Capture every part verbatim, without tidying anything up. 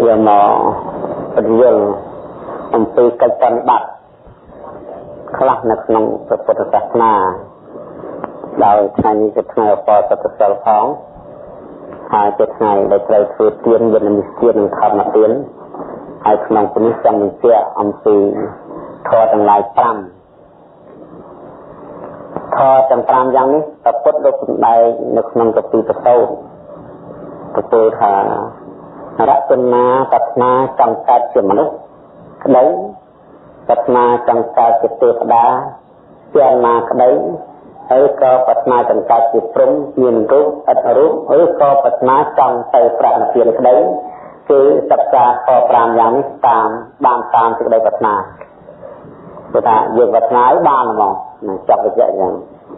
ยังมอปฏิบัติอมปีกัจจันบัตคลานักนงพระพุทธศาสนาเราใช้นี้จะทำให้ปอสัตว์สารพ้องหายจะทำให้ได้ใจฟื้นเตียนยันมิเตียนคำมาเตียนให้ขนมปนิสัมมิเสียอมปีทอตั้งหลายปรำทอจังปรำอย่างนี้พระพุทธรูปใดนักนงกับปีประโตประตูธารัตนาปัตนาจังการเชื่อมนุษย์đấyปัตนาจังการเชื่อดาเชื่อมาđấy ấy cóปัตนาจังการเชื่อพรหมยินรูปอัตรูปấy cóปัตนาจังใจปราณเพียรđấyคือสัจจะพอปรามอย่างนี้ตามบางตามที่ได้ปัตนาแต่ถ้าอยู่ปัตนาบางมองจับไปเยอะอย่าง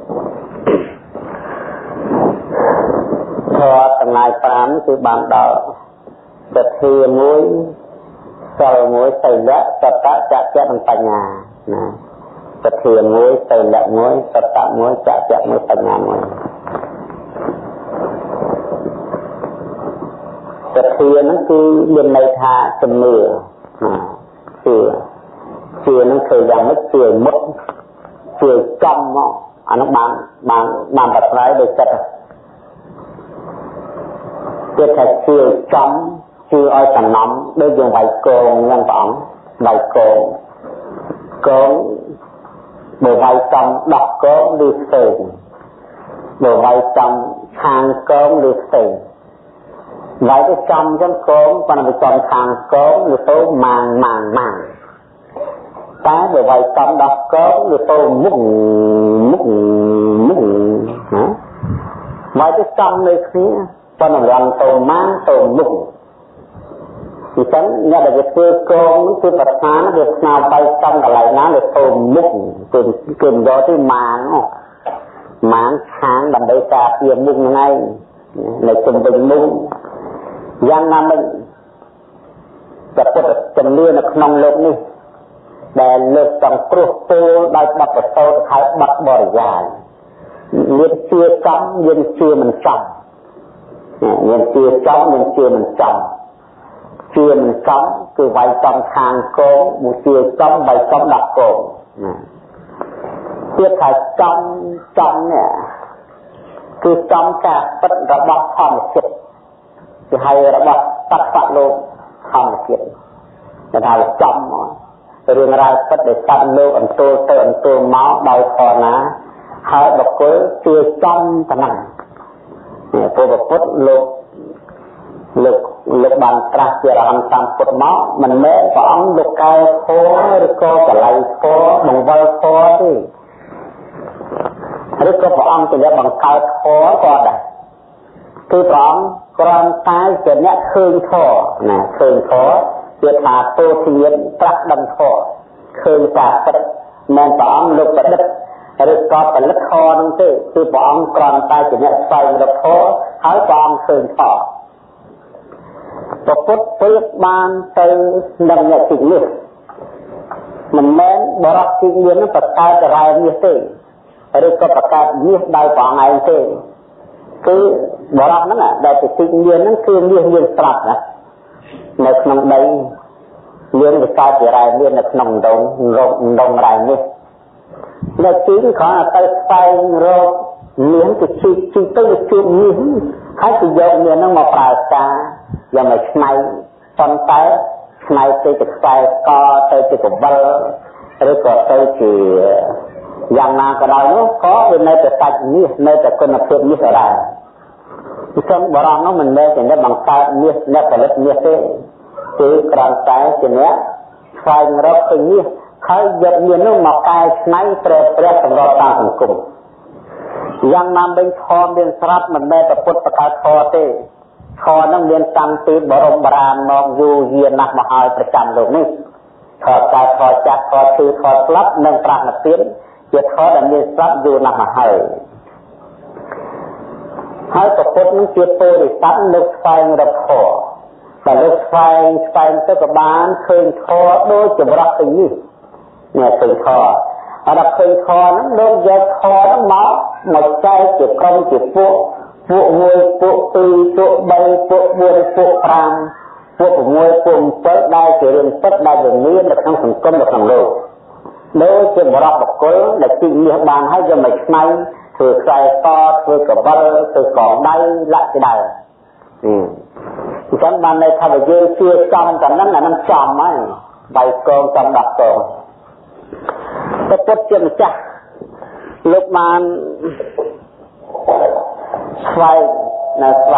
พอตั้งหลายปรามคือบางดอกจะเทียมมุ้ยเสามุ้ยใส่ละสัตตะจะแจ้งปัญญานะจะเทียมมุ้ยใส่ละมุ้ยสัตตะมุ้ยจะแจ้งมุ้ยปัญญามุ้ยจะเทียมนั่นคือเรียนในทางเสมอเชื่อเชื่อนั่นคืออย่างไม่เชื่อมุดเชื่อจอมอ่ะอันนั้นบางบางบางปัจจัยโดยจัดเพื่อเชื่อจอมชื่ออ้อยสันน้ำด้วยยังใบโกงยังฝังใบโกงโกงโดยใบจอมดอกโกงหรือเสื่อโดยใบจอมทางโกงหรือเสื่อใบที่จอมจังโกงปนไปจอมทางโกงหรือโตมางมางมางแต่โดยใบจอมดอกโกงหรือโตมุกมุกมุกฮะใบที่จอมเลยคือปนรังโตมางโตมุกดิฉันเนี่ยเด็กคือโกงคือปัญหาเด็กนาไปจังอะไรนะเด็กโตมุกเกินเกินโดที่มางมางช้างดันได้จ่าเพียมุกไงในจุดเป็นมุกยังนำมันจะพูดจำเรื่องในขนมโลกนี่แต่เลือกจังครุโตได้บัตรโตขายบัตรบริยายเรียนเชื่อจำเรียนเชื่อมันจำเรียนเชื่อจำเรียนเชื่อมันจำเชื่อมันจำคือใบจำทางโกงมูเชื่อจำใบจำดักโกงเชื่อขายจำจำเนี่ยคือจำจากเป็นระบบธรรมจิตจะให้ระบบตัดฝักโลกธรรมจิตจะทำจำเรื่องอะไรก็ได้ตัดโลกอันตัวเติมตัวเมาส์ใบคอนะให้บอกว่าเชื่อจำตั้งนั้นพอบอกพุทธโลกโลกโลกบางตรัสเจริญตามพุทธเมาส์มันแม้ฝังโลกกายโคหรือก็กระไรโคบังไว้โคที่หรือก็พระองค์จะเรียกบังกายโคก็ได้คือพระองค์กรอนตายจะเนี่ยคืนโคนะคืนโคเกิดหาตัวเทียนตรัสดังโคคืนจากแมนพระองค์โลกประดิษฐ์หรือก็เป็นละครนั่นสิคือพระองค์กรอนตายจะเนี่ยใส่ละโคหายพระองค์คืนโคพระพุทธเปรียบบานเตยดังเนี่ยสิ่งนี้มันแม้นบรักสิ่งนี้นั้นประกาศจะไรนี่สิหรือก็ประกาศนี้ได้กว่าไงสิคือบรักนั้นอ่ะได้แต่สิ่งนี้นั้นคือเรื่องเรื่องตรัสนะในขนมใดเรื่องประกาศจะไรเรื่องในขนมดงดงดงไรนี่ในสิ่งของไปไปโรคเลี้ยงจะชีชีต้องชีนี้ให้จะยกเงินนั้นมาปราศจากยังไม่ใช่ตอนไปใช่เตยจะใส่ก็เตยจะกบลหรือก็เตยจะอย่างนาก็ได้เนาะก็เป็นในแต่ตัดนี้ในแต่คนนับถือนี้อะไรที่สมบูรณ์นั้นมันเลยจะได้บังคับนี้และผลิตนี้สิคือกลางใจจะเนี้ยไฟรบเป็นนี้เขาหยดเงินนั้นมากายใช้เปรียบเปรียบสำหรับตาสังคมยังนำเป็นทอเป็นสลับมันได้แต่พุทธประกาศทอเตทอนั่งเรียนจำตีบรมบรานมองอยู่เยียนนักมหาประจำโลกนี้ทอใจทอจักทอชื่อทอสลับนั่งปราณเตียนจะทอดมีสลับอยู่นักมหาให้กับพุทธนั้นเกี่ยวโตดิสันลูกไฟระพอแต่ลูกไฟไฟเจ้ากบาลเคยทอโดยจะรักสิ่งนี้เนี่ยเคยทอเราเคยทอนั้นโดยจะทอนั้นเมาหมดใจเจ็บกรงเจ็บพวกพวกมวยพวกตีพวกใบพวกบัวพวกปรามพวกผมมวยพวกเปิดได้เสียงเปิดได้อย่างนี้ในทางสังคมในทางโลกโดยเฉพาะรับบกลและที่มีบางให้จะไม่ใช่ถือใส่ต่อถือกระเบื้องถือกล่องได้ละที่ใดอืมฉันบางในทำยืดเชื่อจำกันนั้นน่ะนั่นจำไหมใบกองจำดับกองก็ปุ๊บเชื่อมจ้ะลูกมันไฟนะไฟ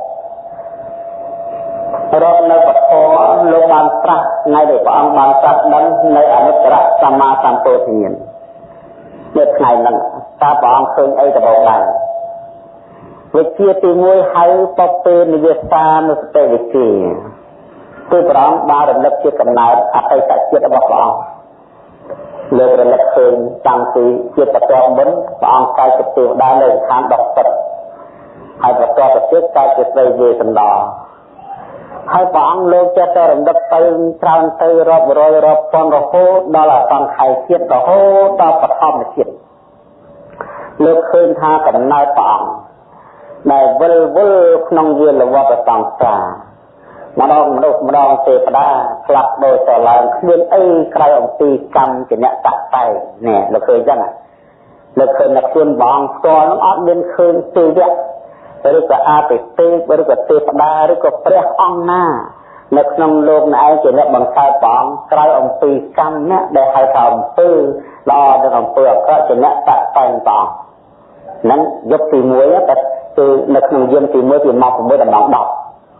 เราในปฐมโลกมันตรัสในเด็กอังมันตรัสนั้นในอนุตตรสัมมาสัมโพธิญาณเมื่อไงนั้นตาปองเคยไอ้ตะบอกได้วิธีที่มวยให้ปกเป็นนิยสานสเตวิธีคือพระองค์บารมีจิตกำเนิดอภัยสัจจิตบอกพระองค์เลือกระลึกคืนตั้งสีจิตประกอบบุญพระองค์กายจิตติวได้เลยทานดอกสัตให้ประกอบจิตกายจิตใจเวสันดาให้พระองค์โลกจะเจริญดับไปทรานไปรอบรอยรอบปอนรอบโหดอลลาร์ฟังไข่จิตรอบโหดอปฐมจิตเลือกคืนทางกับนายพระองค์ในวิลวิลนองเยือนหรือว่าประสังตรามาดองมาดองมาดองเสพดาหลักโดยต่อหลังเรียนไอ้ใครองตีกรรมจะเนี่ยตัดไปเนี่ยเราเคยจังอ่ะเราเคยนักเรียนบองตัวน้องออดเรียนคืนตีเดียหรือก็อาติตีหรือก็เสพดาหรือก็เปรี้ยอ่องหน้าในขนมโลกไหนจะเนี่ยบังคับบองใครองตีกรรมเนี่ยได้ให้ทำตื้อรอได้ทำเปลือกก็จะเนี่ยตัดไปต่อนั้นยกตีมวยแต่คือในขนมเยี่ยมตีมวยตีมองผมไม่ได้มองดอก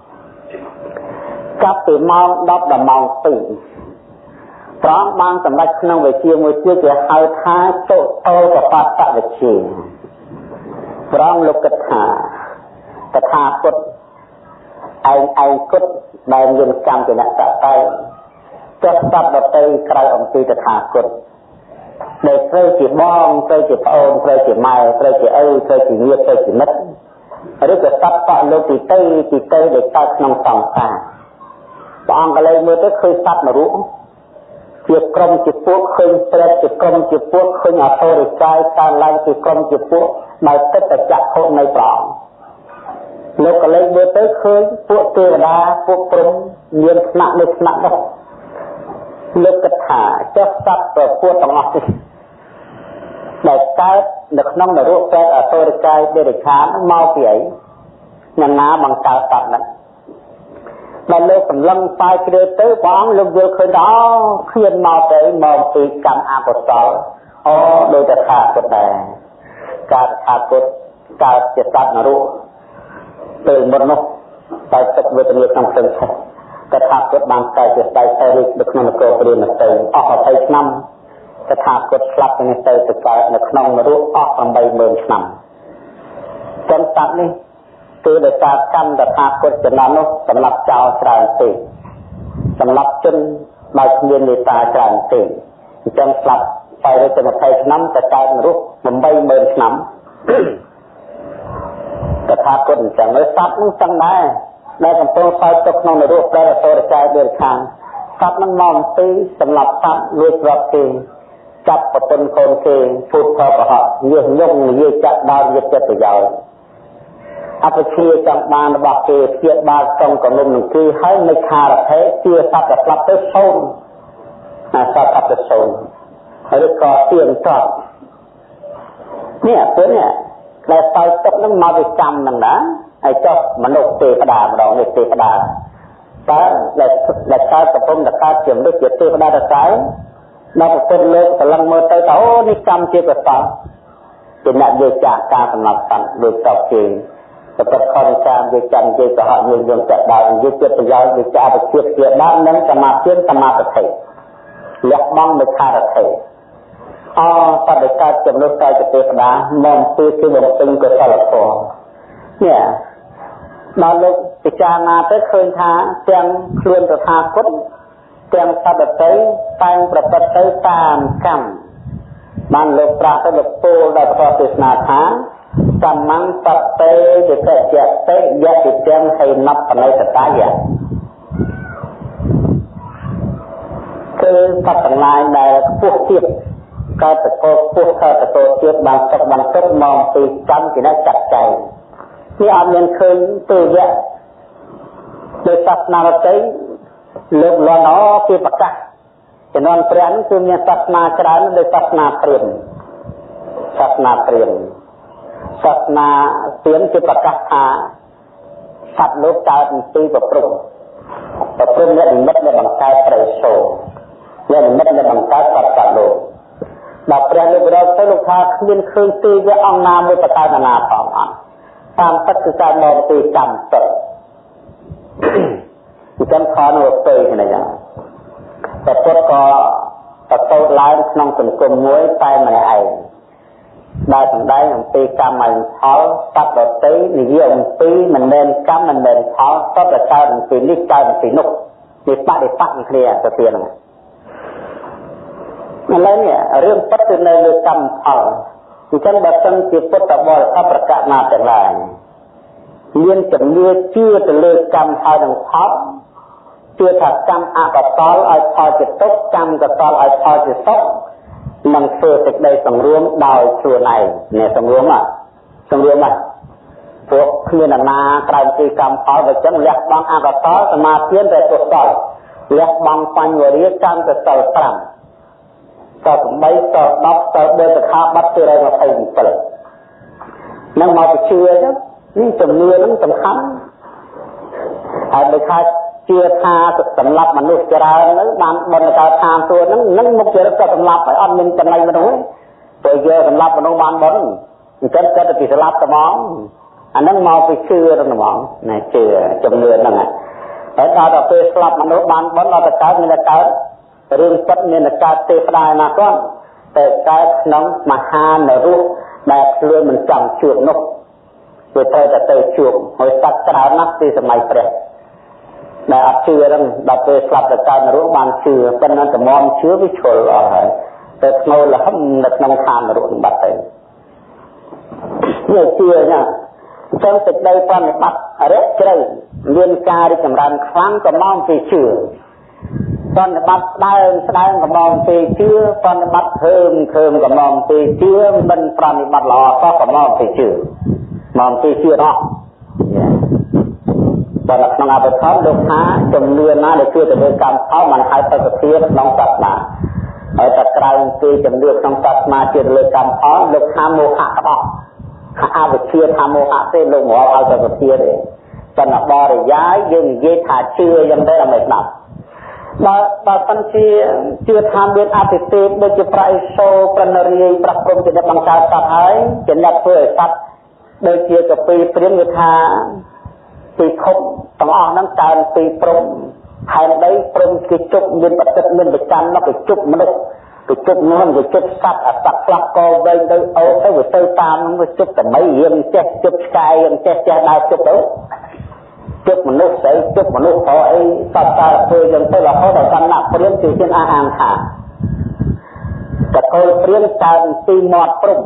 กับตีมองดอกแต่มองตีเพราะบางสำหรับขนมวิเชียรวิเชียรจะเอาท้าโตโตกับปัสสาวะวิเชียรเพราะลูกกระถากระถากดไอไอกดใบเงินกรรมจะนักตัดไปจะตัดแบบไปใครองตีกระถากดในเคยจีบ้องเคยจีโอนเคยจีไม้เคยจีเอ้เคยจีเงียบเคยจีมัดหรือจะตัดต่อโลกีเต้ตีเต้เด็กตัดนองสองตาบางก็เลยเมื่อได้เคยตัดมารู้เกี่ยวกรมจีพวกเคยเตะจีกรมจีพวกเคยอาโทริกายการไล่จีกรมจีพวกมาเตะจักโคในปลอมโลกก็เลยเมื่อได้เคยพวกเทวดาพวกพรหมเยียนหนักในหนักได้โลกกระถาจะตัดตัวพวกต่างในการเด็กน้องในรูปแบบอาโทริกายเดริคานเมาเปียยังน้าบางการตัดนั้นในโลกกำลังไปเกลือเตอบ้องลูกเยอะเคยดาวเขียนเมาเปียมองตีกันอาบสออ๋อโดยแต่ขาดกฎแต่การขาดกฎการจะตัดนรูตื่นบนนกไปตกเวทนาทางเส้นกระถากดบางกายจะไปใช้ฤทธิ์ดึกนำโกปริมาเตยออกไปนำกระถากดสลับในเตยตะกายดึกนำมารู้ออกลำใบเมืองนำจนตัดนี่คือเด็กการกันกระถากดจะนำนกสำหรับเจ้าจานตีสำหรับจนใบเรียนในตาจานตีจนสลับไปเลยจะมาใช้นำตะกายมารู้ลำใบเมืองนำกระถากดจังเลยซับนั่งจังได้ได้กับตัวไฟตกนองในรูปได้ตัวใจเดินทางซับนั่งมองตีสำหรับซับลุยรับตีจับประตูโคนเกงพูดพอประหารเยี่ยมยงเยี่ยจัดดาวเยี่ยจัดตัวใหญ่อาไปเชียจับบานบักเกเชียบานตรงกับลมหนึ่งคือให้ไม่ขาดแท้เชียซับกับรับไปโซนนะซับกับไปโซนหรือก่อเตียงจอดเนี่ยตัวเนี่ยในไฟตกนั่งมาไปจำนั่งนะไอ้เจ้ามนุษย์เทวดาเราเนี่ยเทวดาแต่ในในการกระผมในการเขียนด้วยเขียนเทวดาแต่สายนับเป็นเล็กกำลังมือเตยโอ้นี่กรรมเกี่ยวกับสังเป็นนักเยจากการสำนักสังโดยต่อเกณฑ์แต่เป็นคนการเยจันเยกหะเยยงจัดดาวเยเจ็ดยาวเยจ่าไปเทียบเทียบด้านนั้นสมาเทียนสมาประเทศเล็กบ้องไม่ขาดประเทศอ๋อตอนเด็กการจำนวนใจจะเทวดามองตีคือมันตึงกับสลับฟองเนี่ยนอนลุกปิจานาไปเคยท้าเตียงเคลื่อนประทาคดเตียงสับเตยตังประปเตยตามกรรมบ้านลุกปราศลุกโตได้พอติสนาท้ากัมมังสับเตยเด็กเจ็บเตยยาติเตียงให้นับในสตายะคือสัตว์นายได้พวกเทียบก็ตะโกพวกเขาตะโกเทียบบางสักบางสักมองตีจำที่น่าจัดใจนี่อาจยังเคยตัวเยอะដោយសាសនារតីលើកលន់អពីប្រកាសជំនាន់ព្រះនេះគឺមានសាសនាច្រើនដោយសាសនាព្រាហ្មណ៍សាសនាព្រាហ្មណ៍សាសនាព្រាហ្មណ៍គឺប្រកាសថាសត្វលោកកើតពីប្រព្រឹត្តប្រព្រឹត្តអ្នកនិមិត្តនៃបង្កើតត្រីសូអ្នកនិមិត្តនៃបង្កើតសត្វកាលោកដល់ព្រះលោករកទៅលោកថាគ្មានឃើញទេវាអង្គណាមួយប្រកើតណាផងអត់តាមពិតគឺកើតមកពីកម្មពិតគឺចាំខនទៅទៅនេះណាតែពុទ្ធក៏ប្រកបឡើងក្នុងសង្គមមួយតែម្នាក់ឯងដែលសម្ដែងអំពីកម្មហើយផលសត្វដទៃនិយាយអំពីមិនមែនកម្មមិនមែនផលសត្វតែកើតអំពីនេះកើតអំពីនោះវាបដិបត្តិគ្នាទៅទៀតហ្នឹងឥឡូវនេះរឿងពិតគឺនៅលើកម្មផលអញ្ចឹងបើសិនជាពុទ្ធបរិស័ទប្រកាសណាទាំងឡាយមានជំនឿជឿទៅលើកម្មហើយនឹងផលជឿថាកម្មអកុសលឲ្យផលជាទុក្ខកម្មកុសលឲ្យផលជាសុខនឹងធ្វើសេចក្តីសង្រួមដោយខ្លួនឯងនេះសង្រួមហ៎សង្រួមហ៎ពួកគ្មានអាណាក្រៅពីកម្មផលបើចឹងលះបង់អកុសលសមាធិតែកុសលលះបង់បញ្ញវរិយកម្មកុសលប្រាំតtámតដប់តbốnសិក្ខាបទទីmột trăm hai mươi bảyនឹងមកទៅជឿទៅនេះជំនឿនឹងសំខាន់ហើយបើថាជឿថាសម្រាប់មនុស្សច្រើនទៅបានបន្តកើតឋានសួគ៌ហ្នឹងនឹងមុខជារឹកក៏សម្រាប់ហើយអត់មានចំណៃមនុស្សទេព្រោះយកសម្រាប់មនុស្សបានបុណ្យអញ្ចឹងចិត្តពីសម្រាប់ត្មងអាហ្នឹងមកពីជឿទៅហ្មងណែជឿជំនឿហ្នឹងហើយដល់ទៅពេលស្លាប់មនុស្សបានបុណ្យដល់ទៅកើតមានតែកើតរឿងពិតមានតែកើតទេវតាណាគាត់តែកើតក្នុងមហានរកដែលខ្លួនមិនចង់ជួបនោះវាត្រូវតែទៅជួបហើយសត្វច្រើនណាស់ពីសម័យព្រះដែលអត់ជឿហ្នឹងដល់ពេលស្លាប់ទៅកើតនរកបានជឿប៉ុន្តែតម្រាំជឿវាឈុលអស់ហើយតែធ្ងោលហឹមនៅក្នុងឋាននរកបាត់ទៅវាជឿណាអញ្ចឹងសេចក្តីបប្រតិបត្តិរយៈជ្រៅមានការរីកចម្រើនខ្លាំងក៏មកពីជឿបប្រតិបត្តិស្ដើងស្ដើងក៏មកពីជឿបប្រតិបត្តិឃើមឃើមក៏មកពីជឿមិនប្រតិបត្តិល្អក៏ក៏មកពីជឿមកពីជឿអស់តែក្នុងអបិធម្មលោកថាជំនឿណាដែលជឿទៅលើកម្មផលมันហៅទៅសភាក្នុងសាសនាហើយតែក្រៅពីជំនឿក្នុងសាសនាជឿទៅលើកម្មផលលោកថាមោហៈទាំងអស់អវិជ្ជាថាមោហៈទេលោកមកឲ្យទៅសភាទេតែបរិយាយយើងនិយាយថាជឿយ៉ាងទៅដល់មិនស្ដាប់បើបើសិនជាជឿថាមានអតិទេពដូចជាប្រៃសូប្រណរាយប្រព្រំជាអ្នកបង្កើតសត្វហើយជាអ្នកធ្វើឲ្យសត្វដូចជាកពីព្រាមវាថាពីខុបទាំងអស់ហ្នឹងកើនពីព្រំហើយដីព្រំគេជប់មានបតិតមានប្រចាំមកគេជប់មនុស្សគេជប់នោះគេជប់សត្វអាសត្វខ្លះក៏វែងទៅអូទៅវាទៅតាមវាជប់តែរៀងចេះជប់ឆ្កែរៀងចេះចេះដើរជប់ទៅជប់មនុស្សស្អីជប់មនុស្សខអីសត្វតើធ្វើយ៉ាងទៅរហូតដល់សំណាក់ព្រាមគឺមានអាហារថាកកុលព្រាមកើនពីមាត់ព្រំ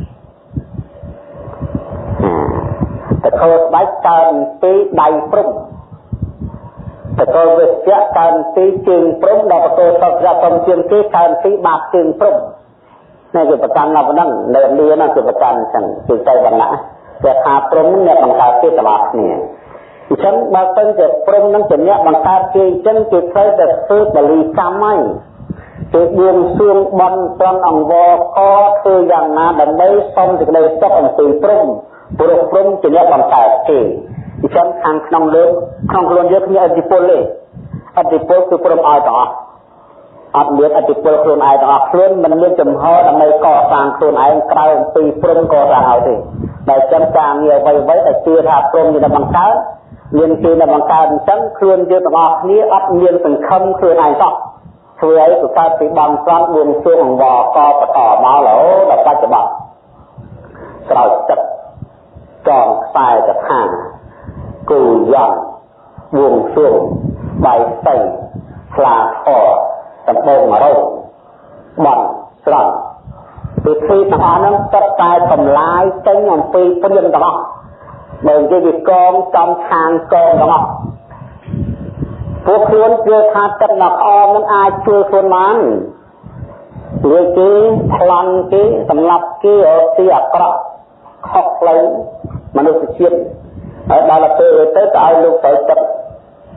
តកោស្បែកកើនពីដៃព្រំតកោវិជ្ជៈកើនពីជើងព្រំដល់តកោសត្វសំជើងគេកើនពីបាតជើងព្រំនេះគឺប្រកាន់ដល់ប៉ុណ្ណឹងនៅឥណ្ឌានោះគឺប្រកាន់អញ្ចឹងគឺចៃវណ្ណៈតែថាព្រំអ្នកបង្កើតជាតឡាគ្នាអញ្ចឹងបើទៅជាព្រំនឹងជាអ្នកបង្កើតជាអញ្ចឹងគេត្រូវតែធ្វើបលីកម្មហើយគេបួងសួងបន់ត្រង់អង្វរកធ្វើយ៉ាងណាដើម្បីសុំសេចក្តីសុខអំពីព្រំព្រោះព្រំជាអ្នកបង្កើតគេអញ្ចឹងខាងក្នុងលើក្នុងខ្លួនយើងគ្មានអធិពលទេអធិពលគឺព្រមឲ្យទាំងអស់អត់មានអធិពលខ្លួនឯងទាំងអស់ខ្លួនមិនមានចំហដើម្បីកសាងខ្លួនឯងក្រៅអំពីព្រំកសាងឲ្យទេដែលចឹងការងារអ្វីអ្វីដែលជឿថាព្រំជាអ្នកបង្កើតមានគេអ្នកបង្កើតអញ្ចឹងខ្លួនយើងទាំងអស់គ្នាអត់មានសង្ឃឹមខ្លួនឯងសោះធ្វើឲ្យប្រកើតពីបំស្រាំបួងសួងអង្វរកបន្តមករហូតដល់បច្ចុប្បន្នក្រោយទឹកចងខ្សែកថាគូយ៉ាងបួងសួងបាយសៃខ្លាខដំបងរោបន់ស្រន់ពីពីទាំងអស់ហ្នឹងទឹកតែកម្លាយចេញអំពីព្រាមទាំងអស់បើនិយាយពីកងចំខាងកងទាំងអស់ពួកខ្លួនជឿថាទឹកមកអមនឹងអាចជួយខ្លួនបាននិយាយគេប្លន់គេសម្លាប់គេរកទីអាក្រក់ខុសផ្លូវមនុស្សជាតិហើយដល់ទៅទៅទៅឲ្យលោកត្រូវទឹក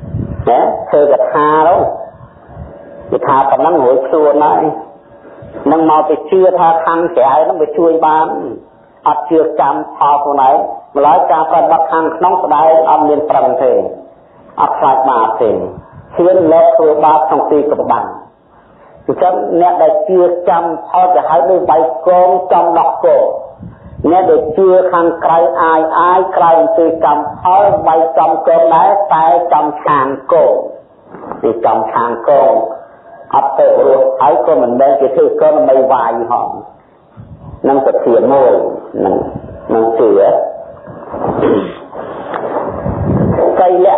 nè thưa gạch tha đó gạch tha còn nó ngồi chua nói nâng mau thì chưa tha thăng sẽ nó bị chui bán ắt chưa chăm thọ của này mà nói cha phải bắt thăng nóng đáy âm liên trầm thì ắt phải mà thì khiến lỡ thua ba thông ti của bằng chẳng nè đại chưa chăm thọจะให้ด้วยใบกองจำดอกโกnè đại chưa khăn cày ai ai cày từ chăm thọใบจำเกินไหนแต่จำทางโกthìจำทางโกอัดเตะรู้ไอ้ก็มันเดินจะถือก็ไม่วายหอมนั่งจะเสียโม่นั่งนั่งเสียไกลละ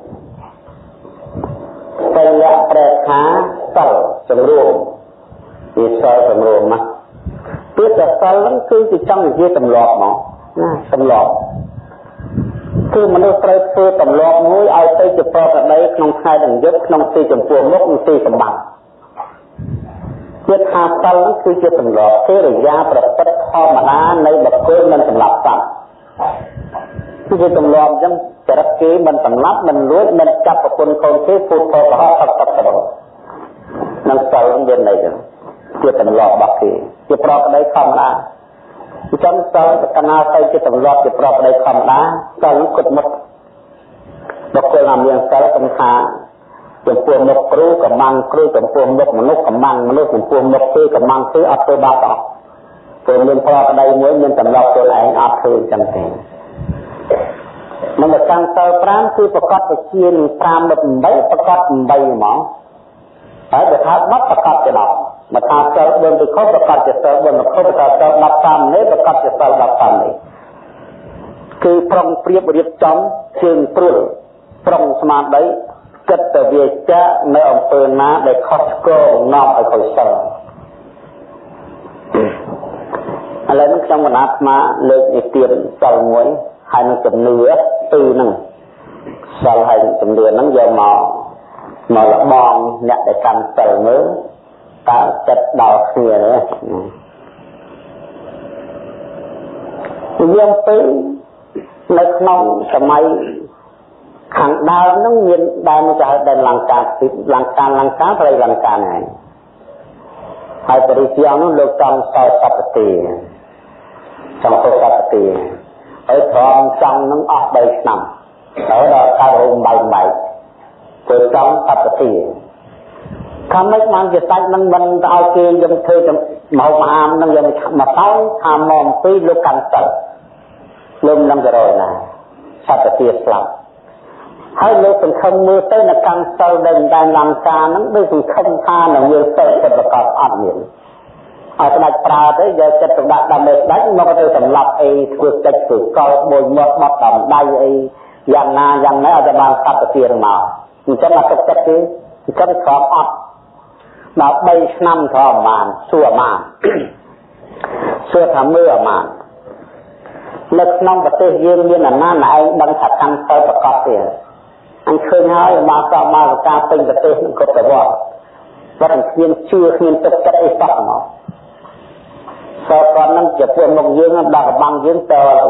ไกลละแปรขาเต่าสำรวมมีซอยสำรวมมั้ยเพื่อจะเต่านั่นคือจะจังยี่สำรวมเนาะนะสำรวมคือมนุษย์ไตรฟูสำรวมมุ้ยเอาไปจะปลอกอะไรขนมไทยดังยึดขนมตีจมพวงนกมันตีสมบัติเพื่อทาเต่านั่นคือจะสำรวมคือระยะประพัดข้อมาล้าในบักเกินมันสำหรับสัตว์ที่จะสำรวมจังจะรักกี้มันสำลับมันรู้มันจับกับคนคนที่พูดพอกับเขาตัดตัดตัดนั่งเต่าเย็นเลยจังจะสำรวมบักกี้จะปลอกอะไรข้อมาล้าจังเต่าตนาใส่จะสำรวมจะปลอกอะไรข้อมาล้าเต่านั้นกดหมดบักเกินนำเลี้ยงเต่าตำคาจมพวงนกครูกับมังครูจมพวงนกมนุษย์กับมังมนุษย์จมพวงนกซื้อกับมังซื้ออัดตัวบาต่อตัวเลี้ยงปลอกอะไรม้วนเลี้ยงสำรวมตัวไหนอัดคือจังเองมันจะการเติมพรามคือประกอบกับเชียนพรามแบบใบประกอบใบหมอแต่จะทำมัดประกอบจะดอกมาทำเติมบนไปเข้าประกอบจะเติมบนมาเข้าประกอบเติมดับตามนี้ประกอบจะเติมดับตามนี้คือพรองเปรียบเรียบจอมเชิงปลุกพรองสมาธิเกิดแต่เวียจะในองค์เปิลน้าได้คอสโก้นอกไอคอยเซอร์อะไรนั่นจังหวะนัดมาเลิกในเตียนเต่ามวยให้มันจำเนื้อตีหนึ่งสลายจำเนื้อนั้นยอมมามาละบองเนี่ยได้การเต่าเนื้อตาจัดดอกเสียเลยเยี่ยมตีในขนมสมัยขังดาวน้องเย็นได้มาจากได้หลังการติดหลังการหลังการอะไรหลังการไหนให้ปริเสียนู้นเลือกจำซอยสัปติจำซอยสัปติไอ้ทองจังนั้นออกใบนำแล้วเราตาลงใบใบเกิดจังสัปติทำให้มันจะตัดมันมันเอาเกยยังเธอจะเมาหามนั่งยังมาเท้าทำมองปีลูกกันเติลมนั่งจะรอยนะสัปติสลับให้เราเป็นคนมือเต้นการเติมเดินได้ลังการนั้นด้วยเป็นคนท่าหนึ่งมือเต้นเป็นประกอบอัดเหนียวเอาสมัยปลาได้ยาจะตกดักดำเนินได้มันก็จะสำหรับไอ้ฝึกใจฝึกก็บนหมดหมดดำได้ไอ้ยังนายังไหนอาจจะมาตัดตะเกียงมามันจะมาตกตะเกียงมันจะขอบอัดมาใบน้ำทอมานชั่วมาชั่วทำเมื่อมาเล็กน้องประเทศยืนยืนหน้าไหนดังถัดทางเตยประกอบเสียอันเคยให้มาต่อมาการเป็นประเทศมันก็แต่ว่าว่าเขียนชื่อเขียนตกใจสักหน่อยตอนตอนนั้นจะพวกมงยืนดักบังยืนเตอแล้ว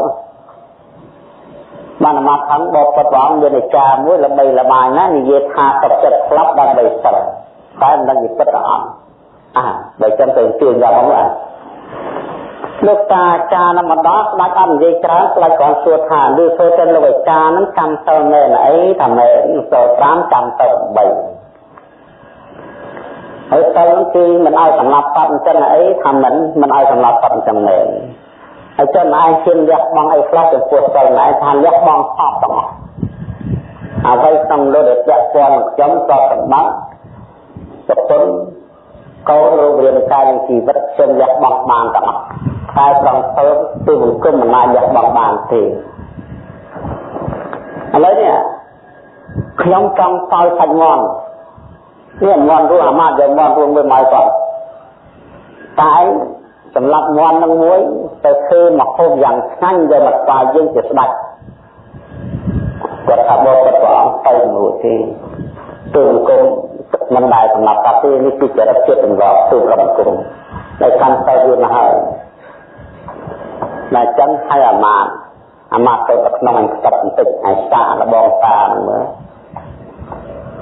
มันมาทั้งบอกประวัติเดินจามุ้ยละใบละไม้นะนี่เยธากับจัดคลับดังใบสั่งใต้ดังอีกประการอ่าใบจำเป็นเตือนยาวของเราลูกตาจานมันดอกดักอันเยกร้านปลายก่อนสัวฐานดูโซเจนเลยจานั้นจำเติมเลยไหนทำไมโซตรามจำเติมใบไอ้ตอนนั้นคือมันเอาสำหรับตัดจังไอ้ทำเหมือนมันเอาสำหรับตัดจังเลยไอ้เจ้านายเช่นเรียกบางไอ้คลาสเป็นปวดใจไหนทานเรียกบางชอบต่อเอาไว้ต้องโดยเด็กแก่ปวนย้อมต่อสำนักจะพ้นเขาเรียนการชีวิตเช่นเรียกบางบานต่อตายตรงเติมตัวมันก็มันมาเรียกบางบานทีอะไรเนี่ยขยำกำซอยสัญญอนเนี่ยมอนรู้อามาจะมอนรวมไปหมายก่อนตายสำหรับมอนนังมวยแต่คือหมักพบอย่างนั่งจะหมักปลายยิ่งจะสบายกดขับรถกระป๋องไปหนูที่ตื่นกลมมันได้สำหรับการที่นี่คือจะรับเชื่อเป็นรอตื่นรับกลมในการไปยืนให้ในจันให้อามาอามาตัวตักน้องตัดติดไอ้ตาละบองตาเหมือน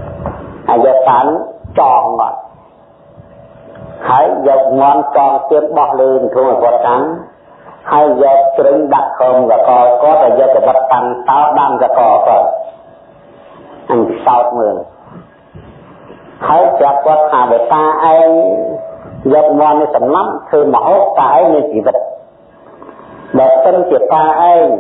អាយកតានចងមកហើយយកមន់ចងជើងបោះលើធុងគាត់តាំងហើយយកជ្រឹងដាក់ខំកកគាត់ហើយយកកបិតតាំងតោដាំកកគាត់អញសោតមើលហើយចាប់គាត់ថាបើតាឯងយកមន់នេះសំឡំធ្វើមហោបតាឯងមានជីវិតបើសិនជាតាឯង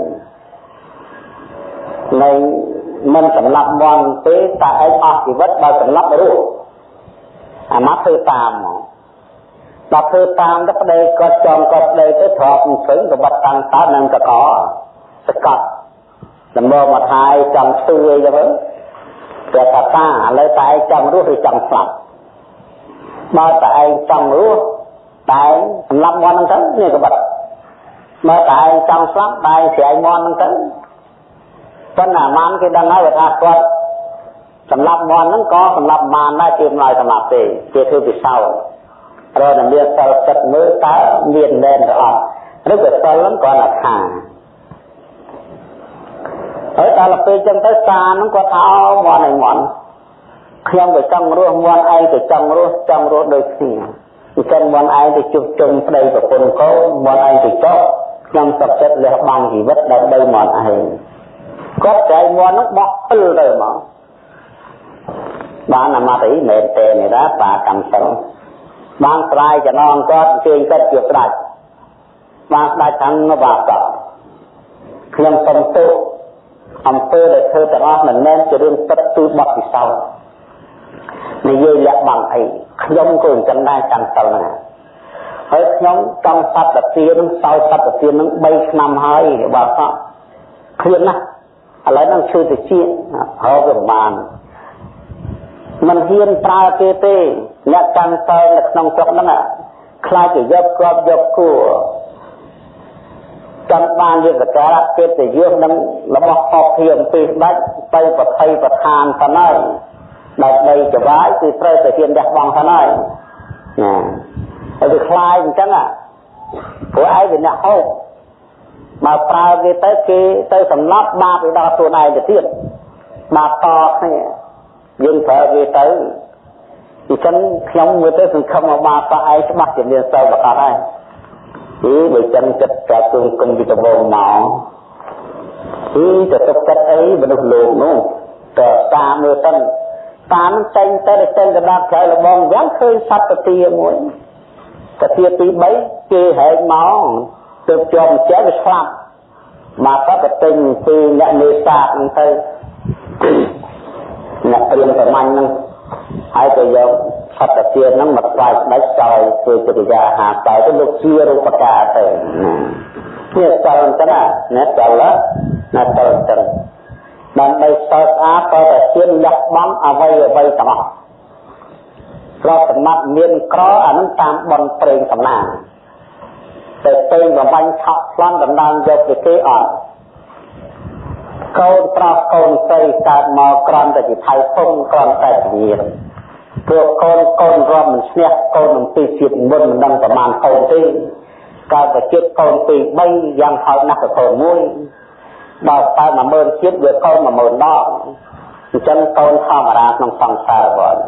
នៅមិនសម្លាប់មន់ទេតាឯងអស់ជីវិតបើសម្លាប់រស់អាមកធ្វើតាមមកដល់ធ្វើតាមទៅប្តីគាត់ចំគាត់ប្តីទៅធ្លាប់នឹងឃើញក៏បាត់តាំងតើនឹងកកស្កត់ដំណោមកថាយចង់ស្ទួយទៅតែតាតាឥឡូវតែឯងចង់រស់ឬចង់ស្លាប់បើតែឯងចង់រស់តែឯងសម្លាប់មន់ហ្នឹងទៅនេះក៏បាត់បើតែឯងចង់ស្លាប់តែឯងស្រែកមន់ហ្នឹងទៅប៉ុន្តែអាម៉ានគេដឹងហើយថាគាត់សម្លាប់មន់ហ្នឹងក៏សម្លាប់ម៉ានដែរគេមិនឲ្យសម្លាប់ទេគេធ្វើពិសោធន៍រកតែមានសិលចិត្តមើលតើមានមែនឬអត់ឬក៏សិលហ្នឹងគាត់ថាខាហើយដល់ពេលចឹងទៅសាហ្នឹងគាត់ថាមន់ឯមន់ខ្ញុំក៏ចង់រស់មន់ឯងក៏ចង់រស់ចង់រស់ដូចគ្នាអញ្ចឹងមន់ឯងទៅជុំជុំប្តីប្រពន្ធកូនមន់ឯងទៅចុះខ្ញុំសុខចិត្តលះបង់ជីវិតដើម្បីមន់ឯងគាត់ចែកមន់ហ្នឹងបោះពិលទៅមកបានអាម៉ាត់អីមែនទេនេះដែរបាកម្មសិលបានស្រាយចំណងគាត់ជើញគាត់ជាស្ដេចបានស្ដេចខាងបាបខ្ញុំសុំទោសអំពើដែលធ្វើទាំងអស់មិនមែនជារឿងពិតទូបទពិសោធន៍និយាយលះបង់អីខ្ញុំក៏អញ្ចឹងដែរកាន់សិលហ្នឹងហើយខ្ញុំចង់សត្វតាទានឹងសោយសត្វតាទានឹងបីឆ្នាំហើយបើសោះឃ្លានណាស់ឥឡូវហ្នឹងឈឺតិចហើយក៏បានមិនហ៊ានប្រើគេទេអ្នកកាន់សិលនៅក្នុងស្រុកហ្នឹងខ្លាចទៅយកគ្រាប់យកគួរចាំបានយកកតាគេទៅយកនឹងរបស់អបភាពពីស្ដេចទៅប្រថុយប្រឋានទៅហើយដើម្បីចវាយគឺត្រូវតែហ៊ានលះបង់ទៅហើយណាហើយវាខ្លាចអញ្ចឹងព្រោះឯងវាអ្នកហូបមកប្រើគេទៅគេទៅសម្លាប់បាបទៅដល់ខ្លួនឯងទៅទៀតបាបតគ្នាយើងប្រើគេទៅអញ្ចឹងខ្ញុំមើលទៅសង្ឃឹមមកបាបតឯងច្បាស់ជាមានសិលប្រកបហើយអឺបើចឹងចិត្តតែគុំគុំពីដំបងមកអឺទៅទឹកចិត្តអីមនុស្សលោកនោះតើតាមមើលទៅតាមចេញទៅចេញទៅដល់ក្រៅលបងយ៉ាងឃើញសត្វតាទាមួយតាទាទីបីគេហែកមកទៅជាប់ចេះវាស្លាប់មកក៏ទៅទិញពីអ្នកនេសាទហ្នឹងទៅអ្នកព្រាមប្រមាញ់ហ្នឹងហើយទៅយកសត្វតាទាហ្នឹងមកស្វាយស្ដេចចោលធ្វើកិរិយាហាទៅទៅលោកជារូបការទៅនេះចោលអញ្ចឹងណាចោលណាចោលអញ្ចឹងដើម្បីសោតស្អាតក៏តែជឿនលះបង់អ្វីអ្វីទាំងអស់ប្រកសម្បត្តិមានក្រអានឹងតាមបនព្រេងសំណាងតែពេញបំបញ្ញឆក់ប្លន់ដណ្ដើមយកពីគេអត់កូនប្រុសកូនស្រីកើតមកក្រំតែជាថៃធំក្រំតែជាញាតិព្រោះកូនកូនរាប់មិនឈ្នះកូននឹងពីជាតិមុនមិនដឹងប្រមាណកូនទេកើតតែជាតិកូនពីបីយ៉ាងហោចណាស់ក៏កូនមួយដល់តែមួយម៉ឺនជាតិវាកូនមួយម៉ឺនដងអញ្ចឹងកូនធម្មតាក្នុងសង្សារគាត់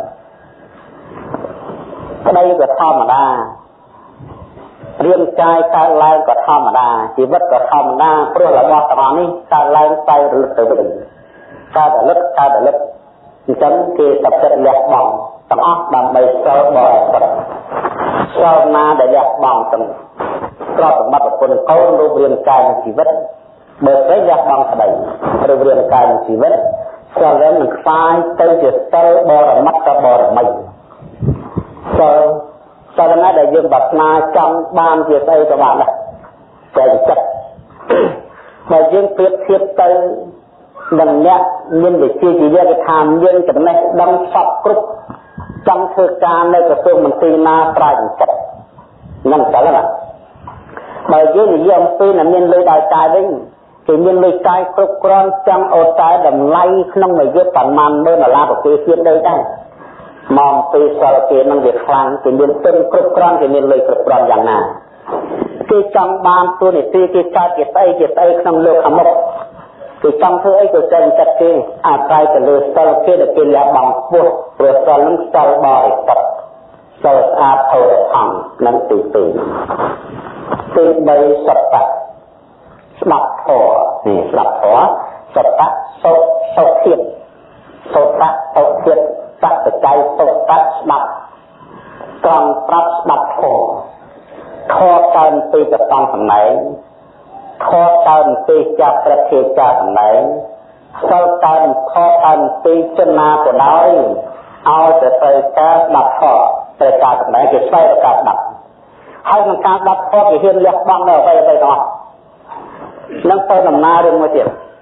ក្តីក៏ធម្មតារាងកាយកើតឡើងក៏ធម្មតាជីវិតក៏ធម្មតាព្រោះរបស់ទាំងអស់នេះកើតឡើងតែរលឹកទៅវិញកើតរលឹកកើតរលឹកអញ្ចឹងគេtậpចិត្តលះបង់ទាំងអស់ដើម្បីសិលបរិសុទ្ធសិលណាដែលលះបង់ទាំងទ្រព្យសម្បត្តិប្រពន្ធកូនរូបរាងកាយនិងជីវិតបើស្អីលះបង់ស្ដីរូបរាងកាយនិងជីវិតសិលនឹងខ្វាយទៅជាសិលបរមត្តបរមីសិលសិលណាដែលយើងប្រាថ្នាចង់បានជាស្អីក៏បានដែរតែចិត្តបើយើងប្រៀបធៀបទៅនឹងអ្នកមានវិជ្ជាជីវៈគេថាមានចំណេះដឹងសពគ្រប់ចង់ធ្វើការនៅក្រសួងមន្ត្រីណាស្រេចចិត្តនឹងសិលណាបើយើងនិយាយអំពីអ្នកមានលុយដោយកាយវិញគេមានលុយកាយគ្រប់គ្រាន់ចង់អូតែតម្លៃក្នុងមួយយុទ្ធប្រមាណម៉ឺនដុល្លារប្រទេសជាតិដូចដែរមកពីសិលគេនឹងវាខ្លាំងគេមានទុនគ្រប់គ្រាន់គេមានលុយគ្រប់គ្រាន់យ៉ាងណាគេចង់បានទូនីតិគេកើតជាស្អីជាស្អីក្នុងលោកខាងមុខគឺចង់ធ្វើអីក៏ចេញចិត្តគេអាស្រ័យទៅលើសិលគេដែលគេលះបង់ពោះព្រោះសិលនឹងសិលបរិសុទ្ធសិលស្អាតផុតផង់នឹងទីពីរទីបីសត្តៈស្ដាប់ធម៌នេះស្ដាប់ធម៌សត្តៈសុសុភាពសុត្តៈសុភាពសច្ចចៃសុត្តៈស្ដាប់ត្រង់ប្រាប់ស្ដាប់ធម៌ខកើនពីកតងសម្ដែងខកើនពីចាប់ប្រតិចាសម្ដែងសិលកើនខកើនពីចំណាក៏ដោយឲ្យទៅទៅការស្ដាប់ធម៌ទៅការសម្ដែងគេស្វែងរកការស្ដាប់ហើយក្នុងការស្ដាប់ធម៌គេហ៊ានលះបង់នៅអ្វីៗទាំងអស់នឹងទៅដំណើររឿងមួយទៀត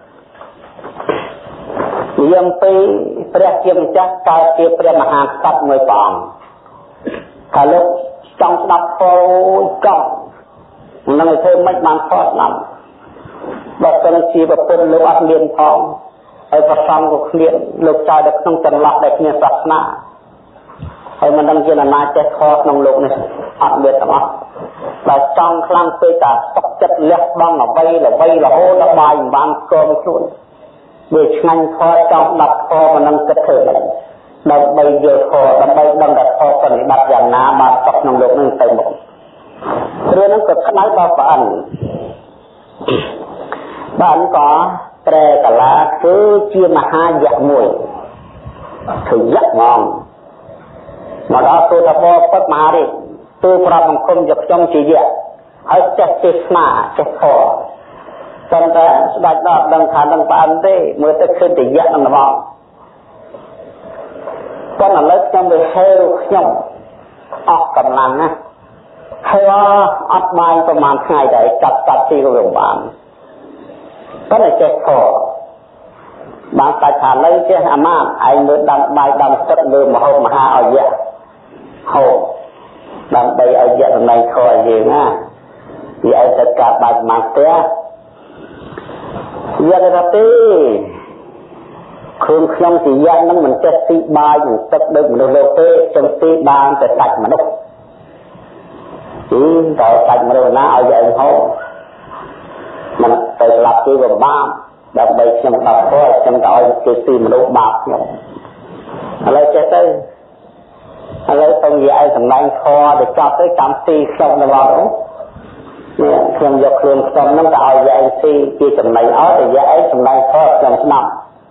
និយាយពីព្រះជាម្ចាស់កើតជាព្រះមហាក្សត្រមួយព្រះអង្គកាលលោកចង់ស្ដាប់ធម៌ចង់នឹងធ្វើមិនបានខត់ណាស់បើសិនជាប្រពន្ធលោកអត់មានផងហើយប្រសងក៏គ្មានលោកចៅនៅក្នុងចន្លោះដែលគ្មានសាសនាហើយមិនដឹងជាណានាចេះខក្នុងលោកនេះអត់មានទាំងអស់បើចង់ខ្លាំងពេកតាសុខចិត្តលះបង់អ្វីអ្វីរហូតដល់បាយមិនបានស្គមខ្លួនវាឆ្ងាញ់ខចង់ដាប់ខមិននឹងគិតធ្វើមិនដើម្បីយល់ខដើម្បីដឹងថាខបនិបត្តិយ៉ាងណាបានសុខក្នុងលោកនេះទៅមុខរឿងហ្នឹងក៏ក្តៅដល់ព្រះអង្គបានក៏ត្រែកលាគឺជាមហាយៈមួយគឺយៈហ្មងមកដល់ទូតបបពុតមហារាជទូប្រាប់បង្គំយកខ្ញុំជាយៈហើយចេះទេសនាចេះខប៉ុន្តែស្ដេចដល់ដឹងថានឹងបានទេមើលទៅឃើញតែយៈនឹងហ្មងប៉ុន្តែឥឡូវខ្ញុំទៅហៅខ្ញុំអស់កម្លាំងណាហើយអត់បានប្រហែលថ្ងៃដែរចាប់តាត់ទីក៏មិនបានប៉ុន្តែចេះខបានតែថាឥឡូវចេះអាម៉ាតឯងមើលដាំបាយដាំទឹកលើមហោបមហាអយៈហូបដើម្បីឲ្យយៈចំណៃខឲ្យយើងណាពីឲ្យទៅការបាច់មកផ្ទះយៈទៅទេខ្លួនខ្ញុំជាយៈនឹងមិនចេះទីបាយនឹងទឹកដូចមនុស្សលោកទេខ្ញុំទីបានតែសាច់មនុស្សទីតើសាច់មនុស្សណាឲ្យយៈហូបមិនទៅស្លាប់គេក៏បាបដើម្បីខ្ញុំដល់ខខ្ញុំទៅឲ្យគេទីមនុស្សបាបខ្ញុំឥឡូវចេះទៅឥឡូវទៅនិយាយឲ្យសម្ដែងខទៅចាប់ទៅកម្មទីខ្ញុំទៅមកនេះខ្ញុំយកខ្លួនខ្ញុំនឹងទៅឲ្យយាយទីជាចំណៃអត់ទៅយាយសម្ដែងខខ្ញុំស្ដាប់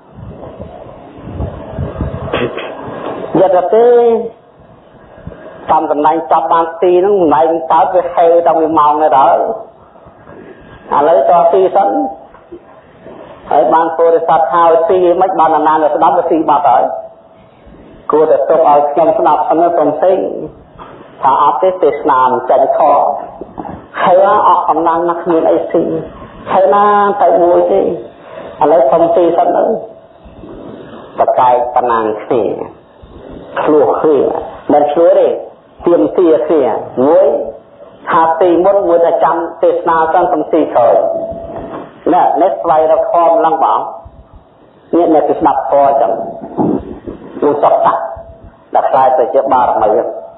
យកទៅទេតាមសម្ដែងចាប់បានទីហ្នឹងសម្ដែងតើវាហេដល់មួយម៉ោងទៅដល់ឥឡូវតទីសិនហើយបានពុរិស័ទហៅទីមិនបានអាណានស្ដាប់ទៅទីបាត់ហើយគួរតែទុកឲ្យខ្ញុំស្ដាប់ហ្នឹងព្រមទេថាអត់ទេទេសនាចាញ់ខហើយអស់កម្លាំងណាស់គ្មានអីស៊ីហើយណាទៅមួយទេឥឡូវខ្ញុំទីសិនទៅបកកាយបណ្ណាំងគ្នាឆ្លោះគ្នាមិនឆ្លោះទេទៀមទាគ្នាមួយថាទីមុនមួយតែចាំទេសនាសិនខ្ញុំទីក្រោយណែនេះស្វ័យរកខំឡើងបងនេះអ្នកស្ដាប់ខចឹងនឹងសក់តាដល់ខ្លាយទៅជាបារមី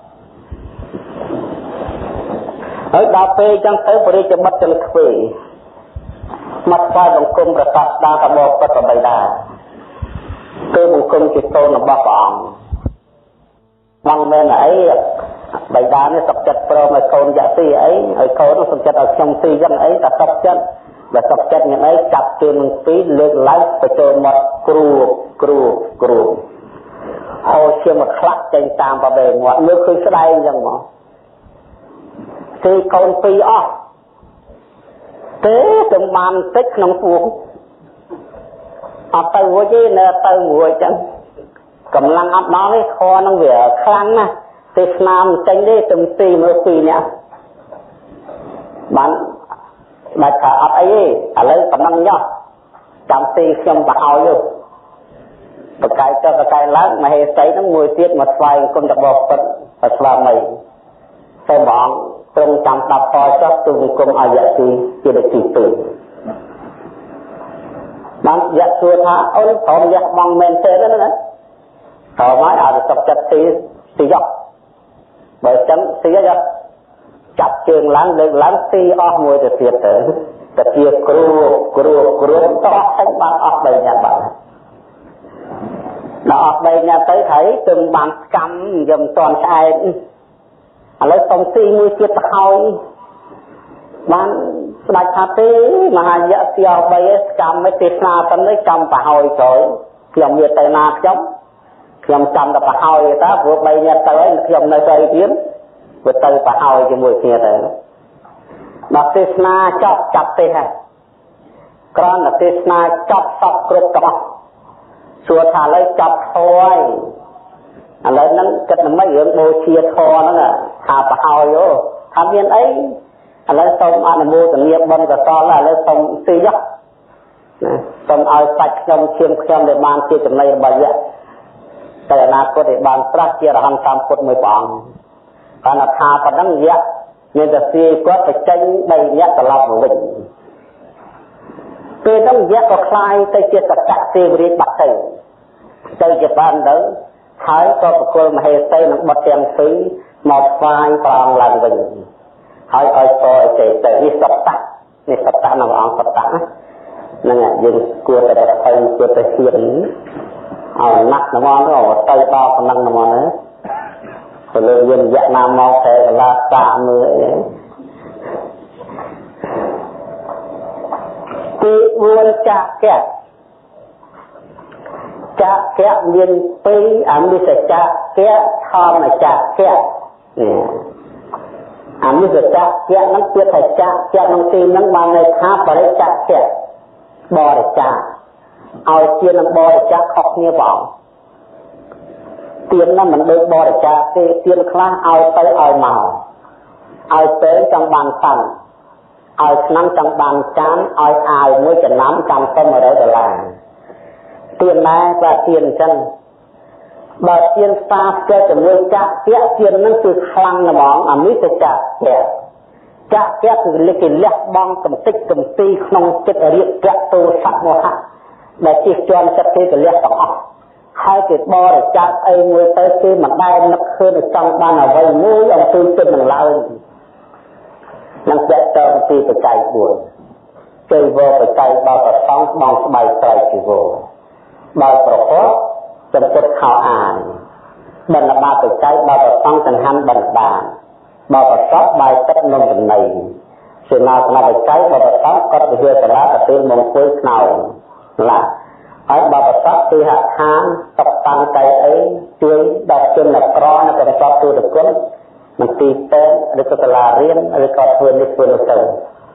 ហើយដល់ពេលចឹងទៅបរិជ្ជបុត្រចន្ទខ្វេមកស្វែងបង្គំប្រកាសស្ដារតបបិទ្ធបិតាគឺបង្គំជាកូនរបស់ព្រះអង្គបងមែនអីបិតានេះសុខចិត្តព្រមឲ្យកូនយៈទីអីហើយកូនសុខចិត្តឲ្យខ្ញុំទីចឹងអីតែសុខចិត្តបើសុខចិត្តយ៉ាងអីចាប់ជើងនឹងពីរលើកឡើងទៅចូលមកគ្រូគ្រូគ្រូហៅជាមកខ្លះចេញតាមបបេងាត់មើលឃើញស្ដែងអញ្ចឹងមកគឺកូនពីរអស់ទេទៅបានតិចក្នុងពោះអត់ទៅរួចទេនៅទៅរួចចឹងកម្លាំងអត់ដល់ទេខនឹងវាខ្លាំងណាស់ទេស្នាមចេញទេទៅទីមើលពីរនាក់បានបាច់ថាអត់អីទេឥឡូវប៉ុណ្ណឹងចុះចាំទីខ្ញុំបោះឲ្យបកាយទៅបកាយឡើងមហេសីហ្នឹងមួយទៀតមកស្វែងគុណតបពិតទៅស្វាមីទៅបងត្រង់ចាំដាប់តចុះទូវិគុំអយៈទីជាទីទីពីរបានយៈសួរថាអូនព្រមយៈបងមែនទេហ្នឹងណាព្រមហើយឲ្យសុខចិត្តទីទីយកបើចឹងទីយកចាប់ជើងឡើងលើកឡើងទីអស់មួយទៅទៀតទៅแต่เกี่ยวกรูกรูกรูต้องให้บ้านออกไปเนี่ยบ้านเราออกไปเนี่ยtới thấy từng bàn cắm dùm toàn sai lấy tổng si mùi chiếc hỏi bạn đại khá tế mà hai dạ tiêu bây cầm mấy tiết na tâm lấy cầm và hỏi rồi khiêm nhiệt tay na chống khiêm cầm và hỏi ta vừa bây nhiệt tới khiêm nơi cây tiến vừa tới và hỏi cho mùi kia tới đó tiết na chọc chọc tê hả còn là tiết na chọc sọc cục cọc xua thả lấy chọc thôi à lấy nó kết là mấy hướng bố chia thò nó là thả và hỏi vô tham viên ấy à lấy xong ăn mua từ nghiệp bên cả to là lấy xong suy dốc xong ai sạch trong chiêm khiêm để bàn chia chừng này bây giờ tại là có thể bàn trắc chia là hàng trăm phút mới bằng còn là thả và đăng dẹp nên là suy có phải tranh đầy nhất là lòng của mình từ đăng dẹp có khai tay chia sạch chặt suy đi bắt thầy tay chụp bàn đó thái có một cô mà hề xây nó bật tiền phí một vài còn là mình hỏi ơi tôi thì tự đi sập tắt đi sập tắt nào ông sập tắt nên là dừng cua từ đây thay cua từ hiền ở nát nó mòn nó ở tay bao phần năng nó mòn nữa rồi lên dân Việt Nam mau thế là tạm nữa thì buôn chặt kẹt chặt kẹt miền Tây à mi sẽ chặt kẹt thom là chặt kẹt à mi sẽ chặt kẹt nó chưa phải chặt kẹt nó tìm nó bằng này khá và đấy chặt kẹt bò để chặt ao chia nó bò để chặt khóc như bọn tiền nó mình được bò để chặt thì tiền khá ao tới ao màu ao tới trong bàn tầng ao nắm trong bàn chán ao ai mới chỉ nắm trong tâm ở đấy để làm tiền này và tiền chân bà tiền xa cho cho người chặt kẹt tiền nó từ khăn là bọn à mi sẽ chặt kẹt chặt kẹtคือเล็กเล็กบองកំតិចកំទីក្នុងចិត្តរៀបកតោសៈមោហៈដែលជិះជាន់ចិត្តគេទៅលះទាំងអស់ហើយគេបរិច្ចាគអីមួយទៅគេមិនដែលនឹកឃើញចង់បានអ្វីមួយអំពីចិត្តនឹងឡើយនឹងតទៅពីបច្ច័យបួនជ័យវបច្ច័យដល់ប្រសងបងស្បៃត្រៃជីវរដល់ប្រកបចំពុតខោអានបណ្ឌបាបច្ច័យដល់ប្រសងចង្ហាន់បណ្ឌបានបើប្រកបបាយទឹកនំចំណីសេនាសនបច្ច័យបើប្រកបក៏វិហារសាលាប្រទានមង្គលស្នើឡាហើយបើប្រកបទីហដ្ឋានតបតាំងកៃអីជួយដល់ជនអក្រនៅក្នុងសពទូតគុណមន្ទីរពេទ្យឬក៏សាលារៀនឬក៏ធ្វើនេះធ្វើនោះទៅ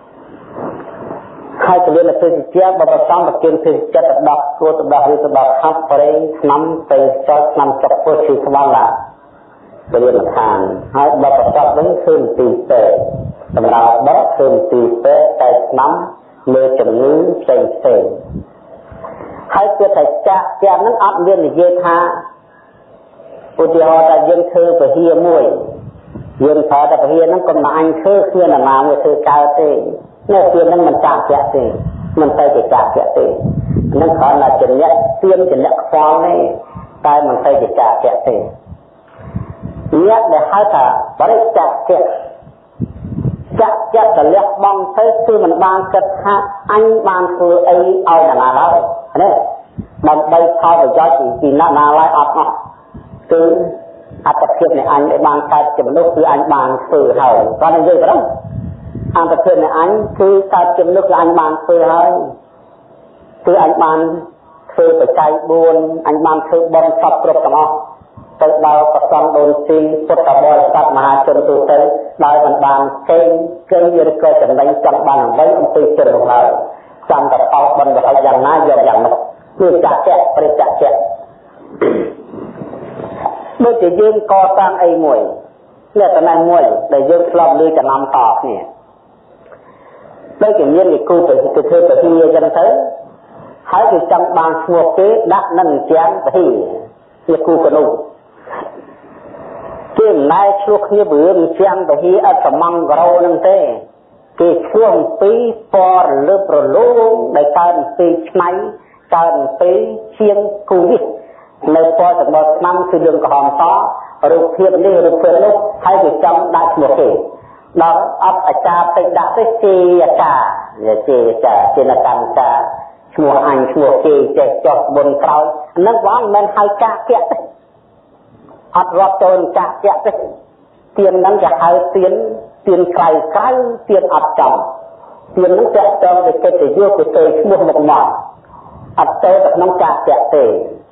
ហើយទៅលើទៅជាបើប្រកបប្រទានពីចិត្តទៅដល់គួរទៅដល់ឬទៅដល់ខាត់ប្រេងឆ្នាំទៅចោតឆ្នាំចុកពោះជាស្វាឡាទៅលើឋានហើយបើប្រកបនឹងគឺទីពេទ្យសម្រាប់បត់គឺទីពេទ្យតែឆ្នាំលើជំងឺផ្សេងផ្សេងហើយគឺតែចាក់ទាំងហ្នឹងអត់មាននិយាយថាឧទាហរណ៍ថាយើងធ្វើពហិមួយយើងថាតែពហិហ្នឹងកុំណាអញធ្វើគ្មានអាណាមួយធ្វើកើតទេនៅពេលហ្នឹងមិនចាក់ចាក់ទេមិនទៅជាចាក់ចាក់ទេហ្នឹងគ្រាន់តែជំនះទៀនជំនះខ្វល់ទេតែមិនទៅជាចាក់ចាក់ទេអ្នកដែលហៅថាបរិច្ចាគៈចាក់ចាក់ទៅលះបង់ទៅគឺមិនបានគិតថាអញបានធ្វើអីឲ្យណាឡើយនេះដើម្បីផលប្រយោជន៍ពីណាណាឡើយអត់អស់គឺអត្តភាពនៃអញដែលបានកើតជាមនុស្សគឺអញបានធ្វើហើយគាត់និយាយប្រហែលអត្តភាពនៃអញគឺកើតជាមនុស្សគឺអញបានធ្វើហើយគឺអញបានធ្វើបច្ច័យបួនអញបានធ្វើបុណ្យសពគ្រប់ទាំងអស់ទៅដល់ប្រសងដូនទីពុទ្ធបរិស័ទមហាជនទូទៅដោយមិនបានកេងកេងឬក៏ចំណេញចង់បានអ្វីអំពីចិត្តរបស់ឡើយចាំតែបោកបិណ្ឌឲ្យយ៉ាងណាយកយ៉ាងនោះគឺចាក់ចាក់ប្រតិចាក់ដូចជាយើងកសាងអីមួយលក្ខណៈមួយដែលយើងធ្លាប់លើចំណាំតគ្នាដូចជាមានវិគូទៅទៅធ្វើពហិអញ្ចឹងទៅហើយគេចង់បានឈ្មោះគេដាក់នឹងជាងពហិជាគូកនោះគេមិនដែលឆ្លោះគ្នាព្រមជាងពហិអត់សមងក្រោនឹងទេគេឈ្លោះអំពីពណ៌លើប្រឡូងដែលកើតអំពីឆ្នៃកើតអំពីជាងគូនេះនៅពណ៌សម្បត្តិឆ្នាំគឺរឿងក្រហមសរូបភាពនេះរូបភាពនោះហើយគេចង់ដាក់ឈ្មោះគេដល់អត់អាចារ្យពេកដាក់ទេគេអាចារ្យជាចាជានកម្មចាឈ្មោះអញឈ្មោះគេចេះចុះបុណ្យក្រោយហ្នឹងបងមិនហៅចាគៈទេអត់រាប់ចូលចាគៈទេទៀនហ្នឹងគេហៅទៀនទៀនក្រៅក្រៅទៀនអត់ចំទៀនហ្នឹងចាក់តងទៅកិត្តិយសទៅទៅឈ្មោះមកមកអត់ទៅក្នុងចាគៈទេ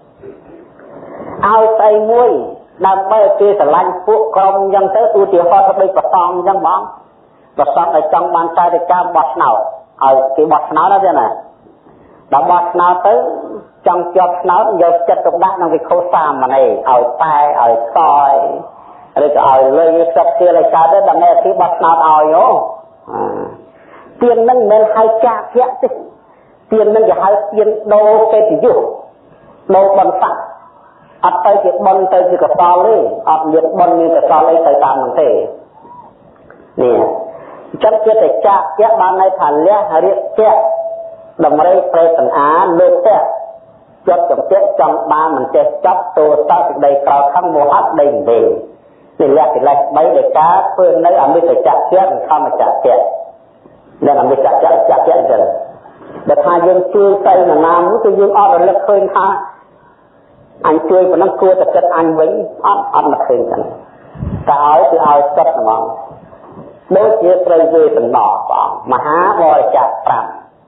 ឲ្យស្អីមួយដើម្បីគេស្រឡាញ់ពួកក្រុមអញ្ចឹងទៅឧទាហរណ៍ទៅដូចប្រសងអញ្ចឹងបងប្រសងឲ្យចង់បានតែទៅការបោះឆ្នោតឲ្យគេបោះឆ្នោតណាទេណាដល់បោះឆ្នោតទៅចង់ជាប់ឆ្នោតយកចិត្តទុកដាក់ក្នុងវិខោសាមណេរឲ្យតែឲ្យស្កយឬក៏ឲ្យលុយស្តុកជាឲ្យកើតទៅដើម្បីឲ្យគេបោះឆ្នោតឲ្យយោទៀននឹងមិនមែនហៅចាភៈទេទៀននឹងគេហៅទៀនដោកិត្តិយសដោបន្សាក់អត់ទៅជាបុណ្យទៅជាកសលទេអត់មានបុណ្យមានកសលអីទៅតាមនោះទេនេះចឹងជាតែចាក់ជាបានន័យថាលះរៀបជាដំរីប្រេតអាលើកទេចិត្តចំទៀតចង់បានមិនចេះចាប់ទូតសេចក្តីក្រោធខំមោហៈដីវិញនេះលះកិលេសបីដែលការធ្វើនៅអមិតចក្យនិងធម្មចក្យដែលអមិតចក្យចក្យចឹងដែលថាយើងជួយទៅនរណានោះគឺយើងអត់រលឹកឃើញថាអញជួយប៉ុណ្ណឹងគួរតែគិតអញវិញអត់អត់មកឃើញចឹងតែឲ្យគឺឲ្យគិតហ្មងដូចជាត្រីវេសំណោបងមហាបរិច្ចាគប្រាំ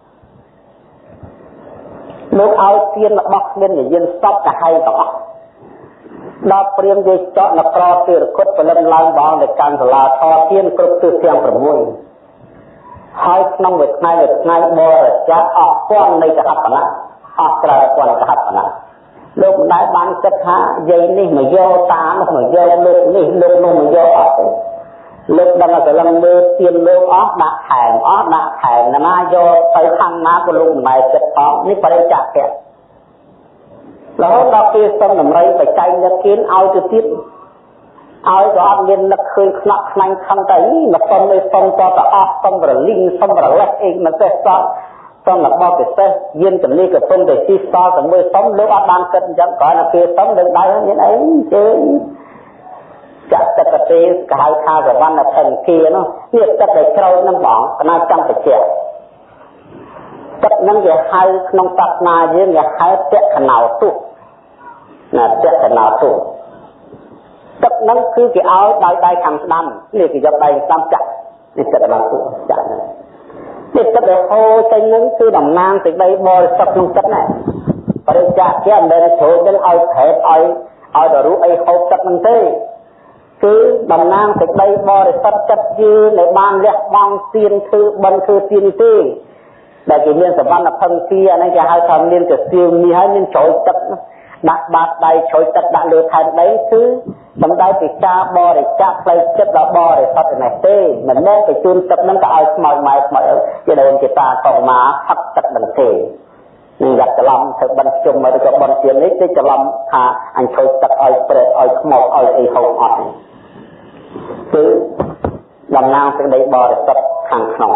លោកឲ្យទានរបស់មាននិយាយសពកាហៃទាំងអស់ដល់ព្រាមវាចកនក្រទិរគុតពលិនឡើងបងទៅកាន់សាលាធរទានគ្រប់ទិសទាំងប្រាំមួយហើយក្នុងមួយថ្ងៃមួយថ្ងៃបរិច្ចាគអស់ពាន់នៃកហបណៈអស់ក្រៅពាន់កហបណៈលោកមិនដែលបានគិតថាយាយនេះមកយកតានោះមកយកលោកនេះលោកនោះមកយកអត់ទេលោកដឹងតែឡឹងមើលទៀនលោកអស់ដាក់ខែមអស់ដាក់ខែមណាណាយកទៅខាងណាក៏លោកមិនដែលគិតផងនេះបរិច្ចាគៈរហូតដល់ពេលសុំតម្រៃបច្ច័យនឹកគៀនឲ្យទៅទៀតឲ្យក៏អត់មាននឹកឃើញខ្នាក់ខ្លាញ់ខំតែមកសុំឲ្យសុំតទៅអស់សុំរលីងសុំរលេះអីមិនទេសសោះសុំរបស់ពិសេសយានជំនាញកំពុងតែទីស្តល់តែមួយសុំលោកអត់បានគិតអញ្ចឹងគ្រាន់តែពេលសុំនឹងដៃមានអីជើងចាក់ទឹកទេកហៅថាសវណ្ណភេនគានោះនេះទឹកដែលក្រោយនឹងបងកណាចង់តិចទឹកនឹងគេហៅក្នុងសាសនាយើងគេហៅពាក់កណៅទុះណាពាក់កណៅទុះទឹកនឹងគឺគេឲ្យដោយដៃខាងស្ដាំនេះគេយកដៃស្ដាំចាក់នេះទឹកកណៅទុះចាក់នេះនេះទឹកដែលហូរចេញនឹងគឺតំណាងសេចក្តីបរិសុទ្ធក្នុងទឹកណាបរិច្ចាគៈមិនមែនចូលទៅឲ្យប្រែតឲ្យឲ្យដល់រូបអីហូបទឹកនឹងទេគឺតំណាងសេចក្តីបរិសុទ្ធចិត្តយើងដែលបានលះបង់ទានធ្វើបន់ធ្វើទានទេដែលគេមានសវណ្ណភឹងគាអានេះគេហៅថាមានកសៀវនេះហើយមានជ្រោយទឹកដាក់បាតដៃជ្រោយទឹកដាក់លើខែដីគឺសំដៅពីការបរិច្ចាគផ្លូវចិត្តដល់បរិសុទ្ធនេះទេមិនមែនទៅជូនទឹកនឹងក៏ឲ្យស្មោចម៉ែស្មោចជាដូនជាតាកុមារផឹកទឹកនឹងទេនឹងយ៉ាត់ច្រឡំធ្វើបន់ជុំមកទៅបន់ទាននេះគេច្រឡំថាអញជ្រោយទឹកឲ្យប្រេតឲ្យខ្មោចឲ្យអីហូបអត់គឺតំណាងសេចក្តីបរិសុទ្ធខាងក្នុង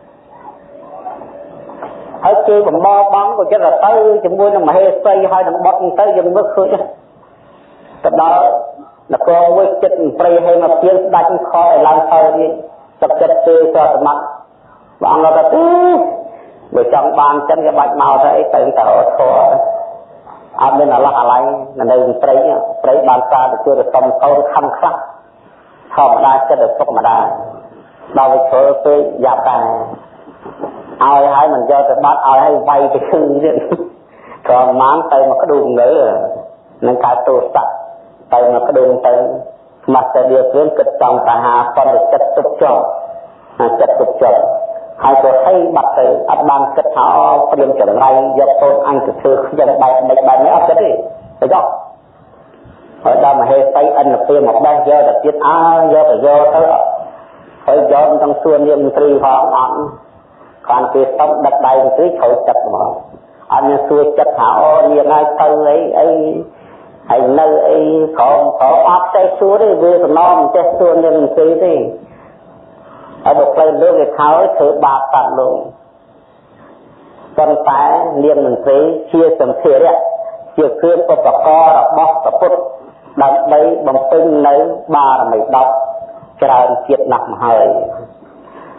ហើយគេបំបបងក៏ចិត្តទៅជាមួយនឹងមហេសីហើយនឹងបុតទៅយើងមើលឃើញទៅដល់នគរមួយចិត្តព្រៃហេមពៀនស្ដាច់ខឲ្យឡើងទៅនេះទឹកចិត្តទេសសមត្ថព្រះអង្គថាអឺបើចង់បានចិនគេបាច់មកទៅអីទៅទៅធរអត់មានអាឡោះអាឡៃនៅព្រៃព្រៃបានការទៅជួយសុំកូនខំខ្លះធម្មតាចិត្តទៅទុកម្ដាយដល់វាធ្វើពេកយ៉ាប់តែឲ្យហើយមិនយកទៅបាត់ឲ្យឲ្យវាយទៅឈឺទៀតក៏បានទៅមកក្ដួងលើនឹងកើតទោសៈទៅមកក្ដួងទៅមកតែវាព្រៀនគិតចង់ប្រហាប៉ុន្តែចិត្តទុកចោលចិត្តទុកចោលហើយក៏ឲ្យបាត់ទៅអត់បានគិតថាព្រៀនចម្រៃយកកូនអញទៅធ្វើខ្ញុំបែបមិនបែបនេះអត់គិតទេទៅយកហើយដល់មហេសីអិនពេលមកបេះយកទៅទៀតអើយកទៅយកទៅហើយយកទាំងសួននាមត្រីផងអត់ខាងគេស្បដឹកដៃទៅជ្រោយចិត្តហ្មងអត់មានសួរចិត្តថាអូនាងហើយទៅអីអីហើយនៅអីក្រមក្រអត់ទេសួរទេវាសំណងទេសួរនាងទេទេហើយបើផ្លូវលោកគេខោធ្វើបាបតាត់លោកប៉ុន្តែនាងមន្ត្រីជាសម្ភារៈជាគ្រឿងឧបករណ៍របស់ព្រះពុទ្ធដើម្បីបំពេញនៅបារមីដប់ច្រើនជាតិណាស់មកហើយ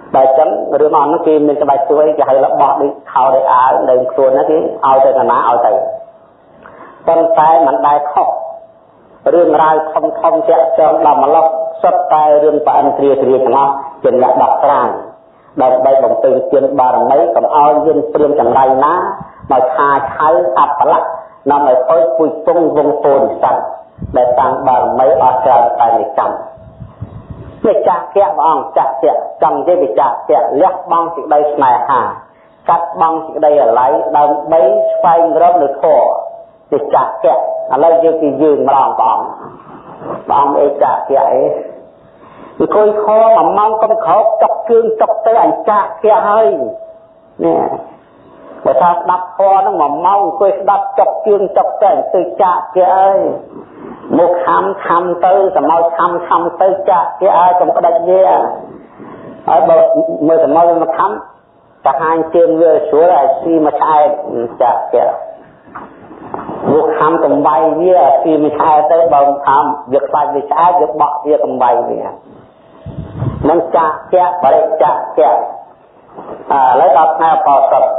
แต่ฉันเรื่องนั้นคือมันจะไปช่วยจะให้เราบอกดิเขาได้อ่านได้ครัวนั่นคือเอาใจกันนะเอาใจต้นแต่มันได้ข้อเรื่องราวทำทำเจ้าจอมดำมาล็อกสับตายเรื่องปานเตรียเตรียกันนะจนละดับกลางดับใบบ่งตื่นเตียนบารมีกับเอาเย็นเปลี่ยนจังไรนะมาชาใช้อัปลักนำไปค่อยปุยตรงวงโตนสั่งได้ตั้งบารมีอาจารย์ไปในกรรมเมื่อจักแก่บ้องจักแก่จำได้ไปจักแก่เลี้ยบ้องสิ่งใดสมัยหากัดบ้องสิ่งใดอะไรดังใบไฟรบหรือโถไปจักแก่อะไรยืนยืนมาลองบ้องบ้องไอ้จักแก่เคยคอมาเมาก็ไปขอจับเครื่องจับเตะอันจักแก่ให้เนี่ยแต่ถ้าดับคอต้องมาเมาเคยดับจับเครื่องจับเตะตื่นจักแก่มุขคำคำตื้อสมัยคำคำตื้อจะที่ไอ้จงกระดับเยี่ยไอ้บอกเมื่อสมัยมาคำแต่หางเชียงเรือชัวร์ไอ้ซีมาใช้จะเกี่ยมุขคำกำใบเยี่ยซีมาใช้ตื้อบางคำหยุดไปไม่ใช้หยุดบอกเยี่ยกำใบเนี่ยนั่นจะเกี่ยบริจะเกี่ยอ่าแล้วก็แนวพอสับ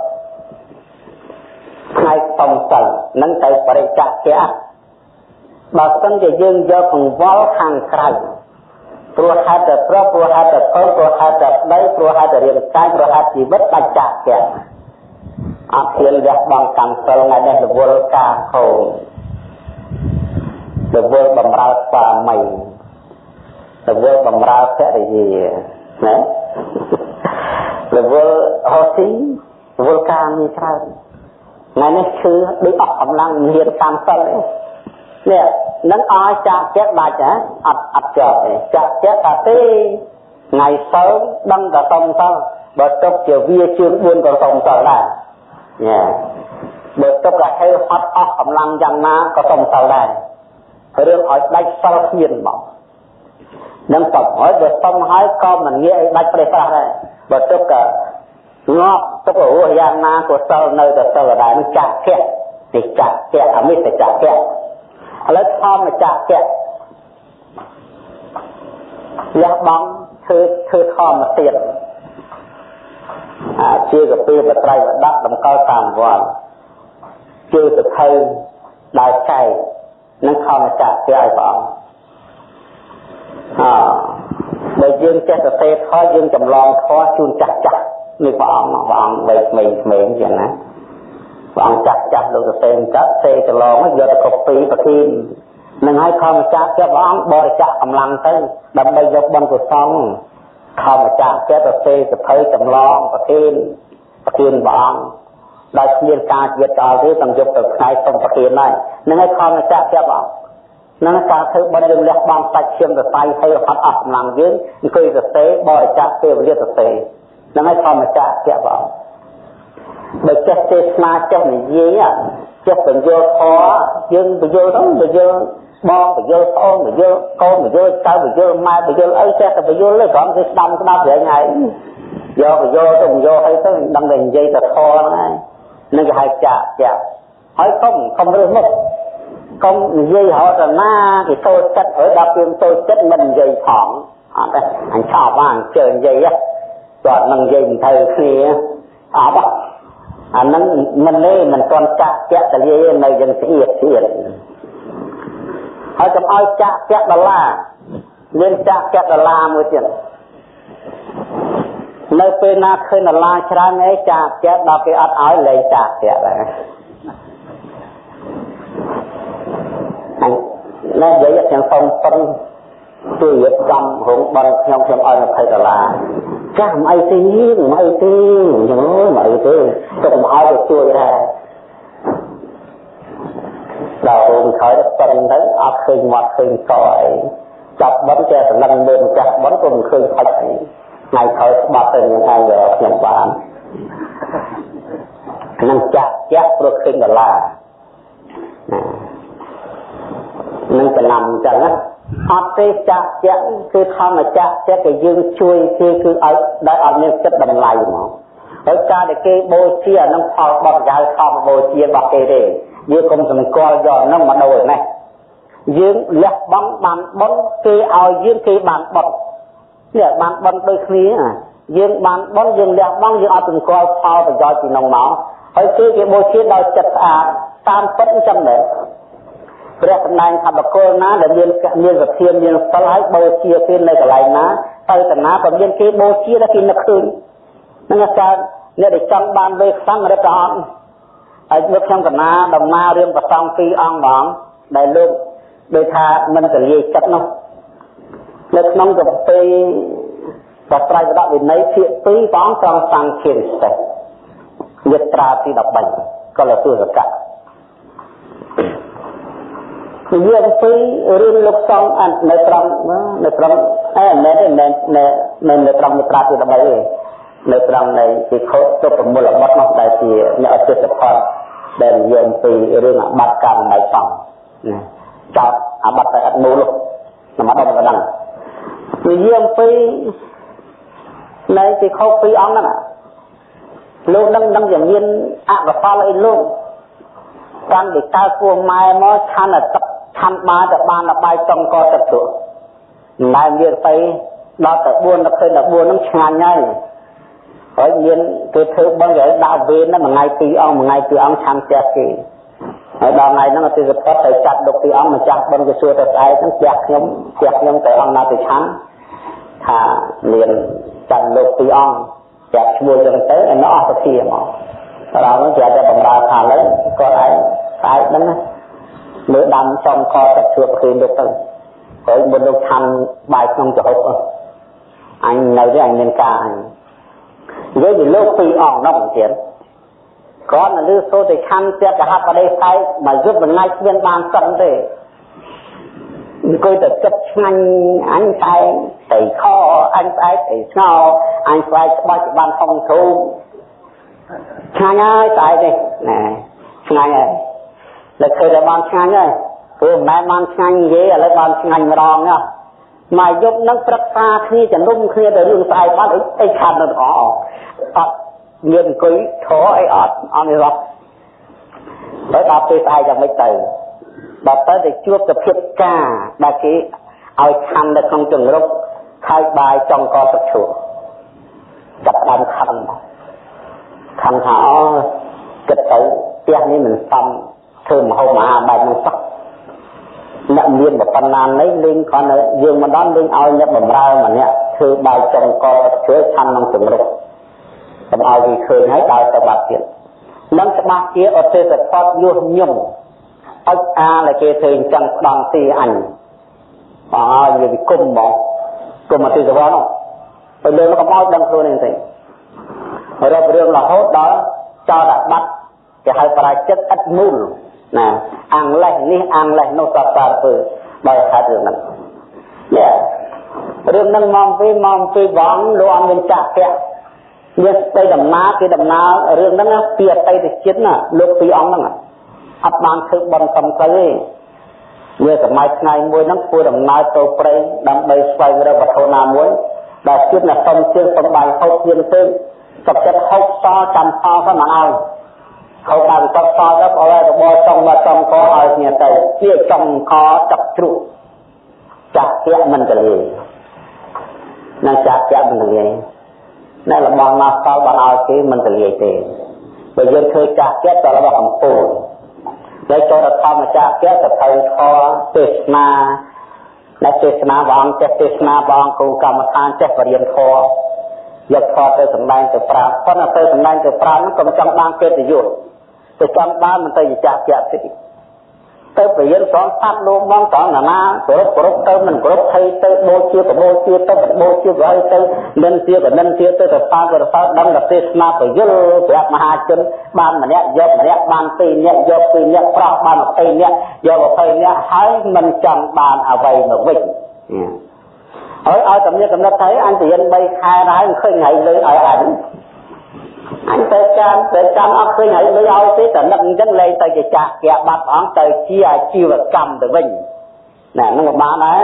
ในตรงสั่งนั่นใจบริจะเกี่ยบางคนจะยืนเยอะของวอลข้างใครตัวหาแต่เพราะตัวหาแต่เพิ่มตัวหาแต่ได้ตัวหาแต่เรียนการตัวหาชีวิตปัจจัยแก่อาเพียงอยากบางคำสลายในวอลกาโคเดวอลบำราสามีเดวอลบำราเสรีนะเดวอลฮอซีวอลกามีใครในนี้คือดึงออกกำลังเรียนการสลายเนี่ยนั่นอ้อยจะเจ็บได้จ้ะอัดอัดเจ็บจะเจ็บแต่ที่ไงเสริมดังแต่ตรงเท่าเบิดตกเกี่ยววิชื่อบุญก็ตรงเท่าได้เนี่ยเบิดตกกับให้พัดออกกำลังยังน้าก็ตรงเท่าได้เรื่องอ้อยได้เสริมเพียนบอกนั่นตบอ้อยเบิดต้มหายก็มันเงี้ยได้ประเดี๋ยวได้เบิดตกกับงอกตกหัวยังน้าก็เสริมเนยก็เสริมได้มันจับแค่ติดจับแค่อมิตรจับแค่แล้วทอมมาจากแกะยักบังคือคือทอมมาเตียนชื่อกับปีกับไตรวัดดักดำเก้าสามวันชื่อกับเธอได้ใช่นั่นทอมมาจากแกะไอ้บังอ่าโดยยืนเจตเตะท้อยืนจำลองท้อจูนจักจักในบังบังไปเมย์เมย์อย่างนั้นบางจักจักเราจะเซ็นจักเซจะลองไม่เยอะแต่กบปีประทีนหนึ่งให้ข้ามาจักแค่บางบริจาคกำลังเต้ดำไปยกบนกุศลข้ามาจักแค่แต่เซจะเผยจำลองประทีนประทีนบางได้เรียนการเยียดต่อที่ต้องยกตึกในตรงประทีนได้หนึ่งให้ข้ามาจักแค่บางนั่นการเธอบรรลุเล็กบางไปเชื่อมแต่ไปให้พัดอัดกำลังยืนเคยจะเซบริจาคเซเรียกแต่เซหนึ่งให้ข้ามาจักแค่บางเด็กจะเทศนาจะมีเยี่ยจะเป็นโยธายังเป็นโยต้องเป็นโยมองเป็นโยโต้เป็นโยโก้เป็นโยเต้าเป็นโยมาเป็นโยไอ้แค่เป็นโยเลยก่อนที่ดำก็ดำอย่างไงโยเป็นโยต้องโยให้ต้องดำเป็นยี่แต่ทอไงนั่นก็ให้จะจะให้không không được mất không dây họ là na thì tôi chất ở đặc biệt tôi chất mình dây thỏng anh chào bạn chơi dây á còn mình dây thầy khi à bácอันนั้นมันนี่มันตอนจักแกะแต่เลี้ยในยังเสียดเสียดเขาจะเอาจักแกะดอลลาร์เรียนจักแกะดอลลาร์มือเดียวในเป็นนาเคยดอลลาร์ชราไงจักแกะดาวไปอัดอ้อยเลยจักแกะเลยนั่นเดี๋ยวอย่างฟองต้นตัวเหยียบกำหงบอลยองยองอ้อยเคยดอลลาร์จ้าไม่ตีไม่ตีอย่างนู้นไม่ตีต้องเอาไปช่วยได้เราเคยตรงนั้นเอาคืนวัดคืนก่อยจับบอลแกแต่ลังเดินจับบอลกลุ่มคืนไปไงเคยบัดเป็นยังไงเหรออย่างบ้านนั่งจับแยกตัวคืนดอลลาร์นั่งจะนำจังนะอาเตจักจะคือทำมาจักจะก็ยืนช่วยคือคือเอาได้เอาเนี่ยจะดำไหลหมอแล้วการเกี่ยโบเชียน้ำพอบอกยาวทำโบเชียบอกเอเดยืนกลมสมกอย้อนน้ำมาโดยไหมยืนเล็กบังบังบนเกี่ยเอายืนเกี่ยบังบนเนี่ยบังบนโดยนี้ dương ban bón dương đẹp bón dương ở từng coi phao và do chỉ nồng máu ở kia cái bố chia đôi chật à tam phấn trăm đấy bây giờ này thằng bà cô ná để miên miên vật thiên miên phá lái bố chia phiên này cả lại ná tay cả ná và miên cái bố chia đã khi nó khơi nó là sao nếu để trong ban về sáng ở đó ở nước trong cả ná đồng na riêng và xong phi ăn món đại luôn đời tha mình phải gì chất nó nước nông gặp phi và trai của đạo vì nấy thiện phi bóng trong sang khiển sạch nhiệt tra phi đọc bệnh còn là tôi rồi cả dương phi riêng lúc xong anh nơi trong nơi trong à nơi đây nơi nơi nơi trong nhiệt tra phi đọc bệnh nơi trong này thì khối tôi cũng mua là bắt nó đại thì nhờ chưa tập hợp để dương phi riêng là bắt càng đại phòng chọn à bắt tại ăn nô luôn là bắt đầu đằng thì dương phi này thì không phi ống đó luôn đang đang dần nhiên ạ và pha lại luôn quan để ta cua mai nó than là tập than ba tập ba là bài trong co tập chỗ mai miền tây đó tập buôn nó khơi là buôn nó chán ngay ở nhiên cái thứ bao giờ đạo về nó mà ngày từ ông mà ngày từ ông chăn chẹt thì ở đó này nó từ có thể chặt được từ ông mà chặt bên cái xuôi tập ai nó chẹt nhóm chẹt nhóm tại ông nào từ chán thà liền chặt được từ ông chặt mua cho nó tới nó ở kia mà đó nó chặt cho bằng ba thà lấy có ai ai đó mới đâm trong kho tập chuột khi được rồi rồi một lúc thằng bài không cho hộp anh nói với anh nên ca anh với những lúc phi ỏng nó cũng chuyện có là lưu số thì khăn sẽ cả hạt vào đây sai mà giúp mình ngay viên ban sân thế tôi được chấp anh anh sai tẩy kho anh sai tẩy ngao anh sai bao nhiêu ban phong thu ngay ngay sai đây này ngay ngay làเคยได้ban ngay ngay tôi mai ban ngay ghế là ban ngay mà đòn nha mà giúp nó rất xa khi chẳng đúng khi để đường sai bắt ấy ấy khăn nó có nhiên quý thố ấy ọt ông hiểu không bởi đọc tôi sai cho mấy từ đọc tới thì chưa tập thiết ca đã chỉ ai khăn được không chừng lúc khai bài trong co tập chủ tập đàn khăn khăn thảo kịch tẩu tiếc như mình xong thường mà hôm mà bài mình sắc nặng miên một phần nàn lấy linh con này dương mà đón linh ao nhập bầm rau mà nè thư bài trong co tập chủ khăn không chừng lúc tập ao thì khơi hãy đào tập bạc tiền nâng tập bạc kia ở trên tập phát vô nhung ốc a là kia thường chẳng bằng tì ảnh à như bị cung bỏ cung mà tì tập phát không bây giờ nó có bao đăng thôi nên thì ở đây đường là hốt đó cho đặt bắt cái hai phải chất ít mùl nè ăn lên ní ăn lên nó sắp sắp từ bài hai đường này yeah đường nâng mong với mong với vắng đồ ăn bên chặt kẹt nhưng đây đầm ná cái đầm ná riêng đó nó tiệt tay thì chết nè lúc phi ong đó nè ấp ban thức bần cầm cây như cái mai ngày muối nó phui đầm ná tô prey đầm bay xoay ra vật thô nam muối đã chết là phong chương phong bài hậu thiên tương tập chất hậu so chăm so cái mà ao hậu bàn tập so đó có lại bò trong và trong có ở nhà tây kia trong có tập trụ chặt kẹt mình cái gì năng chặt kẹt mình cái gì này là bọn mà sao bọn ao kia mình tự gây tiền bây giờ khơi chặt kết cho nó bằng phù lấy cho nó thao mà chặt kết là thầy kho tết na lấy tết na bọn tết tết na bọn cụ cầm một than tết và riêng kho giật kho tới tầm đánh từ pra có nó tới tầm đánh từ pra nó còn trong ban kết thì dụ từ trong ban mình tới chặt kết thì tới phải yên xóm sát luôn mong xóm là na cổ rốc cổ rốc tới mình cổ rốc thay tới bô chia của bô chia tới bô chia của ai tới nên chia của nên chia tới tập pha của pha đâm gặp tết na phải dứt đẹp mà hai chân ban mà nét dốc mà nét ban tì nét dốc tì nét pro ban mà tì nét dốc mà tì nét hái mình chẳng bàn ở vậy mà vịnh ở ở tầm như tầm nó thấy anh thì anh bay khai ra anh khơi ngày lấy ở ảnh anh tới can tới can ấp khơi ngày lấy ao thế tận nâng chân lên tới cái chạc kẹt bát ón tới chia chia vật cầm được vinh nè nó một ba đấy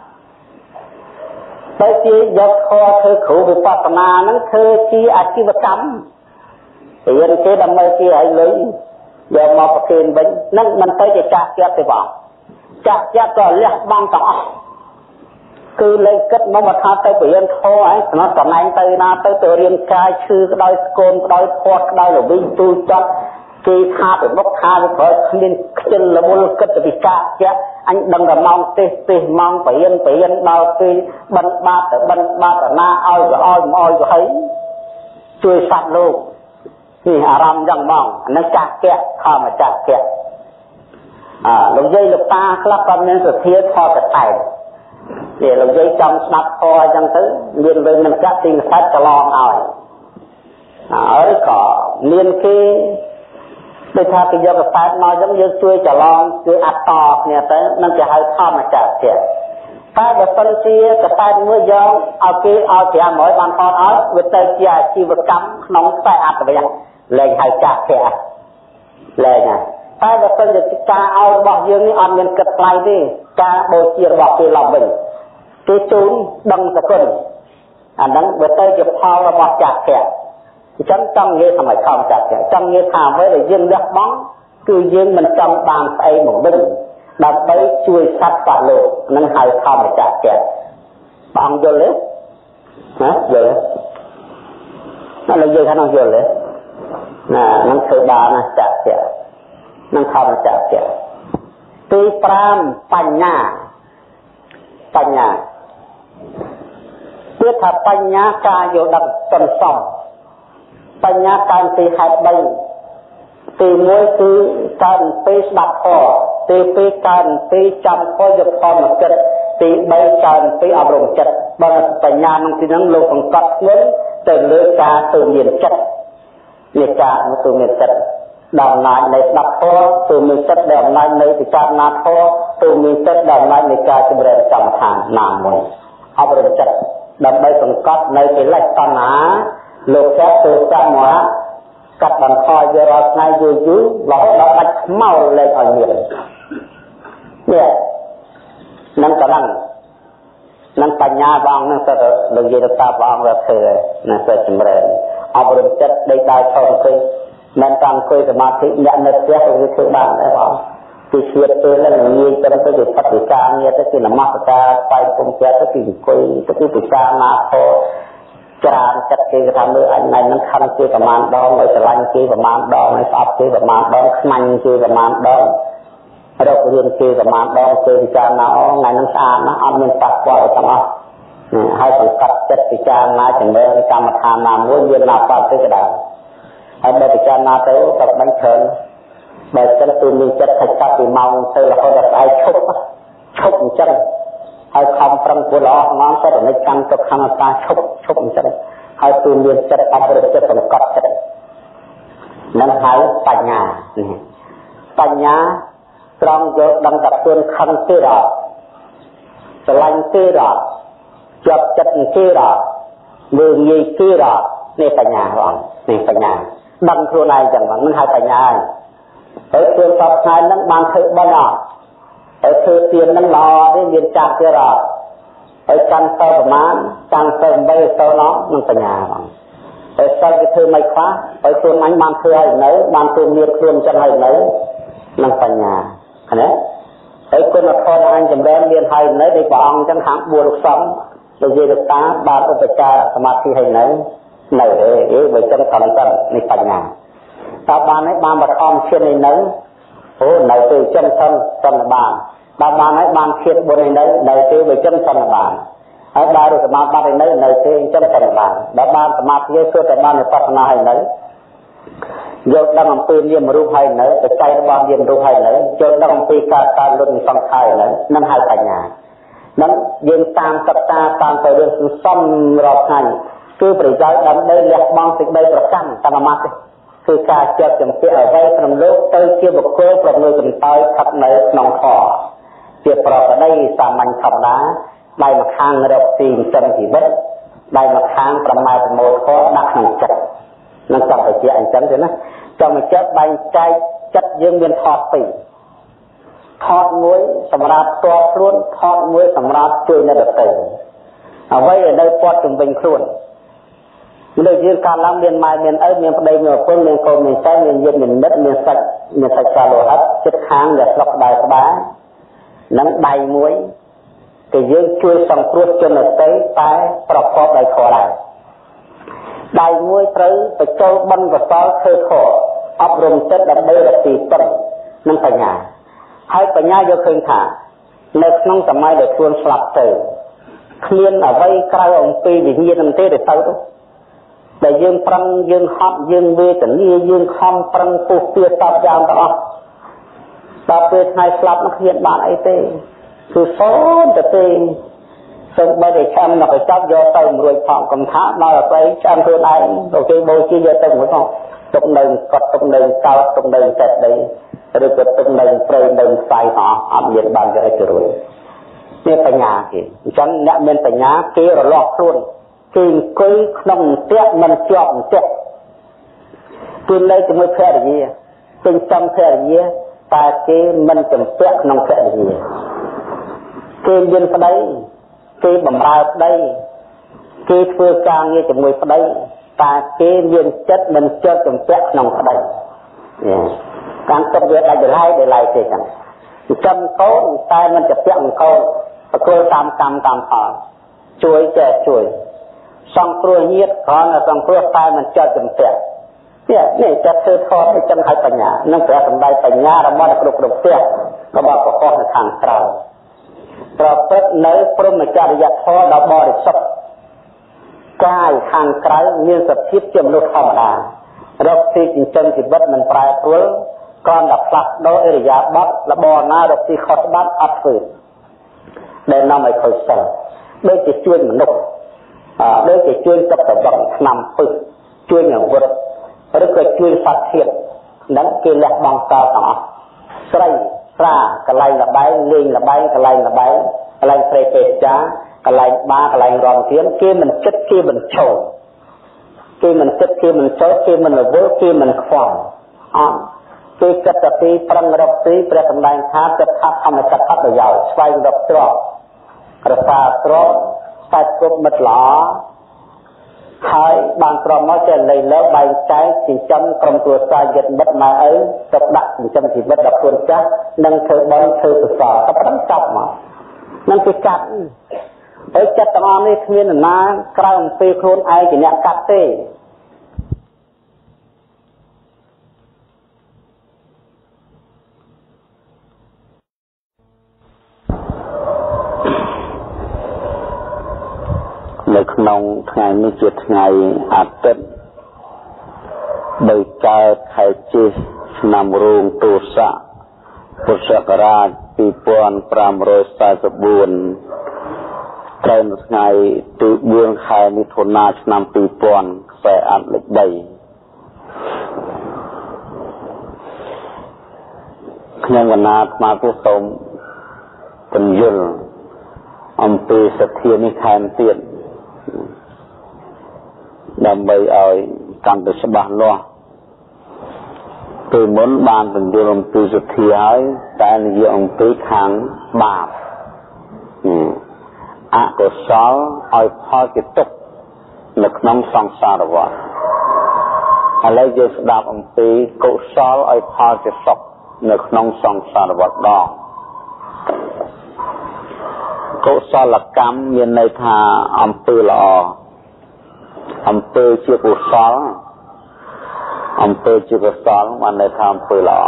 tới chia dọc kho thơ khủ về Phật na nó thơ chia chia vật cầm thì anh thế đâm mê chia anh lấy giờ mà Phật thiên vinh nâng mình tới cái chạc kẹt thì bảo chạc kẹt rồi lẹ băng tỏ cứ lấy kết mong mà tha tới biển thô ấy nó còn anh tới na tới từ riêng cai chư đôi côn đôi thoát đôi là vinh tu cho khi tha phải bốc tha với khỏi liên chân là môn kết từ cả chứ anh đừng là mong tê tê mong biển biển đau tê bận ba tới bận ba tới na oi rồi oi oi rồi thấy chui sạt luôn thì à ram răng mong nó chặt kẹt kho mà chặt kẹt à lúc dây lúc ta các con nên sự thiết kho cái tài để lúc dây trong snap kho trong thứ liên với mình các tình sát cho lo hỏi ở có liên khi bây giờ cái do cái phát nói giống như chui cho lo chui ắt to nè tới nó chỉ hơi kho mà chặt kẹt ta được phân chia cái tay mưa gió ở kia ở kia mỗi bàn con ở với tay kia chi vật cắm nóng tay ắt bây giờ lên hai chặt kẹt lên nè ta được phân được ca ao bỏ dương ní ăn nhân cật lại đi ca bồi chia bỏ kia lòng mình cái chốn đâm cái cơn anh đang với tay chụp phao là bỏ chặt kẹt chẳng trong nghe thằng mày không chặt kẹt trong nghe thằng với để dương đẹp bóng cứ dương mình trong bàn tay một bình đập bấy chui sát phạt lộ nên hai không mày chặt kẹt bạn vô lấy hả vô lấy nó là vô khả năng vô lấy nè nó thứ ba nó chặt kẹt năng không chặt kẹtទី5បញ្ញាបញ្ញាគឺថាបញ្ញាការយល់ដឹងសន្សំបញ្ញាការទីហេតុ3ទី1គឺការពីស្ដាប់ធម៌ទី2ការពីចាំធម៌យកធម៌មកចិត្តទី3ការពីអប់រំចិត្តបើបញ្ញាក្នុងទីហ្នឹងលោកបង្កត់ធ្ងន់ទៅលើការទូមានចិត្តនៃការទូមានចិត្តដំណើរនៃស្ដាប់ធម៌ទូមានចិត្តដំណើរនៃពិចារណាធម៌ទូមានចិត្តដំណើរនៃការជំរុញកម្មដ្ឋានណាមួយអប់រំចិត្តដើម្បីសង្កត់នៅកិលេសតណ្ហាលោកចាត់ទៅតាមមកកាត់បន្ថយវារាល់ថ្ងៃយូរយូររហូតដល់បាច់ខ្មៅលែងឲ្យមាននេះនឹងកម្លាំងនឹងបញ្ញាបងនឹងទៅលោកយាយទៅតាមបងទៅធ្វើណាទៅជំរុញអប់រំចិត្តដេកដើរថតឃើញមិនតាមអង្គុយសមាធិអ្នកនៅផ្ទះទៅធ្វើបានដែរបងពីឈៀតពេលហ្នឹងងាយទៅទៅជាបតិការងារទៅជានមស្ការស្វែងគុំផ្ទះទៅពីអង្គុយទៅពីពិការណាធោច្រើនចិត្តគេថាមើលអញណៃនឹងខំគេប្រមាណដងឲ្យស្រឡាញ់គេប្រមាណដងឲ្យស្អប់គេប្រមាណដងខ្មាញ់គេប្រមាណដងរករៀនគេប្រមាណដងគេពិចារណាអូថ្ងៃនឹងស្អាតណាស់អត់មានប៉ះពាល់អីទាំងអស់ហើយសង្កត់ចិត្តពិចារណាចំណេះកម្មដ្ឋានណាមួយមានណាប៉ះទេក៏ដែរហើយបើពិចារណាទៅក៏បាញ់ច្រើនបើចិត្តទូមានចិត្តខិតចាប់ពីម៉ោងទៅរហូតដល់ស្អែកឈប់ឈប់អញ្ចឹងហើយខំប្រឹងធ្វើល្អហ្មងតែមិនកាន់ទុកខំតាឈប់ឈប់អញ្ចឹងហើយទូមានចិត្តអប់រំចិត្តសង្កត់ចិត្តនឹងហៅបញ្ញាបញ្ញាត្រង់យកដឹងតែខ្លួនខំទេរត់ស្រឡាញ់ទេរត់ជាប់ចិត្តទេរត់មើលងាយទេរត់នេះបញ្ញាបងនេះបញ្ញាដឹងខ្លួនឯងចឹងហ្នឹងហៅបញ្ញាហើយខ្លួនសពថ្ងៃហ្នឹងបានធ្វើបន់អត់ហើយធ្វើទៀនហ្នឹងល្អទេមានចាស់ទៀតអត់ហើយកាន់ទៅប្រមាណកាន់ទៅបីទៅនោះនឹងបញ្ញាបងហើយសិលគេធ្វើមិនខ្វះហើយខ្លួនអញបានធ្វើឲ្យនៅបានធ្វើមានខ្លួនចឹងឲ្យនៅនឹងបញ្ញាឃើញទេហើយគុណធម៌អញចម្រើនមានឲ្យនៅដូចព្រះអង្គចឹងខាងបួលលោកសំលោកយាយលោកតាបានឧបចារសមាធិឲ្យនៅនៅទេអីបើចឹងត្រឹមត្រូវនេះបញ្ញាតើបានហើយបានបឋមឈាននេះនៅអូនៅទៅចឹងសិនសិនបានដល់បានហើយបានឈានបុណ្យនេះនៅនៅទៅបើចឹងសិនបានហើយដល់រសមាបត្តិនៅនៅទៅចឹងសិនបានដល់បានសមាធិគឺតែបានវិបស្សនាឲ្យនៅយកដឹងអំពីនាមរូបឲ្យនៅបច្ច័យរបស់នាមរូបឲ្យនៅយកដឹងអំពីការកើតលុតសង្ខารនៅនឹងហៅបញ្ញានឹងយើងតាមសិក្សាតាមទៅរឿងសន្សំរាល់ថ្ងៃគឺប្រយោជន៍ដើម្បីលះបង់សេចក្តីប្រកាន់តាមអាមត្តគឺការជាប់ចំពាក់អ្វីក្នុងលោកទៅជាបុគ្គលប្រមូលកំតើយស្ថិតនៅក្នុងខជាប្រកដីសាមញ្ញធម្មតាដៃម្ខាងរកទីចិញ្ចឹមជីវិតដៃម្ខាងប្រម៉ែប្រមូលខដាក់ក្នុងចិត្តនឹងចង់ទៅជាអញ្ចឹងទេណាចង់មកចិត្តបែងចែកចិត្តយើងមានថតពីរថតមួយសម្រាប់តបខ្លួនថតមួយសម្រាប់ជួយអ្នកដទៃអ្វីដែលនៅពាត់ជំវិញខ្លួនមនុស្សយើងកាលឡើងមានម៉ែមានឪមានប្តីមានប្រពន្ធមានកូនមានចៅមានញាតិមានមិត្តមានសាច់មានសាច់សាលោហិតចិត្តខាងដែលស្រុកដែរក្បាលនឹងដៃមួយគឺយើងជួយសង្គ្រោះជនដទៃតែប្រកបដោយធម៌ដែរដៃមួយត្រូវបញ្ចូលបន់កសលធ្វើធម៌អប់រំចិត្តដើម្បីរកទីពិតនិងបញ្ញាហើយបញ្ញាយកឃើញថានៅក្នុងសម័យដែលខ្លួនស្លាប់ទៅគ្មានអ្វីក្រៅអំពីវិញ្ញាណនឹងទេដែលទៅទៅដែលយើងប្រឹងយើងហត់យើងវេទនាយើងខំប្រឹងពុះពៀតបយ៉ាងទាំងអស់ដល់ពេលថ្ងៃស្លាប់នោះគ្មានបានអីទេគឺសូនតែទេសូមបើតែឆាំដល់ចាប់យកទៅរួចផងកំថាដល់អ្វីឆាំខ្លួនឯងទៅគេបូជាយកទៅមួយផងទុកនៅកត់ទុកនៅកោតទុកនៅចិត្តដីឬក៏ទុកនៅព្រៃនៅផ្សាយអស់អត់មានបានទៅរួចនេះបញ្ញាគេអញ្ចឹងអ្នកមានបញ្ញាគេរលាស់ខ្លួនគេអង្គុយក្នុងផ្ទះមិនជាប់ផ្ទះគឺនៅជាមួយភរិយាពេញចំភរិយាតែគេមិនចំពាក់ក្នុងភរិយាគេមានប្តីគេបម្រើប្តីគេធ្វើការងារជាមួយប្តីតែគេមានចិត្តមិនជាប់ចំពាក់ក្នុងប្តីតាមទឹកវាដាច់ដライដライទេចឹងចំកូនតែមិនចំពាក់នឹងកូនប្រគល់តាមកម្មតាមផលជួយចេះជួយសង្គ្រោះញាតិគ្រាន់តែសង្គ្រោះតែមិនជាប់ចំពាក់នេះនេះจะធ្វើធម៌ឲ្យចឹងឲ្យបញ្ញានឹងព្រះសម្ដែងបញ្ញារបស់គ្រប់គ្រប់ផ្ទះរបស់ប្រកបនៅខាងក្រៅប្រព្រឹត្តនៅព្រហ្មចរិយធម៌ដ៏បរិសុទ្ធកាយខាងក្រៅមានសភាពជាមនុស្សធម្មតារកទីចិញ្ចឹមជីវិតមិនប្រែប្រួលគ្រាន់តែផ្លាស់ប្ដូរអិរិយាបថរបរណារកទីខុសច្បាប់អត់ធ្វើដែលនាំឲ្យខុសសិលដូចជាជួយមនុស្សអឺដូចជាជួយទឹកប្រវត្តិឆ្នាំពឹសជួយអាវុធឬក៏ជួយសត្វធាតុហ្នឹងគេលះបង់កលទាំងអស់ស្រីស្រាកន្លែងលបែងលេងលបែងកន្លែងលបែងកន្លែងព្រៃពេទ្យាកន្លែងបារកន្លែងរំធានគេមិនចិត្តគេមិនឈោគេមិនចិត្តគេមិនចូលគេមិនរវល់គេមិនខ្វល់អត់គេគិតតែពីប្រឹងរកទីព្រះសម្ដែងថាគិតថាធម្មចិត្តអត់ប្រយោជន៍ស្វែងរកទ្រព្យរក្សាទ្រព្យសាច់គ្រប់មិត្តល្អហើយបានក្រមមកចេះលៃលើបែងចែកចិញ្ចឹមក្រុមគ្រួសារយិត្តមិត្តម៉ែអីទៅដាក់ចិញ្ចឹមជីវិតដល់ខ្លួនចាស់និងធ្វើបុណ្យធ្វើកុសលតែប្រឹងចាប់មកនឹងគេកាត់ហើយចិត្តទាំងអស់នេះគ្មាននរណាក្រៅអំពីខ្លួនឯងជាអ្នកកាត់ទេនៅក្នុងថ្ងៃនេះជាថ្ងៃអាទិត្យដោយកើតខែជីឆ្នាំរោងទស័កពុទ្ធសករាជពីរពាន់ប្រាំរយសែនសិបបួនត្រូវនៅថ្ងៃទីបួនខែមិថុនាឆ្នាំពីរពាន់ខ្សែអត្ថលេខបីខ្ញុំកណាអាត្មាពុទ្ធសូមពន្យល់អំពីសទ្ធានេះថែមទៀតដើម្បីឲ្យកាន់តែច្បាស់លាស់ពេលមុនបានបញ្យល់អំពីសទ្ធាហើយតែនិយាយអំពីខាងបាបអកុសលឲ្យផលជាទុក្ខនៅក្នុងសង្សារវដ្តឥឡូវយើងស្ដាប់អំពីកុសលឲ្យផលជាសុខនៅក្នុងសង្សារវដ្តដងកុសលកម្មមានន័យថាអំពើល្អអំពើជាកុសលអំពើជាកុសលបានន័យថាអំពើល្អ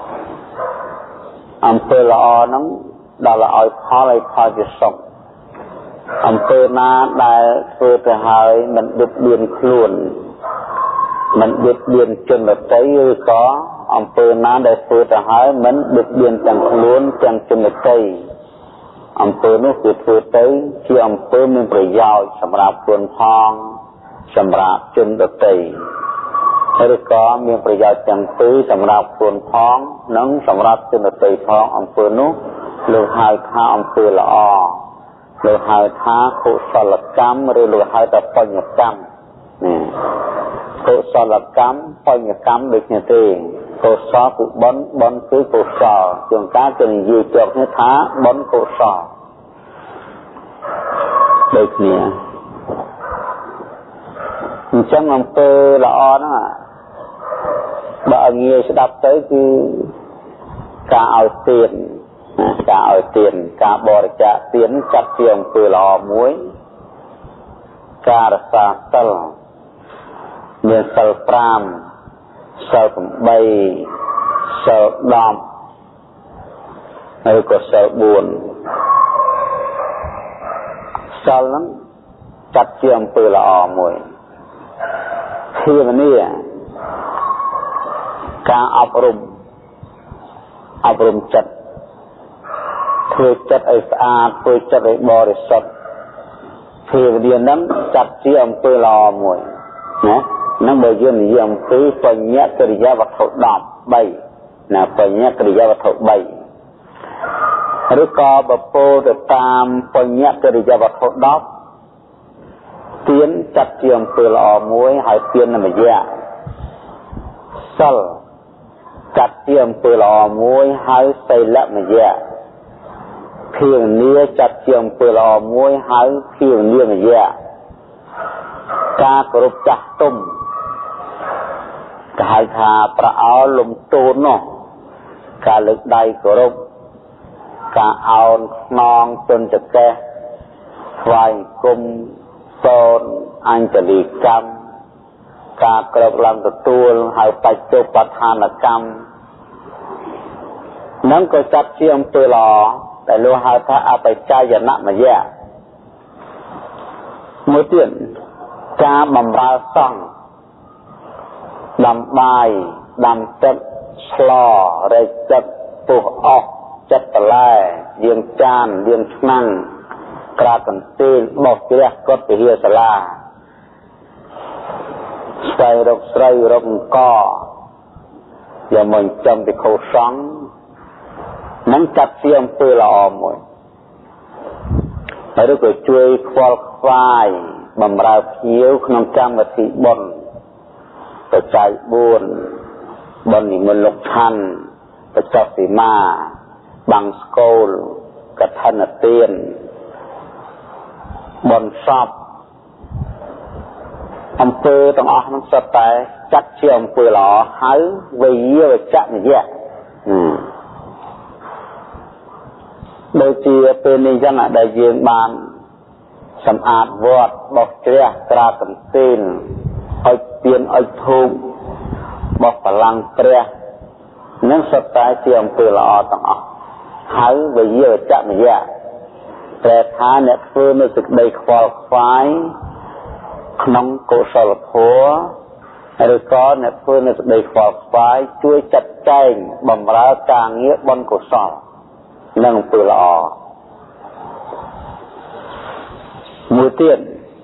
អំពើល្អហ្នឹងដល់ឲ្យផលឲ្យផលជាសុខអំពើណាដែលធ្វើទៅហើយមិនបិទបៀនខ្លួនមិនបិទបៀនជនដទៃឬក៏អំពើណាដែលធ្វើទៅហើយមិនបិទបៀនទាំងខ្លួនទាំងជនដទៃអំពើនោះគឺធ្វើទៅជាអំពើមានប្រយោជន៍សម្រាប់ខ្លួនផងសម្រាប់ជនដទៃឬក៏មានប្រយោជន៍ទាំងពីរសម្រាប់ខ្លួនផងនិងសម្រាប់ជនដទៃផងអំពើនោះលោកហៅថាអំពើល្អលោកហៅថាកុសលកម្មឬលោកហៅថាបញ្ញកម្មកុសលកម្មបញ្ញកម្មដូចនេះទេកុសលគឺបុណ្យបុណ្យគឺកុសលជាងការគេនិយាយជាប់នេះថាបុណ្យកុសលដូចគ្នាអញ្ចឹងអំពើល្អហ្នឹងបើងាយស្ដាប់ទៅគឺការឲ្យទានការឲ្យទានការបរិច្ចាគទានចាត់ជាអំពើល្អមួយការរក្សាសិលមានសិលប្រាំសិលប្រាំសិលដប់ហើយក៏សិលបួនសិលហ្នឹងចាត់ជាអំពើល្អមួយភាវនាការអប់រំអប់រំចិត្តធ្វើចិត្តឲ្យស្អាតធ្វើចិត្តឲ្យបរិសុទ្ធភាវនាហ្នឹងចាត់ជាអំពើល្អមួយណានឹងបើយើងនិយាយអំពីបញ្ញកិរិយាវត្ថុដប់បីណាបញ្ញកិរិយាវត្ថុបីឬក៏បពោទៅតាមបញ្ញកិរិយាវត្ថុដប់ទានចាត់ជាអំពើល្អមួយហើយទាននមយៈសិលចាត់ជាអំពើល្អមួយហើយសីលមយៈភាវនាចាត់ជាអំពើល្អមួយហើយភាវនាមយៈការគោរពចាស់ទុំគេហៅថាប្រអល់លំទោននោះការលើកដៃគោរពការអោនខ្នងជន់ចកេះថ្វាយគុំសូនអញ្ជលីកម្មការក្រោកឡើងទទួលហើយបច្ចុប្បន្នឋានកម្មនឹងក៏ចាត់ជាអំពើល្អដែលលោកហៅថាអបច្ច័យនមយៈមួយទៀតការបម្រើសង្ឃដាំបាយដាំទឹកស្លរែកទឹកពុះអស់ចិត្តបន្លែយាងចានយាងឆ្នាំងក្រាបកន្ទេលបោះជ្រះកុដិវិហារសាលាស្វែងរកស្រូវរកអង្គយ៉ាងមិនចំពិខុសង្ឃនឹងចាត់ជាអំពើល្អមួយហើយឬក៏ជួយខ្វល់ខ្វាយបម្រើភ្ញៀវក្នុងកម្មវិធីបុណ្យបច្ច័យបួនបុណ្យនិមន្តលោកឋានបច្ចុប្បន្នមាបាំងស្កូលកឋិនទានបុណ្យសពអំពើទាំងអស់នោះសុទ្ធតែចាត់ជាអំពើល្អហើយវិយាវចនយៈដូចជាពេលនេះចឹងដែលយើងបានសម្អាតវត្តបោះជ្រះក្រាបកន្ទេលអុជទៀនអុជធូបបោះបល្ល័ង្កព្រះនឹងសុទ្ធតែជាអំពើល្អទាំងអស់ហើយវិយាវចនយៈតែថាអ្នកធ្វើនៅសេចក្តីខ្វល់ខ្វាយក្នុងកុសលធម៌ឬក៏អ្នកធ្វើនៅសេចក្តីខ្វល់ខ្វាយជួយចាត់ចែងបម្រើការងារបុណ្យកុសលនឹងអំពើល្អមួយទៀត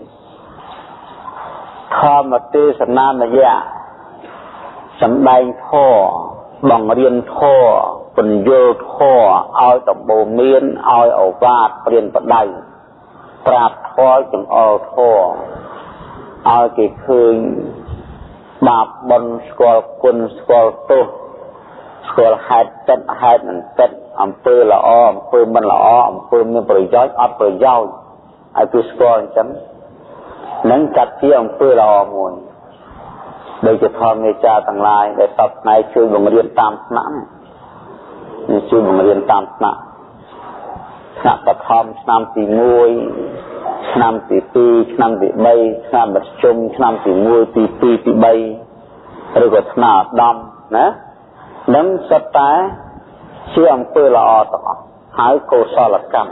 ធម្មទេសនាមយៈសម្ដែងធម៌បង្រៀនធម៌ពន្យល់ធម៌ឲ្យដំបូន្មានឲ្យឱវាទព្រានបដៅប្រាប់ធម៌ចង្អុលធម៌ឲ្យគេឃើញបាបបុណ្យស្គាល់គុណស្គាល់ទោសស្គាល់ហេតុចិត្តហេតុមិនចិត្តអំពើល្អអំពើមិនល្អអំពើមានប្រយោជន៍អត់ប្រយោជន៍ឲ្យគេស្គាល់អញ្ចឹងនឹងចាត់ជាអំពើល្អមួយដូចជាធម្មមេចាទាំងឡាយដែលសពថ្ងៃជួយបង្រៀនតាមថ្នាក់នេះជួយបង្រៀនតាមថ្នាក់ថ្នាក់បឋមឆ្នាំទីមួយឆ្នាំទីពីរឆ្នាំទីបីឆ្នាំមធ្យមឆ្នាំទីមួយទីពីរទីបីឬក៏ថ្នាក់ឧត្តមណានឹងសុទ្ធតែជាអំពើល្អទាំងអស់ហើយកុសលកម្ម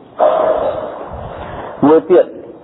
មួយទៀត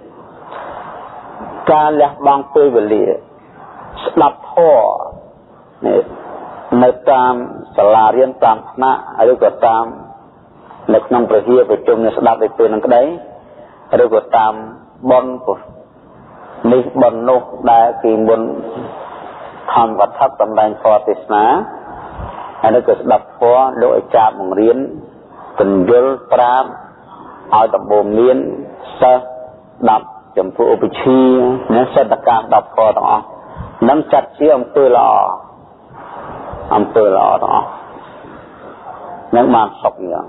ការលះបង់ពេលវេលាស្ដាប់ធម៌នៅតាមសាលារៀនតាមថ្នាក់ឬក៏តាមនៅក្នុងព្រះហេប្រជុំនៅស្ដាប់ទៅពេលនឹងក្តីឬក៏តាមបុណ្យនេះបុណ្យនោះដែលគឺមុនធម្មកថាសម្ដែងធម៌ទេសនាហើយក៏ស្ដាប់ធម៌លោកអាចារ្យបង្រៀនពន្យល់ប្រាប់ឲ្យដំបូន្មានសិស្សស្ដាប់ចំពោះឧបជាណាសិទ្ធិការស្ដាប់ធម៌ទាំងអស់នឹងចាត់ជាអំពើល្អអំពើល្អទាំងអស់នឹងបានសុខយ៉ាង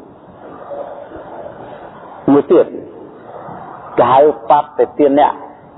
មួយទៀតគេហៅបបតិទានៈ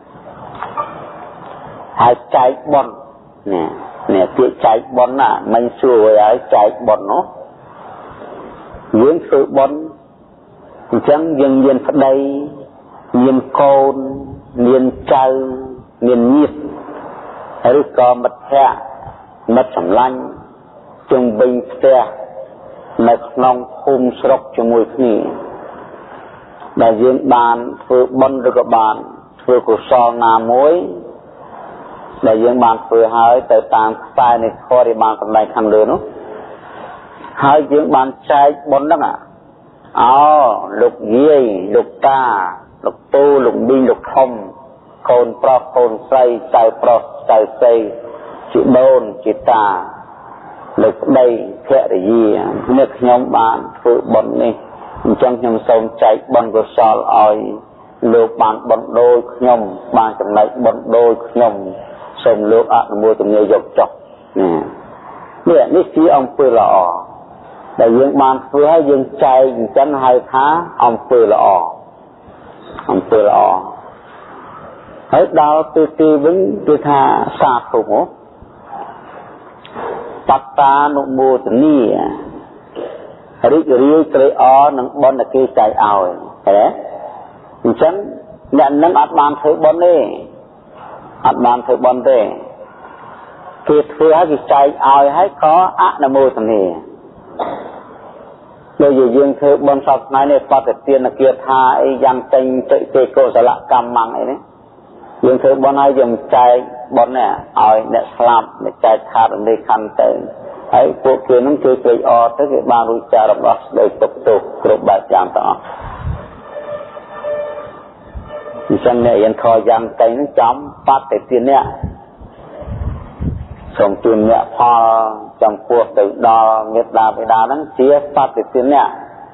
ហើយចែកបុណ្យនេះនេះពាក្យចែកបុណ្យណាមិនសួរឲ្យចែកបុណ្យនោះយើងធ្វើបុណ្យអញ្ចឹងយើងមានប្តីមានកូនមានចៅមានញាតិឬក៏មិត្តភក្តិមិត្តសម្លាញ់ជុំវិញផ្ទះនៅក្នុងភូមិស្រុកជាមួយគ្នាដែលយើងបានធ្វើបុណ្យឬក៏បានធ្វើកុសលណាមួយដែលយើងបានធ្វើហើយទៅតាមខ្សែនៃធម៌ដែលបានសម្ដែងខាងលើនោះហើយយើងបានចែកបុណ្យហ្នឹងអោលោកយាយលោកតាលោកពូលោកមីងលោកធំកូនប្រុសកូនស្រីចៅប្រុសចៅស្រីជីដូនជីតាលោកប្តីភរិយានេះខ្ញុំបានធ្វើបុណ្យនេះអញ្ចឹងខ្ញុំសូមចែកបុណ្យកុសលឲ្យលោកបានបុណ្យដូចខ្ញុំបានចំណែកបុណ្យដូចខ្ញុំសូមលោកអនុមោទនាយកចុះនេះនេះជាអំពើល្អដែលយើងបានធ្វើឲ្យយើងចែកអញ្ចឹងហៅថាអំពើល្អអំពើល្អហើយដល់ពេលទីវិញគឺថាសាធុមកបត្តានុមោទនីរីករាយត្រេកអរនឹងបុណ្យដែលគេចែកឲ្យឃើញទេអញ្ចឹងអ្នកនឹងអត់បានធ្វើបុណ្យទេអត់បានធ្វើបុណ្យទេគេធ្វើឲ្យគេចែកឲ្យហើយក៏អនុមោទនាដូចយើងធ្វើបុណ្យសពថ្ងៃនេះបដិទានគាថាអីយ៉ាងចេញទេកុសលកម្មអីនេះយើងធ្វើបុណ្យឲ្យយើងចែកបុណ្យនេះឲ្យអ្នកស្លាប់អ្នកចែកខាតរំលែកខណ្ឌទៅហើយពួកគេនឹងជួយត្រេកអរទៅគេបានរួចចាករបស់ស្ដីទុកទោសគ្រប់បែបយ៉ាងទាំងអស់អញ្ចឹងអ្នករៀនខយ៉ាងតែងនឹងចំបដិទាននេះសូមជូនអ្នកផលចំពោះទៅដល់មេត្តាបិតាហ្នឹងជាបដិទាននេះ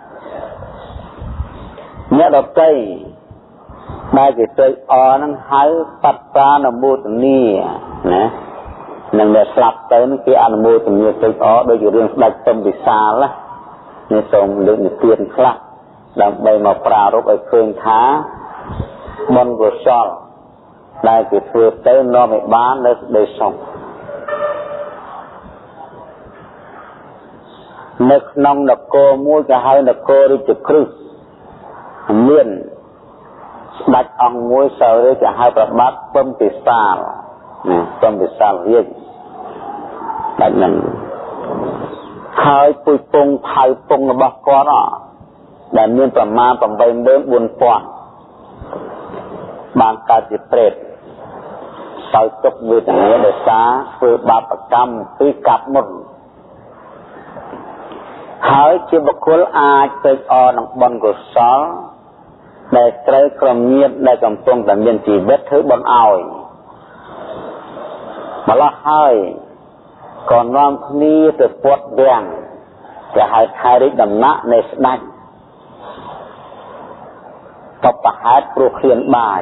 អ្នកដតីដែលគេត្រេកអរហ្នឹងហៅបត្តានុមោទនីណានឹងអ្នកស្លាប់ទៅនឹងគេអនុមោទនាត្រេកអរដូចជារឿងស្ដេចទុំវិសាលណានេះសូមលើកនិទានខ្លះដើម្បីមកប្រារព្ធឲ្យឃើញថាបុណ្យកុសលដែលគេធ្វើទៅនាំឲ្យបាននៅសេចក្តីសុខនៅក្នុងនគរមួយគេហៅនគររាជក្រឹសមានស្ដេចអង្គមួយសើរគេហៅប្របាទពំពិសាលណាពំពិសាលរាជដាច់នឹងហើយពុយពងផៅពងរបស់គាត់ដែលមានប្រមាណeightម៉ឺនfourពាន់បានកើតជាប្រេតសោយទុកវេទនាដោយសារធ្វើបាបកម្មពីកាប់មុនហើយជាបុគ្គលអាចត្រេកអរនឹងបុណ្យកុសលដែលត្រូវក្រុមញាតិដែលកំពុងតែមានជីវិតធ្វើបុណ្យឲ្យម្ល៉េះហើយក៏នាំគ្នាទៅពាត់វាំងគេហៅថារាជដំណាក់នៃស្ដេចតបប្រហែតព្រោះឃ្លានបាយ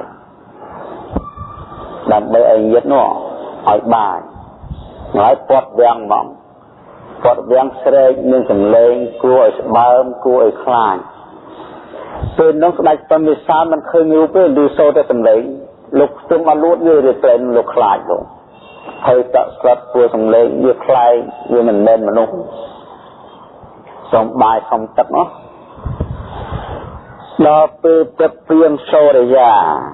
ដើម្បីឲ្យញាតិនោះឲ្យបាយហើយពាត់វាំងមកពាត់វាំងស្រែកនឹងសម្លេងគួរឲ្យស្បើមគួរឲ្យខ្លាចពេលនោះស្ដេចពំពិសាលមិនឃើញរូបទេឮសូរតែសម្លេងលោកខ្ទឹមអលួតវារៀបត្រែងលោកខ្លាចលោកហើយតស្លាប់ពួរសម្លេងវាខ្លាយវាមិនមែនមនុស្សសុំបាយសុំទឹកនោះដល់ពេលព្រឹកព្រៀងសូរិយា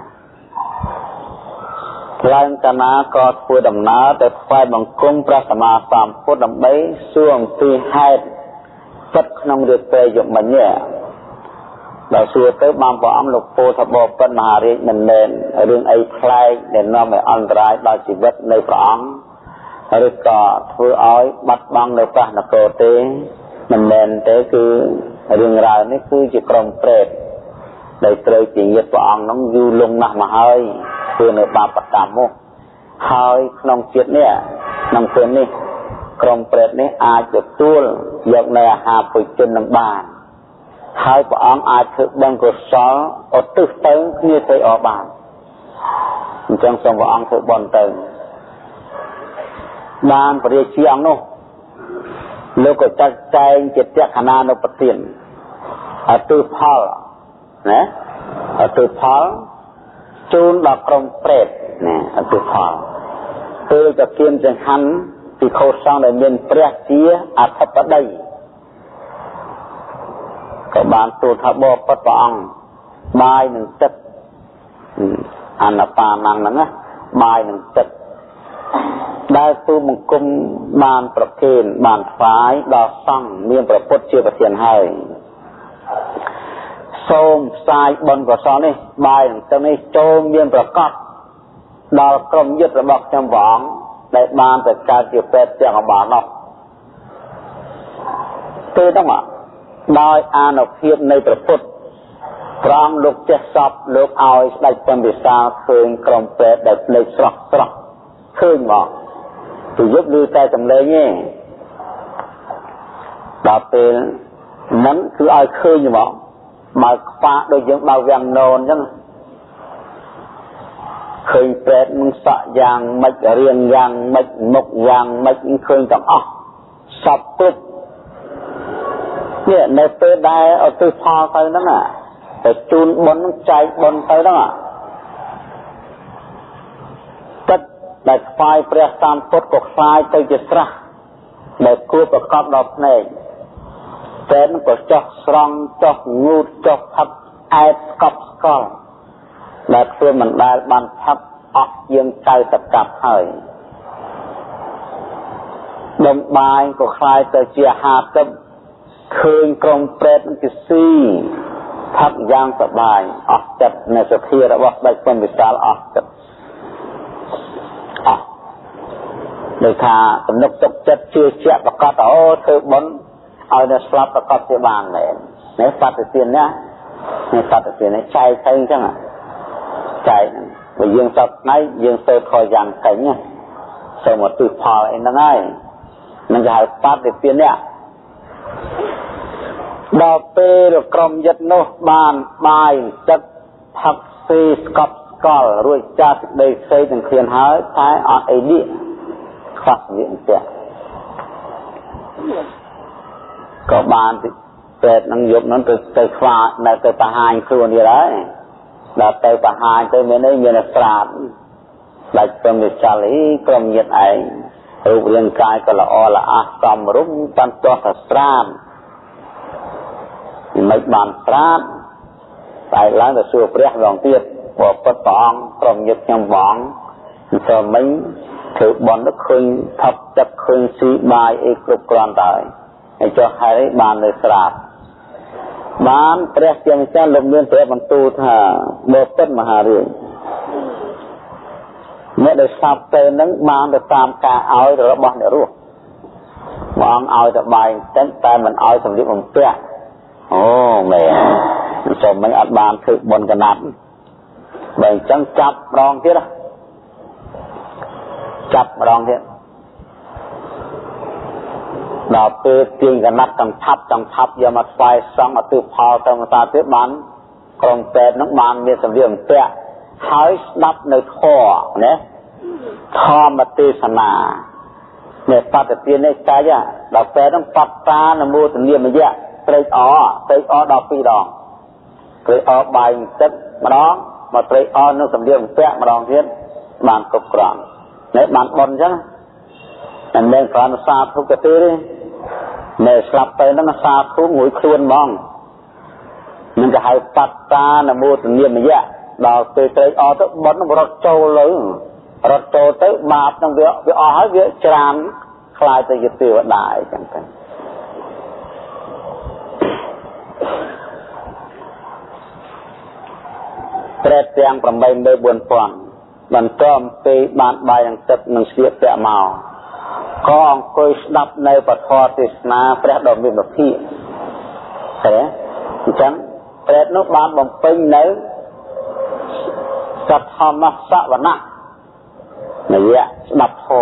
ឡើងកណាក៏ធ្វើដំណើរទៅថ្វាយបង្គំព្រះសម្មាសម្ពុទ្ធដើម្បីសួរអំពីហេតុពិតក្នុងរាត្រីយប់មិញដល់សួរទៅបានព្រះអង្គលោកពោធិបពិតមហារាជមិនមែនរឿងអីប្លែកដែលនាំឲ្យអន្តរាយដល់ជីវិតនៃព្រះអង្គឬក៏ធ្វើឲ្យបាត់បង់នៅព្រះនគរទេមិនមែនទេគឺរឿងរ៉ាវនេះគឺជាក្រុមព្រែតដែលត្រូវជាញាតិព្រះអង្គនោះយូរលង់ណាស់មកហើយធ្វើនៅបាបកម្មនោះហើយក្នុងជាតិនេះក្នុងពេលនេះក្រុមព្រែតនេះអាចទទួលយកនៅអាហារពុជននឹងបានហើយព្រះអង្គអាចធ្វើបុណ្យកុសលឧទ្ទិសទៅគ្នាទៅអរបានអញ្ចឹងសូមព្រះអង្គធ្វើបុណ្យទៅបានព្រះរាជាអង្គនោះលោកក៏ចាត់ចែងជាតក្ខណានុប្រទានឧទ្ទិសផលណាឧទ្ទិសផលជូនដល់ក្រុមព្រែតណាឧទ្ទិសផលពេលប្រទានចង្ហាន់ពីខោសង្ឃដែលមានព្រះជាអធិបតីก็บานตัวทับบปัตตองบายหนึ่งตึกอันปานังนั่นนะบายหนึ่งตึกได้ตัวมังคุมบานประเคนบานฟ้ายดาวซังเมียนประพฤติเชื่อประเทียนให้โสมสายบนกว่าซ้อนนี่บายหนึ่งตึกนี่โจมเมียนประกอบดาวกลมยึดระบบจำหวังได้บานแต่การเกี่ยวเป็ดเจ้าบานนอกตัวต้องอ่ะได้อานุเพียบในประพฤติพร้อมลูกเจ็ดซับลูกเอาได้เป็นวิสาคืนกลมเป็ดได้ในสลักสลักคืนบอกถูกยึดดูใจจำเลยนี่ดาวเป็นนั้นคือเอาคืนอยู่บอกมาฟ้าโดยยังดาวยังโนนจังเคยเป็ดมึงสะยางไม่เรียงยางไม่นกยางไม่เคยต้องอ๋อสับปุ๊บเนี่ยในเป็ดได้เอาตัวพอไปนั่นน่ะแต่จูนบนน้ำใจบนไปนั่นน่ะตัดได้ไฟเปรียบตามพดกบไฟไปจิตระได้กลัวประกอบดอกเนยเป็ดมันก็จอกสรองจอกงูจอกทับไอ้กอบสกอลและเพื่อมันได้บรรทับออกยังใจตับกับให้ดมบายก็คลายแต่เจียหากับคืนกรงเปรตมันจะซี่ทับยางสบายออกจัดในสถีระวักได้เป็นวิสาลออกจัดออกโดยท่าสำนึกตกจัดเชื่อเชื่อประกอบโอ้เธอบนเอาในสลับประกอบเสียบางเลยในฟัดเตียนเนี่ยในฟัดเตียนในใจใช่ไหมใจไปยืงจับไหนยืงเตยคอยยังไงเนี่ยสมมติพอเองนั่นไงมันจะให้ฟัดเตียนเนี่ยดอกเปรกรมยัดโนบานบายจัดผักซีสกอบสกอลรวยจัดได้ใช้ถึงเคลียนหายท้ายอไอเดียขัดยิ่งเสียก็บานเป็ดนังยกนั้นไปไปคว้าในไปประหารครัวนี่ไรดอกไปประหารไปเมื่อได้เมื่อสราบหลักเป็นวิชาลีกรมยัดไอรูปเรียงกายก็ละอละอาสมรุ่มตันตัวสรามไม่บานตราดไปล้างแต่สัวเปรี้ยลองเทียบว่าปะตองกรมยึดยำหวังสมัยถือบอลนักคืนทับจับคืนสีบายเอกรุกรานตายไอ้เจ้าไฮบานเลยสราบบานเปรี้ยเจียงจ้าลมเลื่อนเปรี้ยบรรทุท่าโบต้นมหาเรื่องเมื่อได้ทราบเตือนนั้นบานแต่ตามการเอาแต่ละบอลเนี่ยรู้วางเอาแต่ใบแต่แต่มันเอาสำลีมันเปรี้ยโอ้แม่สมมันอัดบานคือบนกระนัดแบ่งจังจับรองที่ละจับรองที่ดาวเปย์จริงกระนัดจังทับจังทับยามาไฟสองอัตุพอตังตาเทียบมันกรงเป็ดน้ำมันมีสำลีมันเปรี้ยหายนับในท่อเนี่ยท่อมาตีสนาเนี่ยปัดแต่เตียนในใจอ่ะดาวเปย์ต้องปัดตาหน้ามูถึงเรียมมาเยอะเตยอ้อเตยอ้อดอกปีดองเตยอ้อใบจัดมาดองมาเตยอ้อนึกสำเนียงแปะมาดองเทียนบานกบกรองในบานบนใช่ไหมแต่เมื่อก่อนซาทุกกระตือเลยเมื่อสลับไปนั่นซาทุกหงุยครวนมองมันจะให้ปัดตาหน้ามูถึงเรียมมาเยอะดอกเตยเตยอ้อตัวบนรถโจเลยรถโจเตยบาปต้องเบี้ยเบี้ยอ้อให้เบี้ยจามคลายตัวยึดตัวได้จังกันเปรตเตียงประมาณได้บนปอนมันก็ไปบานใบอย่างตัดหนังเสียเปะเมาก็องคุยดับในปฐติสนาเปรตดอกมีแบบที่ใช่ไหมจังเปรตนุบานบ่มเป็นเนื้อสัทธรรมสวนะนี่ดับพอ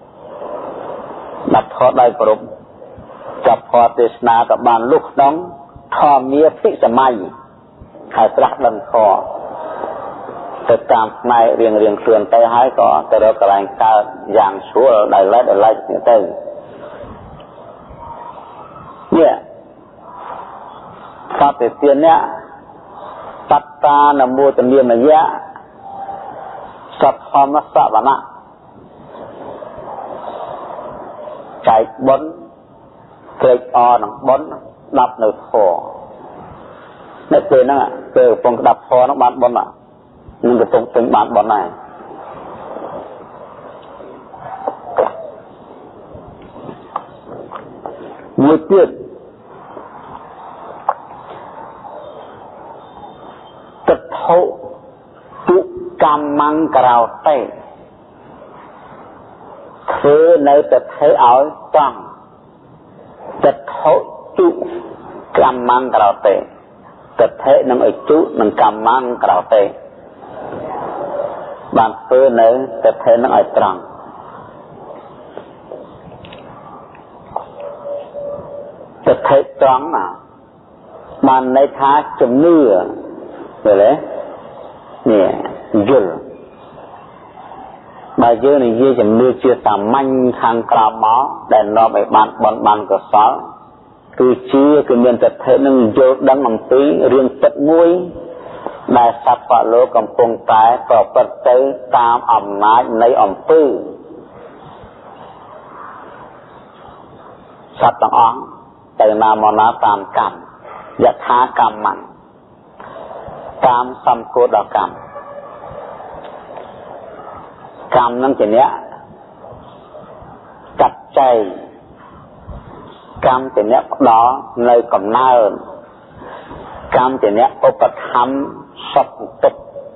ดับพอได้ปรุบจับพอติสนากับบานลูกน้องทอเมียพิสมัยหายประดังคอแต่ตามในเรียงเรียงเคลื่อนไปหายก่อนแต่เรากำลังการอย่างชั่วได้ไล่ได้ไล่เนี่ยเต้เนี่ยข้าเตียนเนี่ยปัตตานมูตเนียมยะสัพพมัสสะวนะใจบนเกลอหนังบนดับในคอในពេលហ្នឹងពេលកំពុងស្ដាប់ធម៌ហ្នឹងបានបុណ្យនឹងកំពុងពេញបានបុណ្យដែរមួយទៀតទិដ្ឋុទុកម្មង្ករោតេធ្វើនៅទិដ្ឋិឲ្យត្រង់ទិដ្ឋុទុកម្មង្ករោតេទិដ្ឋិនឹងអិជុនឹងកម្មង្ករោតេបានធ្វើនៅទិដ្ឋិនឹងឲ្យត្រង់ទិដ្ឋិត្រង់ណាបានន័យថាជំនឿយល់ទេនេះយល់បើយើងនិយាយជំនឿជាសាមញ្ញខាងក្រោមមកដែលនាំឲ្យបានបន់បានកុសលគឺជាគឺមានទិដ្ឋិនឹងយល់ដឹងអំពីរឿងពិតមួយដែលសត្វបលោកកំពុងតែប្រព្រឹត្តទៅតាមអំណាចនៃអំពើសត្វទាំងអស់ទៅណាមកណាតាមកម្មយថាកម្មੰតាមសំគោតដល់កម្មកម្មនឹងជាអ្នកកាត់ចែងកម្មជាអ្នកផ្ដល់នៅកំណើតកម្មជាអ្នកឧបត្ថម្ភសត្វទុក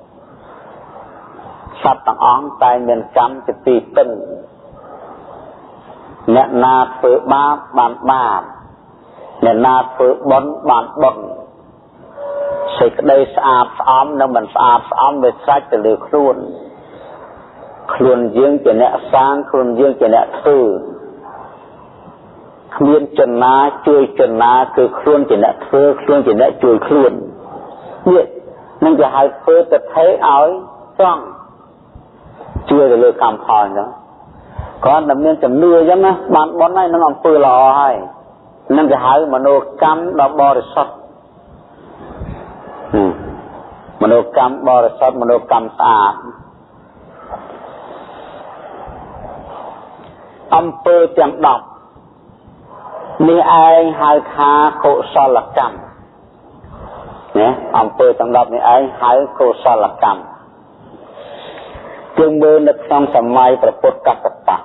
សត្វទាំងអង្គតែមានកម្មជាទីពឹងអ្នកណាធ្វើបាបបានបាបអ្នកណាធ្វើបុណ្យបានបុណ្យសេចក្តីស្អាតស្អំនិងមិនស្អាតស្អំវាស្រេចទៅលើខ្លួនខ្លួនយើងជាអ្នកសាងខ្លួនយើងជាអ្នកធ្វើគ្មានចំណាជួយចំណាគឺខ្លួនជាអ្នកធ្វើខ្លួនជាអ្នកជួយខ្លួននេះនឹងគេហៅធ្វើទិដ្ឋិឲ្យត្រង់ជួយទៅលើកម្មផលអញ្ចឹងគ្រាន់តែមានជំនឿអញ្ចឹងណាបានបុណ្យហើយនឹងអំពើល្អហើយនឹងគេហៅមនោកម្មដ៏បរិសុទ្ធមនោកម្មបរិសុទ្ធមនោកម្មស្អាតអំពើទាំងដប់នេះឯងហៅថាកុសលកម្មណាអំពើទាំងដប់នេះឯងហៅកុសលកម្មជាងមើលនៅក្នុងសម័យព្រះពុទ្ធកសបៈ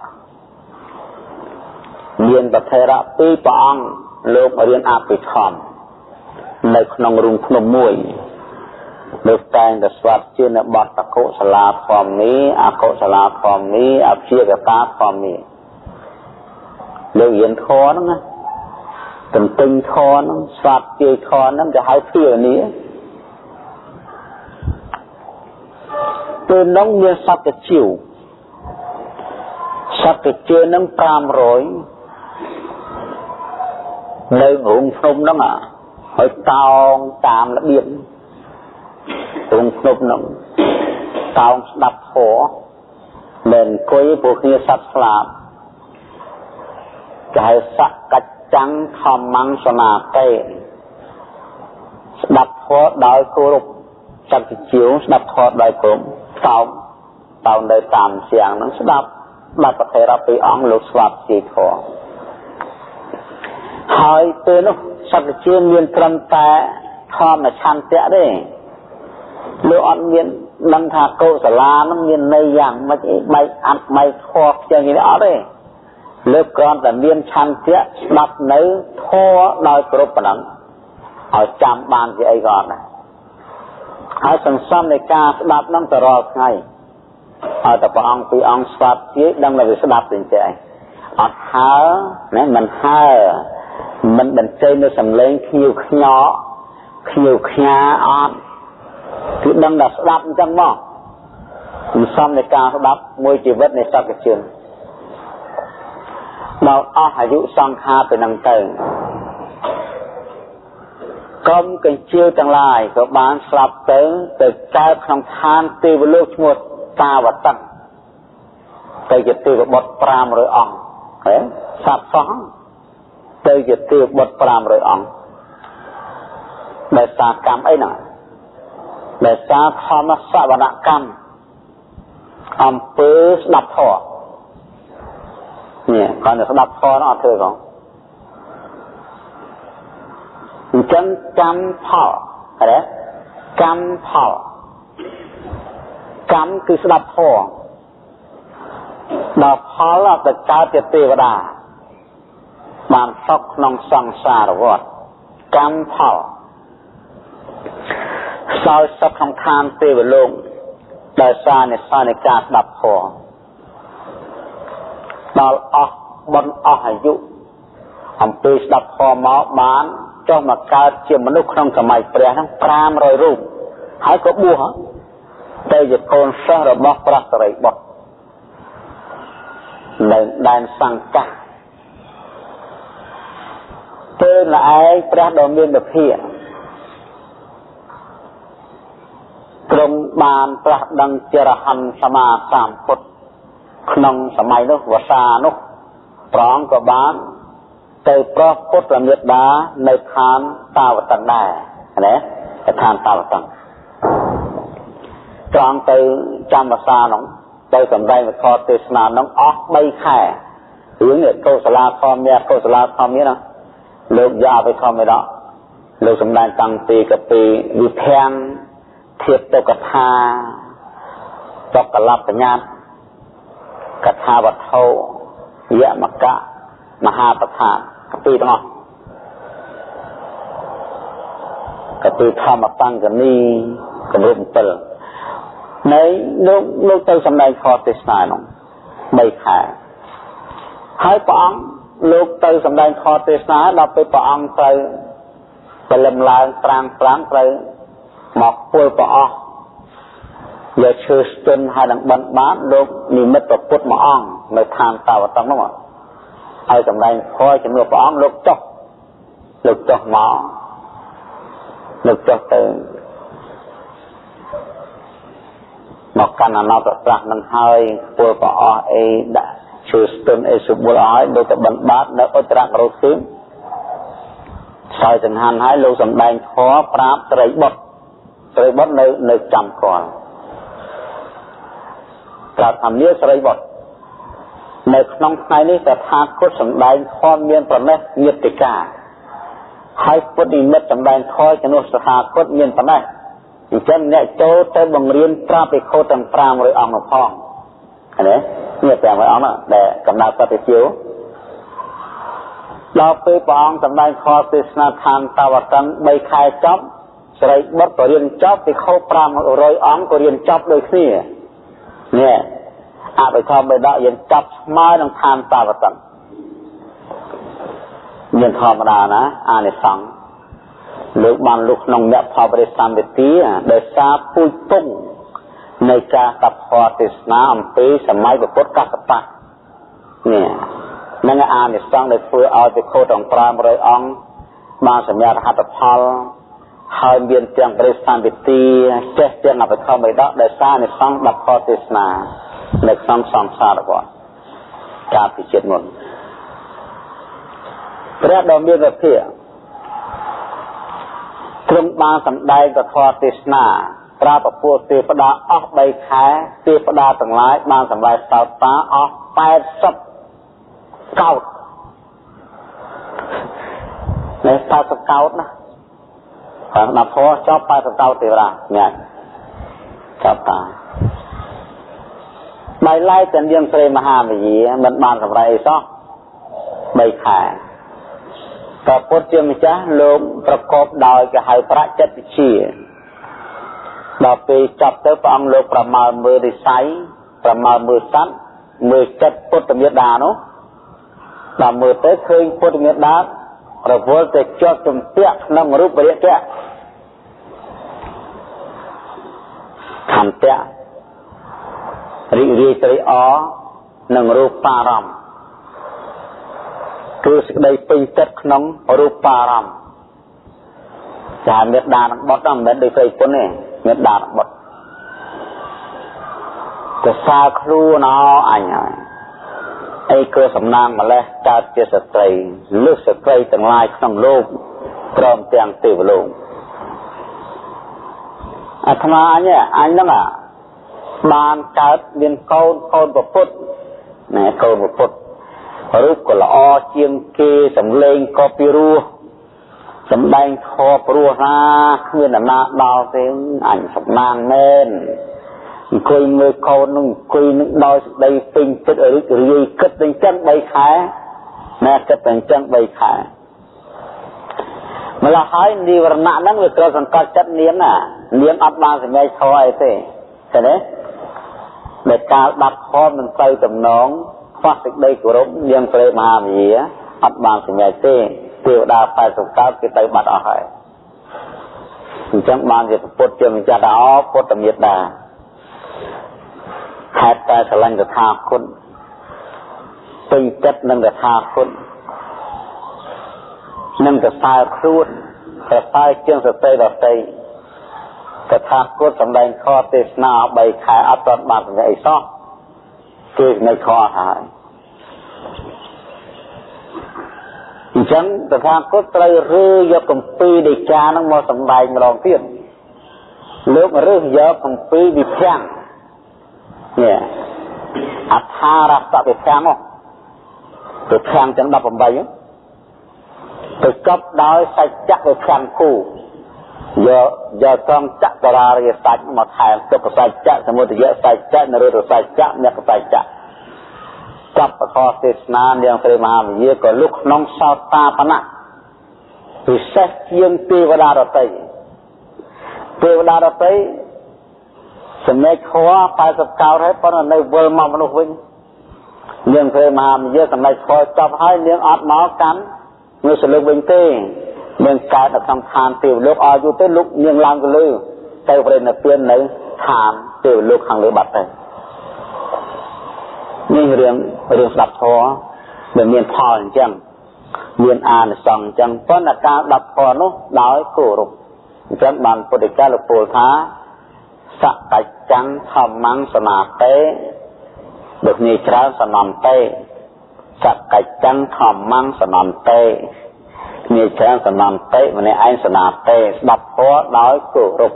មានប្រធេរៈពីរព្រះអង្គលោករៀនអភិធម្មនៅក្នុងរូងភ្នំមួយលោកតែងតែស្វាត់ជានៅបទកុសលាធម៌នេះអកុសលាធម៌នេះអព្យាកតាធម៌នេះលោករៀនធម៌ហ្នឹងណាទន្ទឹងធម៌ហ្នឹងស្វាត់ជាធម៌ហ្នឹងគេហៅភាវនាពេលនោះមានសត្វជាវសត្វជាវហ្នឹងប្រាំរយនៅរូងភ្នំហ្នឹងហើយតោងតាមរបៀបរូងភ្នំហ្នឹងតោងស្ដាប់ធម៌មិនអង្គុយពួកគ្នាសត្វស្លាប់គេហៅសកច្ចੰធម្មੰសនាតេស្ដាប់ធម៌ដោយគោរពសត្វជាវស្ដាប់ធម៌ដោយគោរពតោងតោងនៅតាមសៀងហ្នឹងស្ដាប់បាត់ប្រធេរៈពីរអង្គលោកស្វាត់ជាធម៌ហើយពេលនោះសត្វជាវមានត្រឹមតែធម្មឆន្ទៈទេលោកអត់មានដឹងថាកុសលានឹងមានន័យយ៉ាងម៉េចអីបែកអាត់បែកខកយ៉ាងនេះអត់ទេលើកគ្រាន់តែមានឆន្ទៈស្ដាប់នៅធម៌ដោយគ្រប់ប៉ុណ្ណឹងឲ្យចាំបានជាអីក៏អត់ដែរហើយសន្សំនៃការស្ដាប់នឹងទៅរាល់ថ្ងៃឲ្យតែព្រះអង្គពីរអង្គស្វាត់ជាដឹងតែវាស្ដាប់ទៅចេះអត់ហើណាមិនហើមិនបញ្ចេញនៅសំឡេងខៀវខ្ញក់ខៀវខ្ញាអត់គឺដឹងតែស្ដាប់អញ្ចឹងមកសន្សំនៃការស្ដាប់មួយជីវិតនៃសត្វជនដល់អស់អាយុសង្ខារទៅនឹងទៅក្រុមកញ្ជៀវទាំងឡាយក៏បានស្លាប់ទៅទៅកើតក្នុងឋានទេវលោកឈ្មោះតាវតិនទៅជាទេវបុត្រប្រាំរយអង្គហ៎សត្វសោះទៅជាទេវបុត្រប្រាំរយអង្គដោយសារកម្មអីហ្នឹងដោយសារធម្មសវនកម្មអំពើស្ដាប់ធម៌នេះគាត់ស្ដាប់ធម៌ហ្នឹងអត់ធ្វើផងអញ្ចឹងកម្មផលอะไรกรรมผลกรรมคือสดับพอดอกพอเราแต่เจ้าเจตวดาบานซอกนองสังสารวัฏกรรมผลซอยสักของทานเตวลงโดยสารในสารในการดับพอดอกออกบนออกอายุอันเป็นดับพอหมอบ้านเจ้ามาการเชื่อมนุษย์ក្នុងสมัยเปลี่ยนทั้งปรามรอยรูปหายก็บัวแต่จะโกนเสื้อระบบพระสริบทในแดนสังกัดเตือนละไอ้พระดอมินเดพีกรมบาลพระดังเจรหันสมาสามพุทธขนมสมัยนุวสานุพร้อมกับบ้านเตยพระพุทธเมตตาในทานตาวตันได้นะในทานตาวตันกลางเตยจำภาษาหนองเตยสำได้มาคอเตสนาน้องออกใบแข่หรือเนี่ยโกศลาทอมเนี่ยโกศลาทอมนี้นะเลิกยาไปทอมไม่ได้เลิกสำได้ตังปีกับปีวิแพงเทียบเจ้ากทาจอกกระลับปัญญากทาวัตโธยะมกะมหาประธานกปีตั้งอ่ะกปีทำมาตั้งกันนี่กระบุมเปิลในลูกลูกเตยสำได้คอติสนาหนองใบแข่ให้ปองลูกเตยสำได้คอติสนาเราไปปองไปไปลำลายตรางปรางไปหมอกป่วยปออย่าเชื่อจนให้ดังบันบ้านลูกมีเม็ดตะพุดมาอ่องในทางตาวตั้งนั่นหมดไอ้สำได้คอยจำนวนปองลูกจกลูกจกหมอลูกจกเตยหมอกกันนอกจากนั้นให้ป่วยปอไอ้ด่าเชื่อจนไอ้สุบุลอยโดยกับบันบ้านในอุตรากรุสิมใส่จังหันให้ลูกสำได้ขอปราบไตรบดไตรบดในในจำก่อนกราบทำเนี้ยไตรบดในน้องในนี้จะทาคุดสำได้ข้อเมียนประเมศเงียติกาให้พุทธิเมตสำได้ข้อจนุสหาคุดเมียนประเมศอีกเช่นเนี่ยโจเตบังเรียนปราบไปโคตังปรามเลยออกมาพ้องอันนี้เนี่ยแต่ไว้ออกมาแต่กำลังปฏิเสธเราไปปองสำได้ข้อติสนาทานตาวตังใบคายจ๊อบสไลบดก็เรียนจ๊อบไปเข้าปรามรอยอ้อมก็เรียนจ๊อบโดยที่เนี่ยอาไปทำไปได้ยันจับไม้ต้องทานตาวตังยันธรรมดานะอาในสังลูกบานลูกน้องเนี่ยพอไปสามเดือนตีโดยซาปุยตุ้งในการตัดคอติสนาอัมพีสมัยแบบพุทธกัสปะเนี่ยนั่นอาในสังในเฟื่อเอาไปโคตรปรามรอยอ้อมมาสัญญาหัตถพลหายเบียนเตียงบริษัทบิตีเจ๊เตียงเอาไปเข้าไปได้ได้ซาในสังดับคอติสนาในสังสองซาละก่อนการพิจิตรมนพระดอมเบียนแบบเพียกลุ่มบางสำได้กับคอติสนาปราบปูเทปดาออกใบแค่เทปดาต่างหลายบางสำได้สาวตาออกแปดสิบเก้าในแปดสิบเก้านะแต่นับพอชอบแปดสิบเก้าเทปดาเนี่ยชอบตาใบไล่จันยังเตรมหาวิญญาณมันบานกับไรซอกใบแค่กับพุทธเจ้ามิจ้าลงประกอบดอยกับหายพระเจ็ดชีดอกปีจับเตอร์ปังโลกประมาณมือดิไซประมาณมือสั้นมือเจ็ดพุทธเมียดานุดอกมือเตอร์เคยพุทธเมียดาเราพูดแต่จอดจมเตี้ยนั่งรูปไปเรียกแก่ทำเตี้ยริริตริอ๋อนั่งรูปปารามคือสิ่งใดเป็นจัดขนมรูปปารามจะเม็ดดาบดน้ำเม็ดได้เคยพ้นเนี่ยเม็ดดาบดจะซาครูน้ออันยังไอ้เกิดสำนางมาแล้วการเจสตรีเลือกสตรีต่างลายขนมโลกพร้อมเตียงตีบโลกอาตมาเนี่ยอันนั้นอ่ะบานการเรียนโกนโกนประพุทธเนี่ยโกนประพุทธรูปก็ละอเชียงเกสำเลงกอปิรูสำแดงคอปรัวราเมื่อนานาดาวเสียงอันสำนานแม่นคุยมือโคนนุ่งคุยนึกดอยได้ปิงติดอะไรหรือกิดเป็นจังใบขาแม่กิดเป็นจังใบขาเมื่อหายดีวรณะนั้นเมื่อเกิดสังกัดจัดเนียนน่ะเนียนอัดมาสิไม่คอยเต้ใช่ไหมเด็กการดับคอมันใส่ตำนองฟาดสิได้กรบเลี้ยงเปรย์มาเหี้ยอัดมาสิไม่เต้เที่ยวดาไปสุขภาพกิจบัตรอะไรจังบางจะปวดเจ็บจะดาวปวดตะเมียดดาแค่แต่สลังจะทาคุณเป็นจัดนั่งจะทาคุณนั่งจะตายครูดแต่ตายเจียงสเตย์แบบเตย์แต่ทาคุณสำแดงข้อเตสนาใบขายอัตราบาทในไอ้ซอกคือในคอหายจังแต่ทางก็ไตรเรือยกกับปีเด็กจานั่งมาสำแดงรองเทียนเลือกเรื่องยกกับปีวิเชียงเนี่ยอัฐารัตไปแทงอ่ะไปแทงจังดับผมไปอยู่ไปจับได้ใส่จักรไปแทงคู่เยอะเยอะต้องจักรราเรียใส่มาแทงจักรใส่จักรสมมติเยอะใส่จักรนเรือใส่จักรเนี่ยก็ใส่จักรจับประคอเทศนาเรียงเตรมาเยอะก็ลุกน้องสาวตาปนะพิเศษยังเทวดาเราไปเทวดาเราไปสมัยข้อไปสับเก่าให้ปนในเวอร์มามนุษย์วิ่งเลี้ยงเคยมาเยอะสมัยคอยจับให้เลี้ยงอัดหมอกันเมื่อสลุกวิ่งเต้เลี้ยงกายแต่ทำทานติวลูกอายุเต้ลุกเลี้ยงลางกันเลยเต้ประเด็นเปลี่ยนไหนทานติวลูกขังหรือบัดไปนี่เรื่องเรื่องดับคอเดี๋ยวเมียนพอจังเมียนอ่านส่องจังเพราะนักการดับคอนู้ดาวโกรุจังบันปฏิกาลโปท้าสักกัจจังธรรมังสนาเตเด็กนี้ชราสนามเตสักกัจจังธรรมังสนามเตมีชราสนามเตมันในไอสนาเตดับคอดาวโกรุ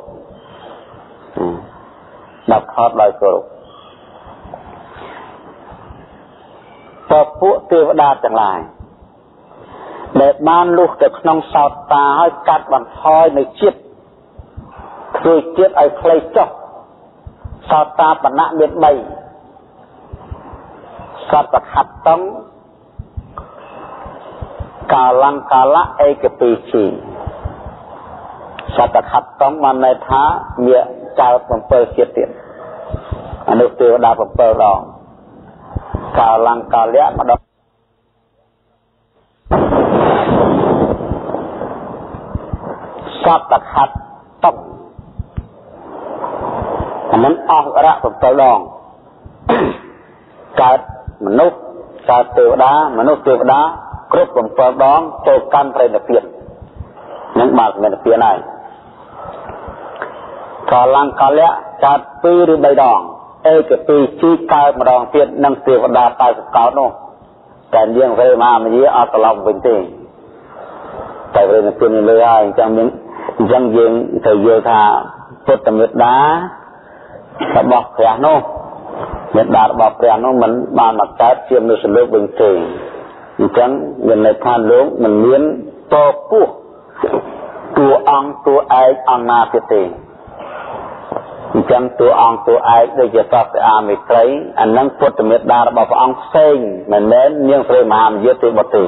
ดับคอดาวโกรุพอพวกเทวดาจังไรเด็กบ้านลูกเด็กน้องสาวตาให้กัดบันทอยในจิตคือจิตไอ้ใครจบสาวตาปณะเบ็ดใบสัตว์ขัดต้องกาลังกาละเอกปีชีสัตว์ขัดต้องมาในท้าเมียเจ้าผมเปิดเกียรติอนุเทวดาผมเปิดรองกาลังกาเละมาดสัตว์ขัดต้องอันนั้นออกระผมเปิดรองการมนุษย์การเทวดามนุษย์เทวดากรุ๊ปผมเปิดรองโจกันไปในเปลี่ยนนั่นบาดในเปลี่ยนไหนกาลังกาเละการปีหรือใบดองเอกปีชี้กายมาดองเปลี่ยนนั่งเทวดาตายสกาวโน่แต่เลี้ยงเรมามันยี่อาตลอดเป็นเตงแต่เรื่องเปลี่ยนเลยไอ้จังยังยังยิงเธอเยอะท่าพุทธมิตรดาแต่บอกแผลโน่เม็ดดาบอกแผลโน่มันมาหนักใจเชื่อมในสลุกเป็นเตงจังเงินในท่านลุกมันเลี้ยงโตปุ๊ตัวอังตัวไออังนาเตงจังตัวอังตัวไอได้จะตอบไปอาไม่ไกลอันนั้นพุทธเมตตาบอกพระองค์เซ็งเหมือนแม้เลี้ยงเสมามเยอะตีบตี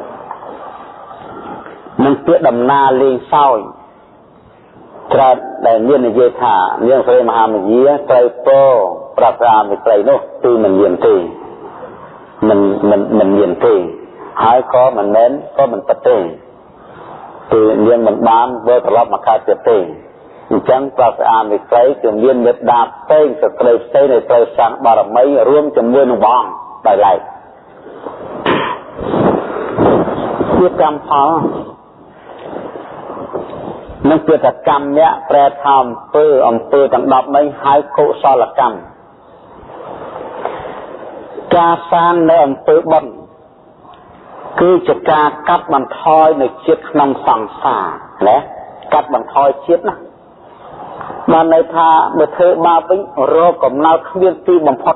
นั่งเพื่อดำนาเลี้ยงเศร้าตราได้เลี้ยงในเยธาเลี้ยงเสมามเยอะไกลโตปราบอาไม่ไกลโน่ตีมันเยียนตีมันมันมันเยียนตีหายก็มันแม้นก็มันปะเต้ตีเลี้ยงมันบ้านเบอร์ตลอดมาคาเจ็บตีจังปราศอาไม่ไกลจนเย็นเม็ดดาบเต้งสตรีเต้ในเตยสังบารมีร่วมจำนวนบองไปไหลเพื่อกรรมพอนั่นเกิดจากกรรมเนี้ยแปรธรรมเพื่ออำเภอต่างดอกไม่หายโคสารกรรมการสร้างในอำเภอบนคือจะการกัดบันทอยในเชือกนำสังสารและกัดบันทอยเชือกนะมาในทาเมื่อเธอมาเป็นโรคกับนาเคลื่อนที่บังพด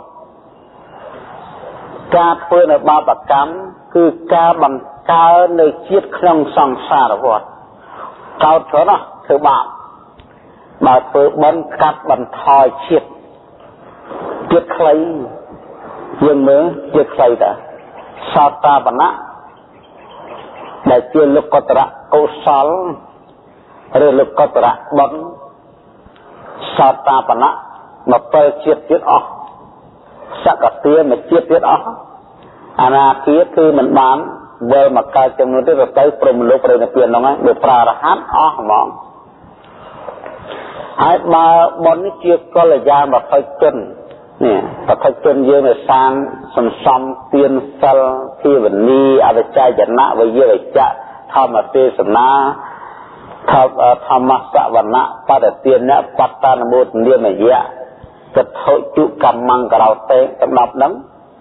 การเปิดในบาปกรรมคือการบังการในเชือกนำสังสารวัฏ cao chỗ đó thứ ba mà thứ bốn cắt bằng thoi chiết chiết khay dương mới chiết khay đã sao ta bằng á để chia lực có tρα câu sáu rồi lực có tρα bốn sao ta bằng á mà phơi chiết chiết óc sắc cả tia mà chiết chiết óc anh à kiaคือมันบานเวอร์มาการจำนวนที่เราใช้ปรุงลูกประเด็นเปลี่ยนลงไงโดยปราหันอ๋อมองให้มาบนนี้เกี่ยวกับระยะแบบไฟจนเนี่ยแบบไฟจนเยอะเลยสร้างสมสมเตียนเซลที่วันนี้อาจจะใจจะนะไว้เยอะจะทำมาเทศนาทำธรรมะสวรรค์ปฏิเตียนเนี่ยปัตตานบุตรเรียนมาเยอะจะทดจุกรรมมังกเราเตะสำหรับนั้น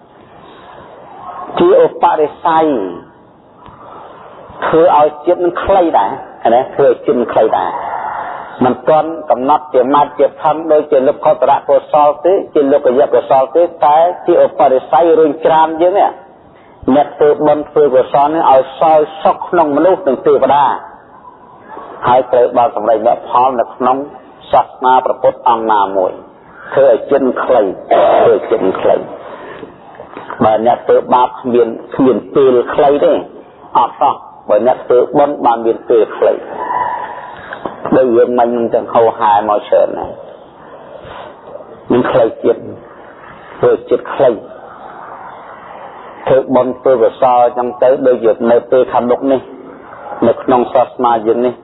ที่อุปาริสัยคือเอาจิตมันคล้ายได้นะคือจิตมันคล้ายได้มันต้นกำหนดเจมาเจทำโดยเจลุกขตระโกศลติเจลุกยะโกศลติแต่ที่อุปาริสัยรุ่งจามเยอะเนี่ยเน็ตคือบนคือโกศลนี่เอาซอยซอกน้องมนุษย์หนึ่งตีประดาให้เกิดบางสมัยแบบพร้อมในน้องศาสนาประพุทธอังนามวยคือจิตคล้ายคือจิตคล้ายbởi nhạc tự bạp miền miền tì khlây đấy ọt đó bởi nhạc tự bón bà miền tì khlây bây giờ mình chẳng hầu hài mọi chuyện này mình khlây chết rồi chết khlây tự bón tự và so trong tới bây giờ nơi tì khám đúc này nực nông sát mà dân này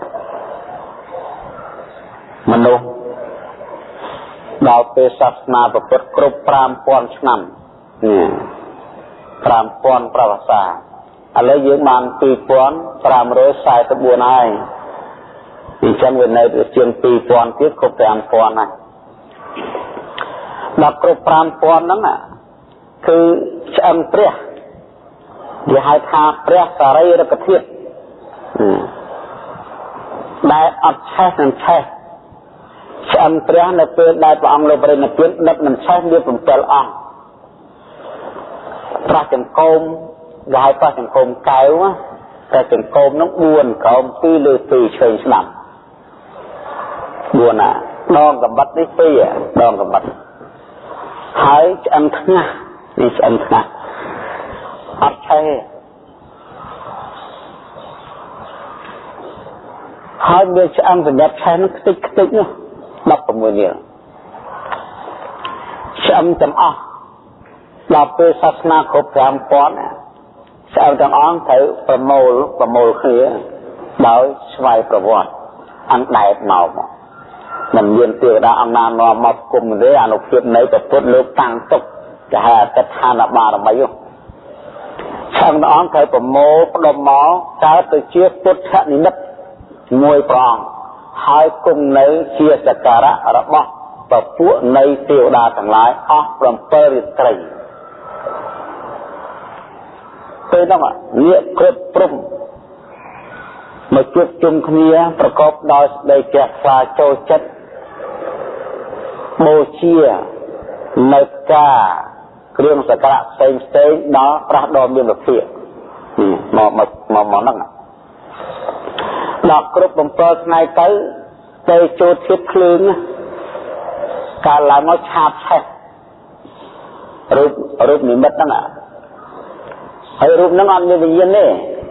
mình đâu đào tì sát mà và bật cốp pram pon nămเนี่ยพรามปอนประวัติศาสตร์อะไรเยอะมันปีปอนพรามร้อยสายตะบัวไอ้ที่จังเวนัยเชียงปีปอนที่ครบพรามปอนนะดับครบพรามปอนนั้นน่ะคือชันเปรี้ยที่ให้ทาเปรี้ยสารีระกระเทียบได้อัดแช่นั่นแช่ชันเปรี้ยในเปรี้ยได้ปองลงไปในเปรี้ยนับนั่นแช่เรียบเป็นเปรี้ยอ่อนปลาจังโคมกายปลาจังโคมไก่วะปลาจังโคมน้องบัวโคมปีลือปีเชิงสนับบัวน่ะดองกับบัดนี่ปีอ่ะดองกับบัดหายอันทั้งนี่อันทั้งอัดใช่หายเมื่อจะอันเป็นยัดใช้นั่นติ๊กติ๊กเนาะนับประมวลเนี่ยช้ำจำอ่ะเราเป็นศาสนาครบพรามปอนเนี่ยชาวจังอ้อนถือประโมลประโมลคือโดยสมัยประวัติอันใดเมามันเย็นเตียวดาอันนานนอมากลุ่มเรื่องอนุพิษในประพุทธลูกตั้งตุกจะหาจะทานบาร์มาอยู่ชาวจังอ้อนถือประโมลประดมหมอการตัวเชื่อพุทธนิมิตมวยปรองให้กลุ่มในเชื่อสักการะระบอบประพุทธในเตียวดาทั้งหลายออกปรมเปริตรีคือต้องอ่ะเนี่ยครบปรุงมาจุดจุ่มขมีประกอบโดยได้แก่ฟาโจจัดโมเชียในกาเครื่องสักการะเซนเซนเนาะพระดอมเบียนแบบเสียนี่มอมามามานั่งอ่ะดอกกรุบผมเปิดในเต้เตยโจทิพย์คลื่นการหลังเอาชาบแช่รูปรูปนิมิตนั่นอ่ะให้รูปนั้นอันนี้วิญญาณเนี่ย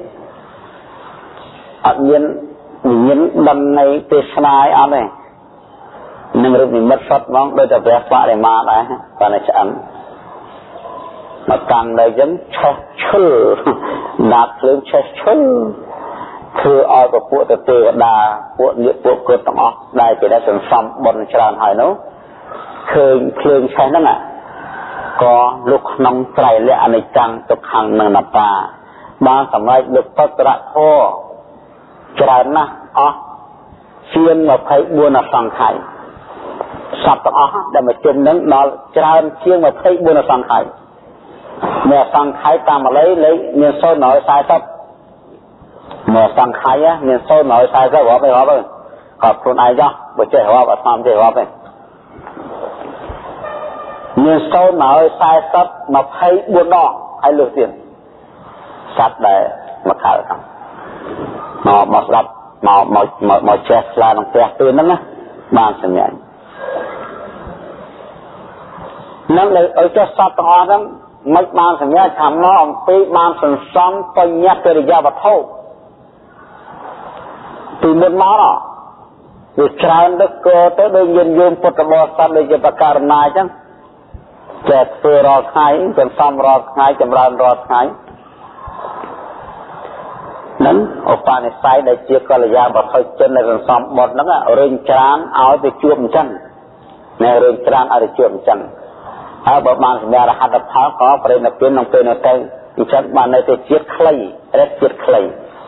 อันนี้วิญญาณดันในเทศนาอันนี้นั่งรูปนิมิตสัตว์มองโดยแต่เปรียบว่าได้มาได้ตอนนี้ฉันมาตั้งได้ยังเช็ดชื่อนับเรื่องเช็ดชื่อคือเอากับพวกตะเตะดาพวกนี้พวกเกิดต้องออกได้จะได้ส่วนซ้ำบนชรานหอยนู้เคยเคลื่อนใช้นั่นแหละก็ลูกน้องไตรและอนิจจังตุกขังนังนับตาบางสมัยลูกพัตระโทจรานะอ๋อเชียนมาไพ่บัวนัสังไข่สับอ๋อได้มาจุ่มนั้นนอจราเชียงมาไพ่บัวนัสังไข่เมื่อสังไข่ตามมาเลยเลยเงินโซ่หน่อยสายซับเมื่อสังไข่อะเงินโซ่หน่อยสายซับว่าไปว่าไปขอบคุณไอ้ย่อบ่เจ้าว่าบ่ทำเจ้าว่าไปเมื่อโซ่หน่อยสายซับมาไพ่บัวดอกให้เลือกเสียนซับได้มาขายกันนอมาซับមកមកមកមកចេះខ្លាក្នុងផ្ទះពេលហ្នឹងណាបានសម្ញានឹងឲ្យចេះសត្វទាំងអស់ហ្នឹងមិនបានសម្ញាថាមកអំពីបានសន្សំបញ្ញកិរិយាវត្ថុពីមុនមកវាច្រើនទៅក៏ទៅដូចយើងយើងពុទ្ធបរិស័ទដូចជាបករណាអញ្ចឹងចេះធ្វើរាល់ថ្ងៃសន្សំរាល់ថ្ងៃចម្រើនរាល់ថ្ងៃនឹងឧបនិស្ស័យដែលជាកល្យាបត្ថុជនដែលសន្សំបុតហ្នឹងរុញច្រានឲ្យទៅជួបអញ្ចឹងណែរុញច្រានឲ្យទៅជួបអញ្ចឹងហើយបើបានសម្រាប់រហ័តផលក៏ប្រេណពៀនក្នុងពេលនោះទៅអញ្ចឹងបាននៅទៅជាតិខ្លីរេះជាតិខ្លី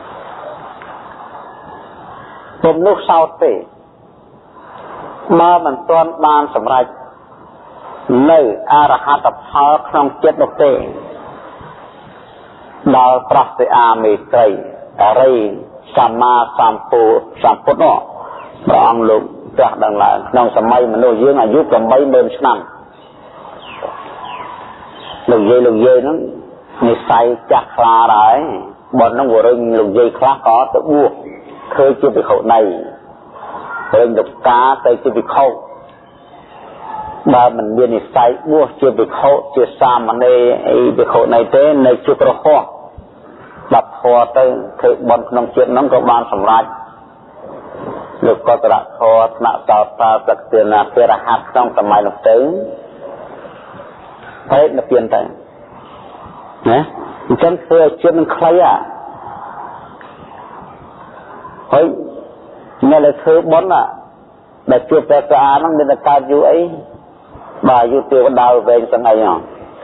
ពុំនោះសោតទេមកមិនទាន់បានសម្រេចនៅអរហត្តផលក្នុងចិត្តនោះទេដល់ប្រសិទ្ធអាមេត្រីអរិយសម្មាសម្ពុសម្ពុទ្ធនោះព្រះអង្គលោកត្រាស់ដឹងឡើងក្នុងសម័យមនុស្សយើងអាយុ 8ម៉ឺន ឆ្នាំលោកយាយលោកយាយហ្នឹងនិស្ស័យចាស់ខ្លាដែរបនហ្នឹងវរឹងលោកយាយខ្លះក៏ទៅបួសឃើញជាភិក្ខុនីរឹងលោកតាទៅជាភិក្ខុបើមិនមាននិស្ស័យបួសជាភិក្ខុជាសាមណេរអីភិក្ខុនីទេនៅជាក្រហមបាត់ធေါ်ទៅធ្វើបន់ក្នុងជាតិហ្នឹងក៏បានសម្រេចលោកកតរធរថ្នាក់សោតាសក្តិណាភិរហ័តក្នុងសម័យនោះទៅប្រេតនិព្វានទៅណាអញ្ចឹងធ្វើឲ្យជាតិនឹងខ្លីអាហើយអ្នកដែលធ្វើបន់ដែលជួបតែស្អាតហ្នឹងមានតែកើតយូរអីបាទយូរទេវតាវែងស្ងអីហ្នឹង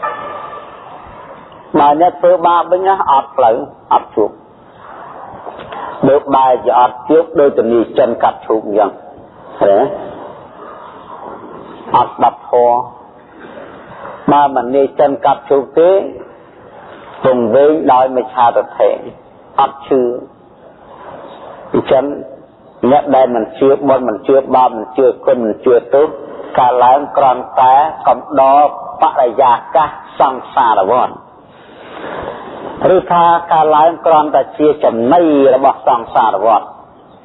បើអ្នកធ្វើបាបវិញអត់ផ្លូវអត់ជួបដូចបែរជាអត់ជួបដោយតនីចិនកាត់ឈូកអញ្ចឹងឃើញទេអត់ស្ដាប់ធម៌បើមិននីចិនកាត់ឈូកទេពងវែងដោយមិច្ឆាទិដ្ឋិអត់ជឿអញ្ចឹងអ្នកដែលមិនជឿបុណ្យមិនជឿបាបមិនជឿគុណមិនជឿទោសការឡើងក្រំតែកំដរបរិយាកាសសង្សារវដ្តឬថាការឡើងក្រំតែជាចំណៃរបស់សង្សារវដ្ត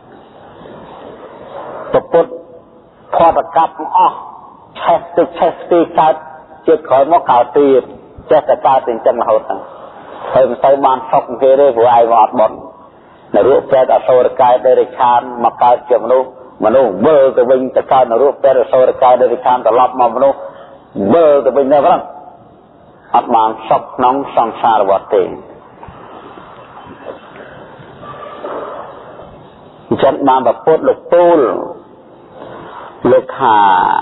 ពុទ្ធផតកັບអស់ឆេះទឹកឆេះទីកើតជាក្រោយមកកើតទៀតចេះតែកើតទាំងចឹងរហូតហ្នឹងហើយមិនទៅបានសុខគេទេព្រោះឯងអត់បុណ្យនៅរូបពេទ្យអសូរកាយដេរិឆានមកកើតជាមនុស្សមនុស្សវិលទៅវិញទៅកើតនៅរូបពេទ្យអសូរកាយដេរិឆានត្រឡប់មកមនុស្សវិលទៅវិញទៅហ្នឹងអត់បានសុខក្នុងសង្សារវដ្តទេអញ្ចឹងបានប្រពុតលោកទូលលោកថា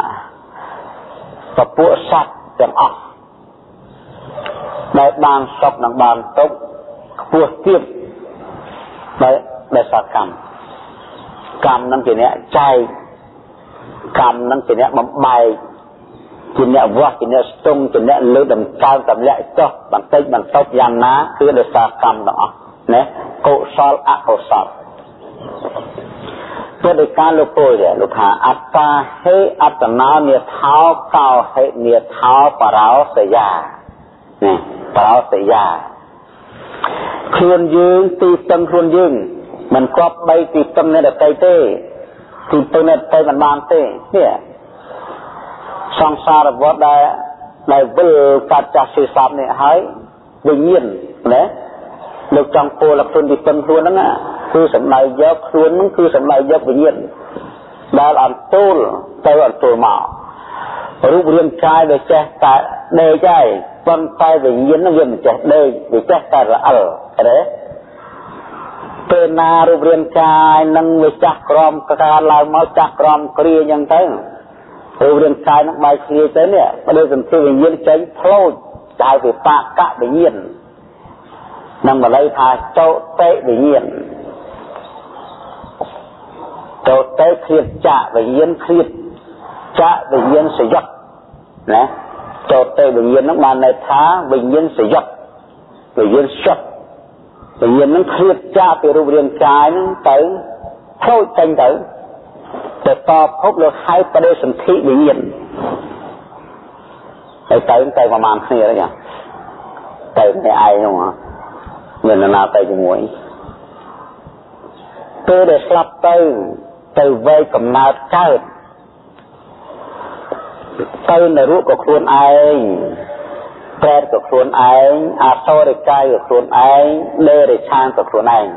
ពពួកសត្វទាំងអស់ដែលបានសុខនិងបានទុក្ខខ្ពស់ទៀតដោយដោយសារកម្មកម្មនឹងជាអ្នកចែកកម្មនឹងជាអ្នកបំបែកជាអ្នកវាស់ជាអ្នកស្ទង់ជាអ្នកលើកដំកើងតម្លាក់ចុះបន្តិចបន្ទប់យ៉ាងណាគឺដោយសារកម្មទាំងអស់ណាកុសលអកុសលទៅដោយការលោកពោលដែរលោកថាអត្តាហេអត្តនានិថោកោហេនិថោបរោសយាណាបរោសយាខ្លួនយើងទីពឹងខ្លួនយើងមិនគប់បីទីពឹងអ្នកដទៃទេទីពឹងអ្នកដទៃមិនបានទេនេះសង្សារវដ្តដែលដែលវិលកាត់ចាស់សិស័ព្ទនេះហើយវិញ្ញាណណាលោកចង់ពោលខ្លួនទីពឹងខ្លួនហ្នឹងគឺសម្ដៅយកខ្លួនហ្នឹងគឺសម្ដៅយកវិញ្ញាណដែលអន្ទូលទៅអន្ទូលមករូបរាងកាយវាចេះតែដេកហើយប៉ុន្តែវិញ្ញាណហ្នឹងវាមិនចេះដេកវាចេះតែរអិលឃើញទេពេលណារូបរាងកាយនឹងវាចាស់ក្រមការឡើងមកចាស់ក្រមគ្រាអញ្ចឹងទៅរូបរាងកាយនឹងបែកគ្នាទៅនេះបើដូចសន្ធិវិញ្ញាណចេញផ្លោចចៅវិបាកៈវិញ្ញាណនឹងបល័យថាចោតិវិញ្ញាណចោតិឃ្លាតចៈវិញ្ញាណឃ្លាតចៈវិញ្ញាណសយុត្តណាចោតិវិញ្ញាណនឹងបានន័យថាវិញ្ញាណសយុត្តវិញ្ញាណសុទ្ធវិញ្ញាណនឹងឃ្លាតចៈពីរូបរាងកាយនឹងទៅផ្លោចចេញទៅទៅតភពលើហៅបដិសន្ធិវិញ្ញាណហើយទៅទៅប្រមាណគ្នាទេចាទៅតែឯងហ្នឹងមាននរណាទៅជាមួយពេលដែលស្លាប់ទៅទៅវ័យកំណើតកើតទៅនរកក៏ខ្លួនឯងប្រែតក៏ខ្លួនឯងអសរិកាយក៏ខ្លួនឯងដេរិឆានក៏ខ្លួនឯង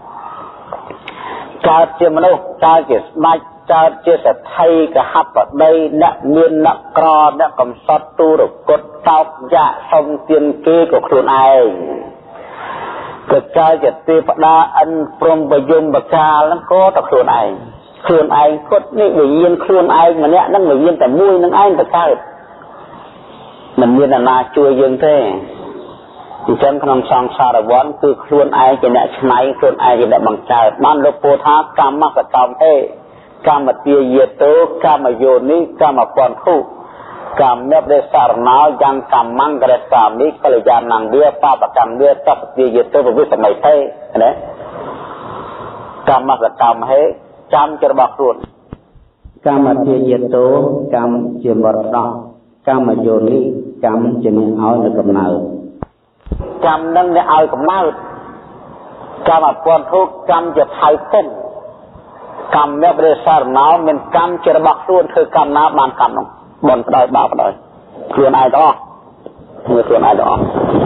កើតជាមនុស្សកើតជាស្ដេចកើតជាសទ្ធីកហបតីអ្នកមានអ្នកក្រអ្នកកំសត់ទូរគតតោកយ៉ាសុំទានគេក៏ខ្លួនឯងក៏កើតជាទេវតាអិនព្រំបយមបកាលហ្នឹងក៏តែខ្លួនឯងខ្លួនឯងគាត់នេះវិញ្ញាណខ្លួនឯងម្នាក់ហ្នឹងវិញ្ញាណតែមួយនឹងឯងទៅកើតមិនមានអ្នកណាជួយយើងទេអញ្ចឹងក្នុងសង្សារវដ្តគឺខ្លួនឯងជាអ្នកឆ្នៃខ្លួនឯងជាអ្នកបង្កើតបានលោកពោលថាកម្មសកម្មទេកម្មទាយតោកម្មយោនិកម្មពន្ធុកម្មបដិសារណោយ៉ាងកម្មង្ករសាមិកលយានង្វាបបកម្មវាតពទាយតោវិសម័យទេណាកម្មសកម្មហេកម្មជារបស់ខ្លួនកម្មទាយតោកម្មជាបរិដោះកម្មយោនិកម្មជាអ្នកឲ្យនៅកំណើតកម្មនឹងអ្នកឲ្យកំណើតកម្មពន្ធុកម្មជាផៅពុំកម្មបរិសារណោមានកម្មជារបស់ខ្លួនធ្វើកម្មណាបានកម្មនោះបនផ្ដោយបាបផ្ដោយខ្លួនឯងទាំងអស់ធ្វើខ្លួនឯងទាំងអស់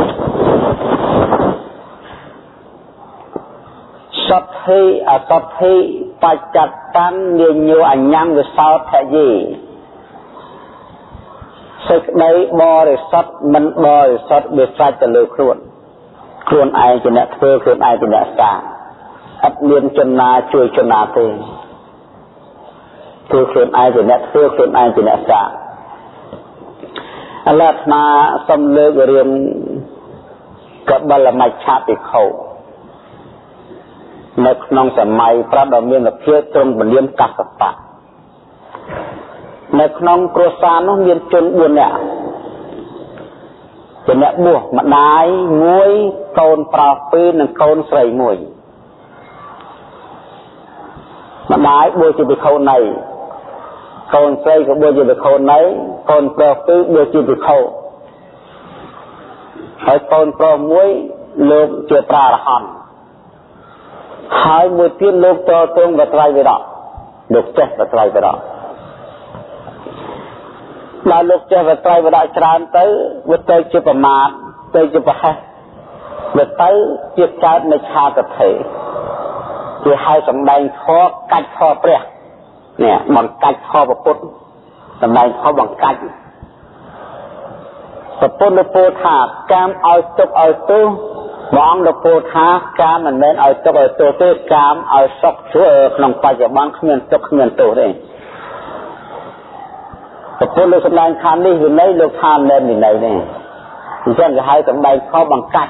សត្ថិអសត្ថិបច្ចតតាំងញញោអញ្ញំវិសោថយេសេចក្តីបរិសុទ្ធមិនបរិសុទ្ធវាស្រេចទៅលើខ្លួនខ្លួនឯងជាអ្នកធ្វើខ្លួនឯងជាអ្នកសាអត់មានជនណាជួយជនណាទេគឺខ្លួនឯងជាអ្នកធ្វើខ្លួនឯងជាអ្នកសាអឡអាត្មាសូមលើករឿងកបលមច្ឆភិក្ខុនៅក្នុងសម័យប្រដមានភាពត្រង់ពលានកសបៈនៅក្នុងគ្រួសារនោះមានជនបួននាក់ជាអ្នកបួសម្ដាយមួយកូនប្រុសពីរនិងកូនស្រីមួយម្ដាយបួសជាភិក្ខុនីកូនស្រីក៏បួសជាភិក្ខុនីកូនប្រុសពីរបួសជាភិក្ខុហើយកូនប្រុសមួយលោកជាប្រារហន្តហើយមួយទៀតលោកតទងវត្រៃវិរៈលោកចេះវត្រៃវិរៈដល់លោកចេះវត្រៃវិរៈច្រើនទៅវាទៅជាប្រមាទទៅជាប្រហែសវាទៅជាកើតនៃឆាតថេគេហៅសម្ដែងខកាច់ខព្រះនេះបង្កាច់ខប្រពុតសម្ដែងខបង្កាច់ប្រពុតលោកពោលថាកាមឲ្យទុកឲ្យទោសបងលោកពោលថាកាមមិនមែនឲ្យទុកឲ្យទោសទេកាមឲ្យសុខជួយក្នុងបច្ចុប្បន្នគ្មានទុកគ្មានទោសទេប្រពុតលោកសម្ដែងខាងនេះវិន័យលោកថាមិនមែនវិន័យទេអញ្ចឹងគេហៅសម្ដែងខបង្កាច់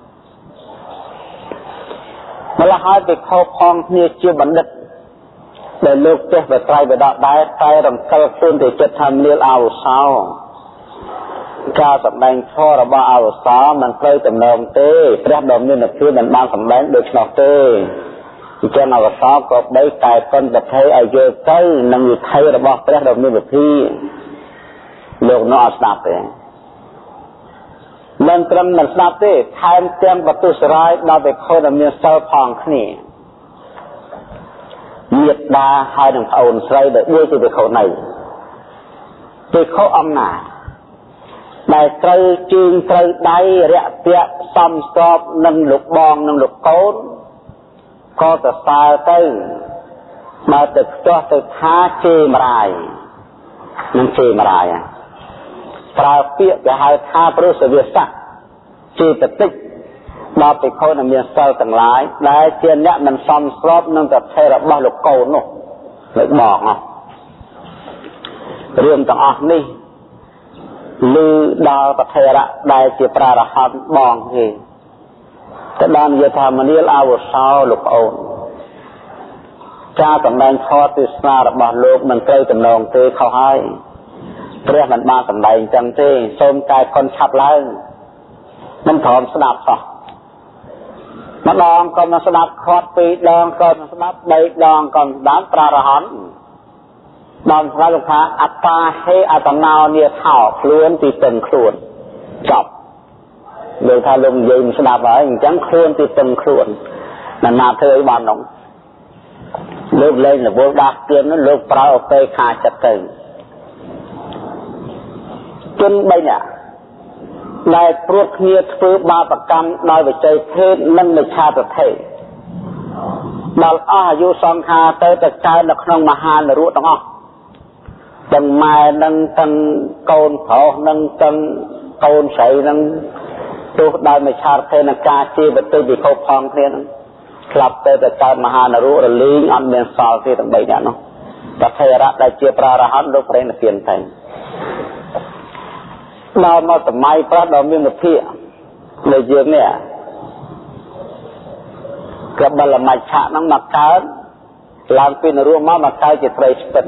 ម្ល៉េះហើយទៅខោផងគ្នាជាបណ្ឌិតដែលលោកចេះបត្រៃបដកដែរតែរំកិលខ្លួនទៅចិត្តថាមៀលអវសោការសម្ដែងធម៌របស់អវសោមិនត្រូវតំណងទេព្រះដ៏មានភាពមិនបានសម្ដែងដូច្នោះទេអញ្ចឹងអវសោក៏បីតែប៉ុនប្រថេឲ្យយល់ទៅនឹងវិថីរបស់ព្រះដ៏មានភាពលោកនោះអត់ស្ដាប់ទេមិនត្រឹមមិនស្ដាប់ទេថែមទាំងបទុសរាយដល់តែខូនមានសិលផងគ្នាមេត្តាហើយនឹងប្អូនស្រីដែលបួសជាភិក្ខុនីភិក្ខុអំណាចដែលត្រូវជើងត្រូវដៃរាក់ទាក់សំស្របនឹងលោកបងនឹងលោកកូនក៏ទៅសើទៅបើទៅខ្ទាស់ទៅថាជេរមរាយនឹងជេរមរាយប្រើពាក្យគេហៅថាព្រោះសវាស័កជាបតិចដល់ភិក្ខុដែលមានសិលទាំងឡាយដែលជាអ្នកមិនសមស្របនឹងប្រតិរបស់លោកកូននោះលោកបងនោះរឿងទាំងអស់នេះឮដល់ប្រតិរៈដែលជាប្រារហន្តបងគេទៅបាននិយាយថាមនាលអវសោលោកប្អូនការសម្ដែងខតទេសនារបស់លោកមិនត្រូវតំណងទេខុសហើយព្រះមិនបានសម្ដែងចឹងទេសូមតែខុនឆាប់ឡើងមិនព្រមស្ដាប់សោះម្ដងក៏មិនស្ដាប់ខាត់ពីរដងក៏មិនស្ដាប់បីដងក៏មិនស្ដាប់ប្រារហន្តដល់ស្ដាប់ថាអត្តាហេអតណោនិថោខ្លួនទីពឹងខ្លួនចប់លោកថាលោកនិយាយមិនស្ដាប់ហើយអញ្ចឹងខ្លួនទីពឹងខ្លួនណាណាធ្វើឲ្យបាននោះលោកលេងរវល់ដាស់ទៀននោះលោកប្រើអពេខាចិត្តទៅជនបីនាក់ដែលព្រួតគ្នាធ្វើបាបកម្មដោយវិជ័យភេទនិងមិច្ឆាទិដ្ឋិដល់អស់អាយុសង្ខារទៅទៅកើតនៅក្នុងមហានរកទាំងអស់ទាំងម៉ែនឹងទាំងកូនប្រុសនឹងទាំងកូនស្រីនឹងទោះដោយមិច្ឆាទិដ្ឋិនឹងការជាបតិវិខុសផងគ្នានឹងស្លាប់ទៅទៅកើតមហានរករលីងអត់មានសល់ទេទាំងបីនាក់នោះតែថេរៈដែលជាប្រារហន្តលោកប្រេណទានទៅដល់មកសម័យប្រាស់ដល់មានវិភាគនៅយើងនេះកបលមច្ឆៈហ្នឹងមកកើតឡើងពីនរោមកមកកើតជាត្រីស្ពិន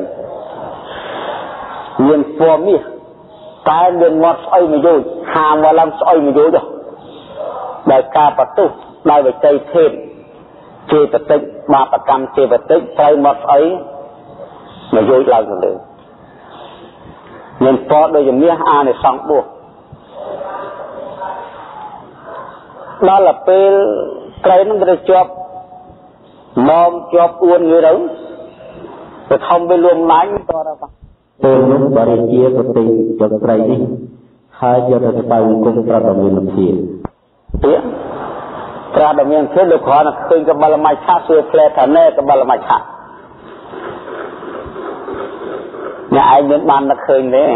មានពណ៌មាសតែមានមាត់ស្អុយមួយយោជហាមកឡើងស្អុយមួយយោជដោយការបទុះដោយវិជ័យភេទជាបតិចបាបកម្មជាបតិចត្រូវមាត់ស្អុយមួយយោជឡើងទៅលើមានពណ៌ដូចជាមាសអានិសង្ឃបួសដល់ពេលត្រីនឹងទៅជាប់មកជាប់អួនវាទៅទៅធំវាលួមឡាញ់តរពេលនោះបរិជាប្រតិយកត្រីនេះហើយយកទៅស្បៅគុំប្រដមានលភាទៀតប្រដមានគឺលោកគ្រាន់តែឃើញកបលមច្ឆៈសួរផ្លែថាណែកបលមច្ឆៈអ្នកឯងមានបានតែឃើញទេ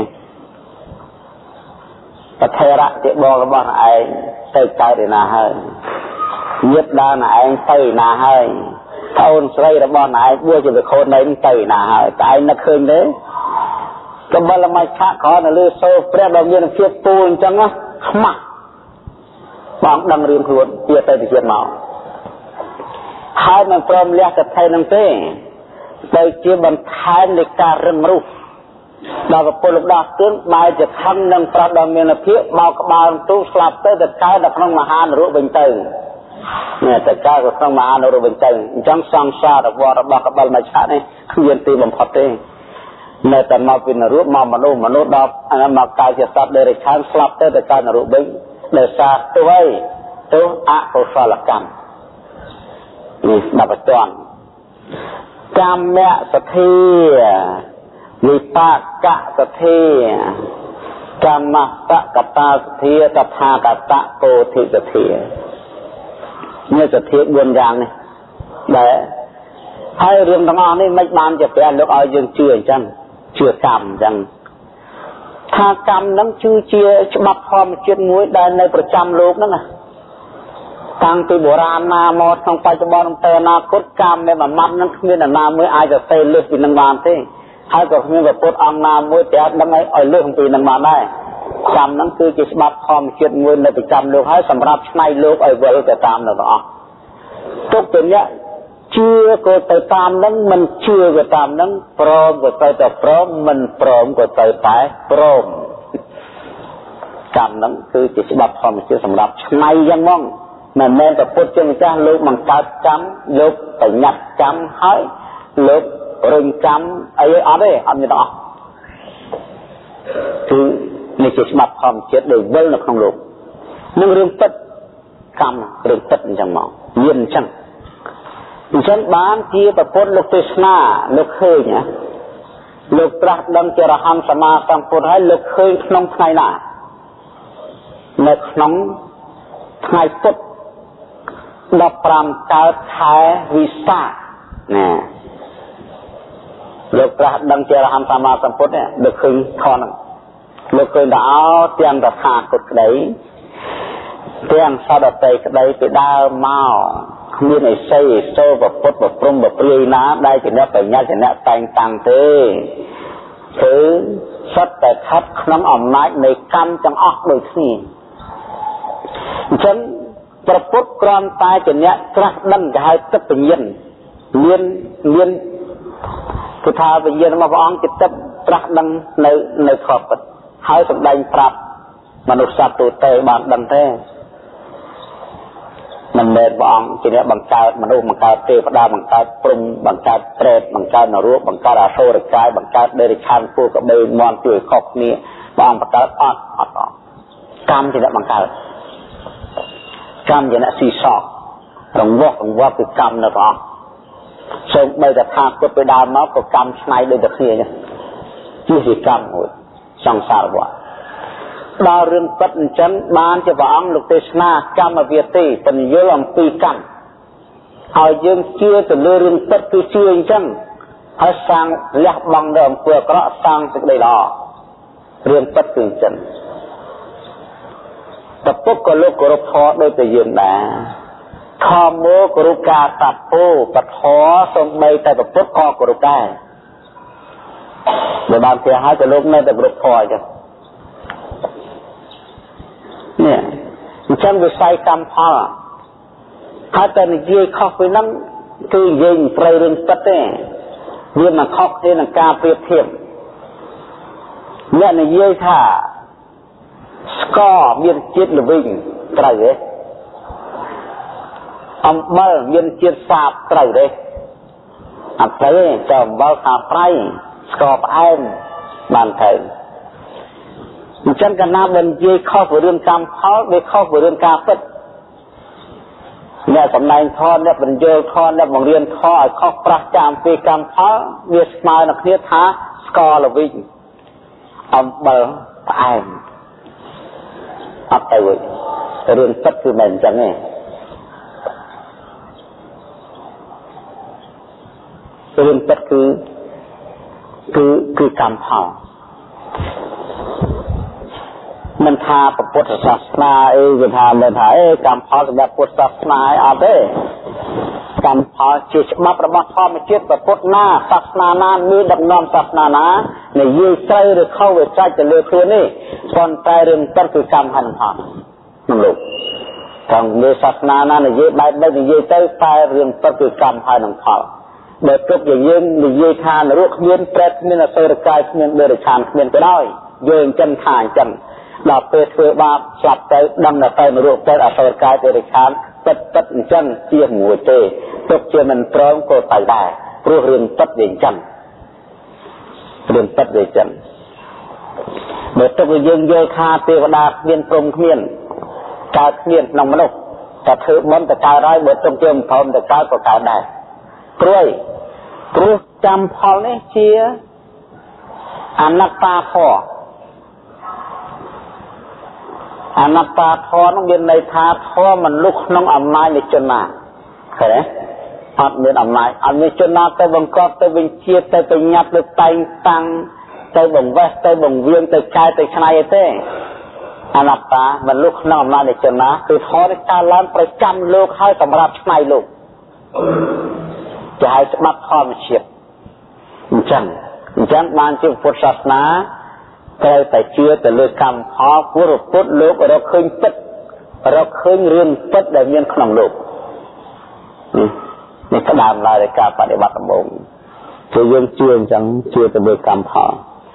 ប្រធេរៈជាបងរបស់ឯងទៅកើតឯណាហើយញាតិដើរឯងទៅណាហើយកូនស្រីរបស់ឯងបួសជាវិខូនឯងទៅណាហើយតែឯងនឹកឃើញទេកបលមច្ឆៈគ្រាន់តែលើសូរព្រះដ៏មានភាពពូលអញ្ចឹងណាខ្មាស់បងដឹងរឿងខ្លួនពីទៅទៅទៀតមកហើយមិនព្រមលះកថៃនឹងទេទៅជាបន្ថែមនៃការរឹងរូសដល់កពលដាស់ទឿនបែរជាខឹងនឹងប្រដមានភាពមកក្បាលទូស្លាប់ទៅទៅកើតនៅក្នុងមហានរកវិញទៅនេះទៅកើតក្នុងមហានរកវិញទៅអញ្ចឹងសង្សាររបស់របស់កបលមច្ឆៈនេះគ្មានទីបំផុតទេនៅតែមកពីនរកមកមនុស្សមនុស្សដល់មកកើតជាសត្វដេរឆានស្លាប់ទៅទៅកើតនរកវិញដោយសារទោះអីទោះអកុសលកម្មនេះដល់បន្ទាន់កម្មសទ្ធាវិបាកសទ្ធាកម្មសកតាសទ្ធាតថាកតកោធិសទ្ធានេះសទ្ធាបួនយ៉ាងនេះដែលហើយរឿងទាំងអស់នេះមិនបានជាព្រះលោកឲ្យយើងជឿអញ្ចឹងជឿកម្មអញ្ចឹងថាកម្មនឹងគឺជាច្បាប់ធម្មជាតិមួយដែលនៅប្រចាំលោកហ្នឹងណាតាំងពីបុរាណណាមកក្នុងបច្ចុប្បន្នទៅអនាគតកម្មនៃមួយម៉ាត់នឹងគ្មាននរណាមួយអាចទៅសេលើសពីនឹងបានទេហើយក៏គ្មានប្រពុតអង្គណាមួយតែដឹងឲ្យឲ្យលើសពីនឹងបានដែរកម្មហ្នឹងគឺជាច្បាប់ធម្មជាតិមួយនៅប្រចាំលោកហើយសម្រាប់ឆ្នៃលោកឲ្យវិលទៅតាមនៅទាំងអស់ទុកទៅអ្នកជឿក៏ទៅតាមនឹងមិនជឿក៏តាមនឹងព្រមក៏ទៅតែព្រមមិនព្រមក៏ទៅតែព្រមកម្មហ្នឹងគឺជាច្បាប់ធម្មជាតិសម្រាប់ឆ្នៃយ៉ាងហ្មងមិនមែនតែពុតជាម្ចាស់លោកបង្កើតកម្មលោកបញ្ញត្តិកម្មហើយលោករឹងកម្មអីអត់ទេអត់មានអស់គឺនេះជាច្បាប់ធម្មជាតិដែលវិលនៅក្នុងលោកនឹងរឿងពិតកម្មរឿងពិតអញ្ចឹងមកមានអញ្ចឹងអញ្ចឹងបានជាប្រពុតលោកទេសនាលោកឃើញណាលោកត្រាស់ដឹងជារហន្តសម្មាសម្ពុទ្ធហើយលោកឃើញក្នុងថ្ងៃណានៅក្នុងថ្ងៃពុធដប់ប្រាំកើតខែវិសាខណាលោកត្រាស់ដឹងជារហន្តសម្មាសម្ពុទ្ធនេះលោកឃើញខនលោកឃើញថាអោទាំងតថាគតក្តីទាំងសត្វដតីក្តីពីដើមមកគ្មានអីសីអីសូរប្រពុតប្រព្រំប្រព្រាយណាដែលជាអ្នកបញ្ញាជាអ្នកតែងតាំងទេគឺសុទ្ធតែស្ថិតក្នុងអំណាចនៃកម្មទាំងអស់ដូចគ្នាអញ្ចឹងព្រះពុទ្ធគ្រាន់តែជាអ្នកត្រាស់ដឹងទៅឲ្យទឹកបញ្ញាមានមានគឺថាវិញ្ញាណរបស់ព្រះអង្គចិត្តត្រាស់ដឹងនៅនៅធម៌ពិតហើយសម្ដែងប្រាប់មនុស្សសត្វទូទៅបានដឹងទេមិនមែនព្រះអង្គជាអ្នកបង្កើតមនុស្សបង្កើតទេវតាបង្កើតព្រំបង្កើតប្រេតបង្កើតនរកបង្កើតអសូរកាយបង្កើតដេរឆានពូកបេមន់ជួយខុសគ្នាព្រះអង្គបង្កើតអត់អត់កម្មជាអ្នកបង្កើតកម្មជាអ្នកស៊ីសោះរង្វាស់រង្វាស់ពីកម្មនៅព្រះអង្គសូមបីតែថាពុតទៅដើមមកក៏កម្មឆ្នៃដូចតែគ្នាជាជាកម្មមួយសង្សារវត្តដល់រឿងពិតអញ្ចឹងបានជាព្រះអង្គលោកទេសនាកម្មវិធីបញ្យល់អំពីកម្មឲ្យយើងជឿទៅលើរឿងពិតគឺជឿអញ្ចឹងហើយសាងលះបង់នៅអំពើអាក្រក់សាងសេចក្តីល្អរឿងពិតគឺអញ្ចឹងតែពុកក៏លោកគោរពធម៌ដូចតែយើងដែរខំមកគោរពការតាប់ពោបធរសំបីតែប្រពុតក៏គោរពដែរដែលបានគេឲ្យទៅលោកនៅតែគោរពធម៌អញ្ចឹងនេះអញ្ចឹងវិស័យកម្មផលហើយតែនិយាយខុសពីហ្នឹងគឺនិយាយត្រូវរឿងពិតទេវាមិនខុសគ្នានឹងការប្រៀបធៀបអ្នកនិយាយថាស្ករមានជាតិល្វីងត្រូវទេអំបិលមានជាតិសាបត្រូវទេអត់ត្រូវទេតែអំបិលថាប្រៃស្ករផ្អែមបានត្រូវអញ្ចឹងកាលណាដែលនិយាយខុសពីរឿងកម្មផលវាខុសពីរឿងការពិតអ្នកសម្ដែងធម៌អ្នកបញ្យល់ធម៌អ្នកបង្រៀនធម៌ឲ្យខុសប្រាស់ចាអំពីកម្មផលវាស្មើនឹងគ្នាថាស្ករល្វីងអំបិលផ្អែមអត់ទៅវិញរឿងពិតគឺមិនអញ្ចឹងទេរឿងពិតគឺគឺគឺកម្មផលមិនថាពុទ្ធសាសនាអីគេថាមិនថាអេកម្មផលសម្រាប់ពុទ្ធសាសនាអត់ទេកម្មផលជាច្បាប់របស់ធម្មជាតិពុទ្ធណាសាសនាណាមានដំណំសាសនាណានិយាយស្រីឬខុសវាចាច់ទៅលើខ្លួននេះប៉ុន្តែរឿងពិតគឺកម្មហិនផលក្នុងលោកខាងលើសាសនាណានិយាយបែបនេះនិយាយទៅតែរឿងពិតគឺកម្មហើយនឹងផលបើគិតយ៉ាងយើងនិយាយថានរកគ្មានប្រែតគ្មានអសុរកាយគ្មានបរិឆានគ្មានក៏ដោយយើងចិនថាអញ្ចឹងដល់ពេលធ្វើបាបស្លាប់ទៅដឹងតែទៅនរកប្រែតអសុរកាយបរិឆានពិតពិតអញ្ចឹងជាមួយទេទុកជាមិនព្រមក៏ទៅដែរព្រោះរឿងពិតវាអញ្ចឹងរឿងពិតវាអញ្ចឹងបើទុកយើងយល់ថាទេវតាគ្មានព្រំគ្មានកើតគ្មានក្នុងមនុស្សតែធ្វើបុណ្យទៅកើតហើយបើទុកជាមិនព្រមទៅកើតក៏កើតដែរព្រោះព្រោះកម្មផលនេះជាអនត្តាធម៌អនត្តាធម៌នោះមានន័យថាធម៌មិនលុះក្នុងអំណាចនៃជនណាឃើញទេអត់មានអំណាចអត់មានជនណាទៅបង្កប់ទៅវិជាទៅបញ្ញត្តិទៅតែងតាំងទៅបង្វេះទៅបង្វៀងទៅកែទៅឆ្នៃអីទេអនត្តាមិនលុះក្នុងអំណាចនៃជនណាគឺធម៌នេះកើតឡើងប្រចាំលោកហើយសម្រាប់ឆ្នៃលោកជាឲ្យច្បាប់ធម្មជាតិអញ្ចឹងអញ្ចឹងបានជាពុទ្ធសាសនាត្រូវតែជឿទៅលើកម្មផលព្រោះពុទ្ធលោករកឃើញពិតរកឃើញរឿងពិតដែលមានក្នុងលោកនេះក្តាមឡើយនៃការបដិបត្តិដំបូងគឺយើងជឿអញ្ចឹងជឿទៅលើកម្មផល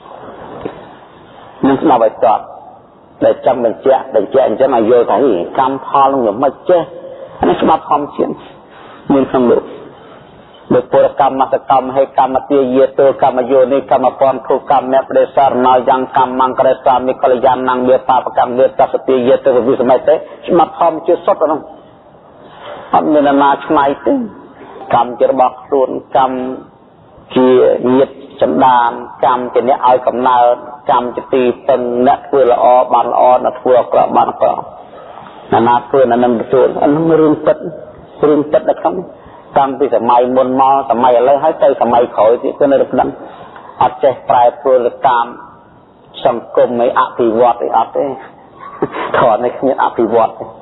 នឹងស្ដាប់ឲ្យស្ទាប់ដែលចាំបញ្ជាក់បញ្ជាក់អញ្ចឹងឲ្យយល់ថាកម្មផលនឹងមិនចេះនេះច្បាប់ធម្មជាតិមានក្នុងលោកដោយពុរកម្មសកម្មហេកម្មទាយាទោកម្មយោនិកម្មពន្ធុកម្មមេប្រេសារណោយ៉ាងកម្មង្ករសាមិកលយាននឹងមានបាបកម្មមេតសតិយាទោវិសម័យទេច្បាប់ធម្មជាតិសុទ្ធហ្នឹងអត់មានណាឆ្នៃទេកម្មជារបស់ខ្លួនកម្មជាញាតចន្តានកម្មជាអ្នកឲ្យកំណើតកម្មជាទីពឹងអ្នកធ្វើល្អបានល្អអ្នកធ្វើអាក្រក់បានអាក្រក់ណាណាធ្វើណានឹងទទួលអានឹងរឿងពិតរឿងពិតនៅក្នុងតាំងពីសម័យមុនមកសម័យឥឡូវហើយទៅសម័យក្រោយទៀតគឺនៅក្នុងហ្នឹងអត់ចេះប្រែប្រួលតាមសង្គមឲ្យអភិវឌ្ឍអីអត់ទេគ្រាន់តែគ្មានអភិវឌ្ឍទេ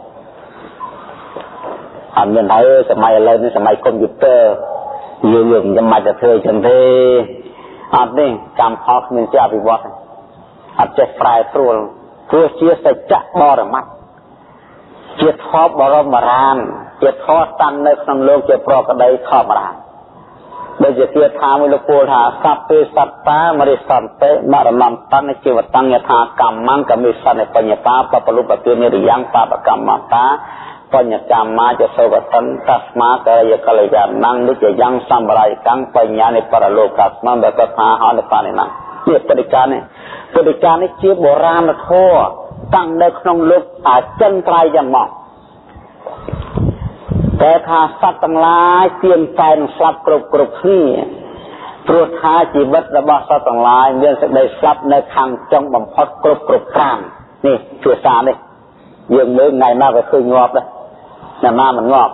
អត់មានហើយសម័យឥឡូវនេះសម័យកុំព្យូទ័រយើងយើងមិនចាំបាច់ទៅធ្វើចឹងទេអត់ទេកម្មផលគ្មានជាអភិវឌ្ឍអត់ចេះប្រែប្រួលព្រោះជាសច្ចៈបរមត្ថជាធម៌បរមរានជាធម៌តាន់នៅក្នុងលោកជាប្រក្តីធម្មតាដូចជាគាថាមួយលោកពោលថាសព្វេសត្តាមរិសន្តិមរណន្តនជីវតញ្ញថាកម្មង្កមិសន្និបញ្ញតាបពលុបទានិរិយ៉ាងបាបកម្មតាបញ្ញកម្មមាចសោវតន្តស្មាករិយកល្យាណੰនិច្ចយ៉ាងសម្បរាយកាំងបញ្ញានិបរលោកាស្មបកថាអនុបានិណានេះបរិការនេះបរិការនេះជាបុរាណធម៌តាំងនៅក្នុងលោកអចិន្ត្រៃយ៍យ៉ាងមកแต่ถ้าสัตว์ทั้งหลายเตรียมใจสลับกรุบกรุบนี่ตรวจหาชีวิตระบาดสัตว์ทั้งหลายเมื่อได้สลับในทางจงบ่มพดกรุบกรุบกลางนี่ช่วยสารเลยยังเมื่อไงมากก็คืองอบเลยแต่มามันงอบ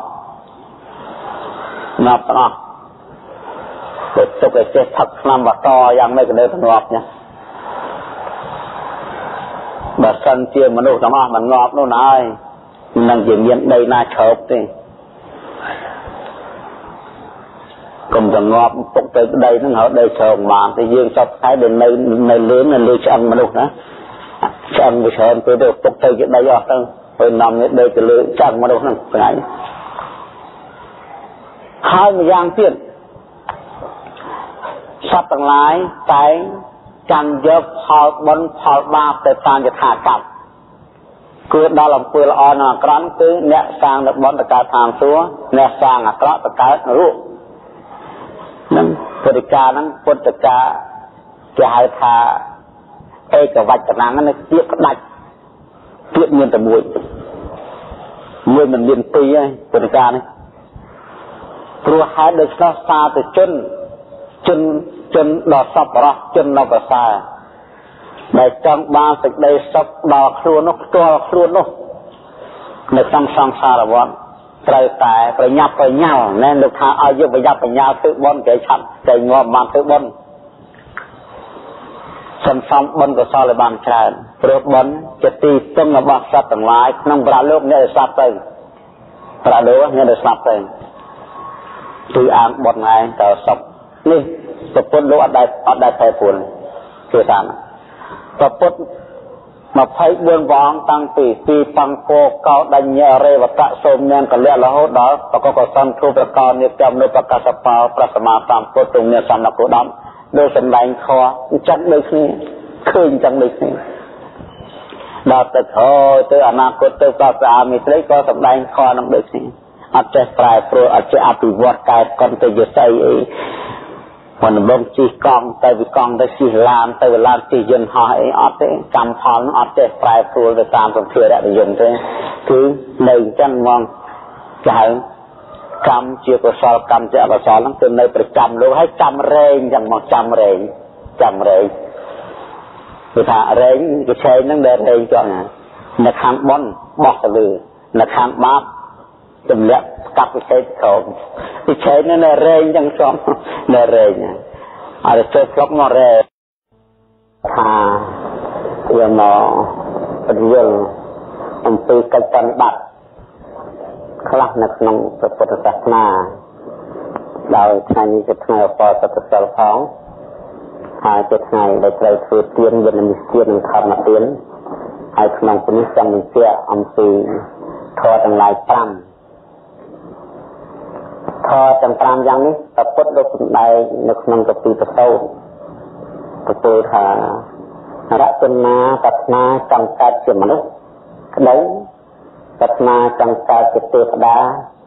งอบต่อเด็กตกไอ้เจ็บทักนำบัตรยังไม่กระเดินงอบเนี่ยบัตรสันเจียมนุษย์สมองมันงอบนู่นนายนั่งเย็นๆได้น่าชอบดิcùng thằng ngọt phục từ đây nó ở đây sờn mà thì dương sắp thái đến nơi nơi lớn là lưu chân mà đâu đó chân bị sờn tôi được phục từ đây do hơn rồi nằm ở đây cái lưu chân mà đâu nó phải hai mươi giang tiền sắp tầng lái cái chân dớp họ bấn họ ba tới sang cho thả cặp cứ đó là vừa là on là cắn cứ nhẹ sang được bấn được cả thang xuống nhẹ sang là có được cái nó luônนั่นพุทธกานั้นพุทธกาจะหายทาเอกวัจนังนั้นเกี่ยวกับดัดเกี่ยวเงินแต่มวยมวยมันเรียนตีไงพุทธกาเนี่ยครัวหายโดยเฉพาะซาแต่จนจนจนดอกสับปะรดจนดอกกระซาได้จังบาสิได้สับดอกครัวนกตัวครัวนกในสังสารสารวัตรไตรแต่ไปยับไปเงาแน่ลูกค้าเอาเยอะไปยับไปเงาซื้อบอลใจฉับใจงอมมาซื้อบอลสัมสัมบอลก็ซาเลยบานชาเปลือกบอลจะตีต้องมาบักสัตว์ต่างหลายน้องปลาโลกเนี่ยได้สับไปปลาโลกเนี่ยได้สับไปตีอ่างบอลไงแต่สับนี่ตะปุดโลกอัดได้อัดได้แพ้ผลคือสามตะปุดมาไพ่เบื้องวางตั้งปีปีปังโกเกาดัญญาเรวัตโสมเนียนกันเลี้ยละหัวดอกตะกกสันทุประกอบเนี่ยจำโดยประกาศเปล่าประสมาสามโพตุเนี่ยสามนักโกดำโดยสันแดงคอจังเลยนี่คืนจังเลยนี่ดาวตะโถตัวอนาคตตัวประสามีตรีก็สันแดงคอนั่งเลยนี่อาจจะปลายโปรอาจจะอภิวัตกายก่อนตัวจะใส่วันบ่มจีกองแต่วิกองแต่สีลานแต่เวลาจียนหอยอัดเต้จำพรอัดเต้ปลายครัวไปตามสมเทียได้ยนเต้คือในจังมองใจกรรมเจียกสอบกรรมเจียกสอบนั่งเป็นในประจำรู้ให้จำเรงจังมองจำเรงจำเรงคือถ้าเรงก็ใช้นั่งเดินเรงจังในทางบนบอกสือในทางบ้าจำเละกลับไปใช้เขาไปใช้นั่นเรงจังสองในเรงอาจจะเจอพลอกมอเรทาเยี่ยมปฏิบัติอันตีกันจันบัดคลาสนักนงพระพุทธศาสนาเราใช้นี้จะทำปอสัตว์สารพังหายจะทำได้ใจคือเตียนยันมิเตียนคำมาเตียนหายขนมคนนี้จำมีเสียอันตีทอตั้งหลายตั้มพอจำตามอย่างนี้ตะพุดลูกใดนึกนำตะปีตะโตตะปูถารัตนาตัณนาจำกัดเชื่อมนุษย์ได้ตัณนาจำกัดเจตดา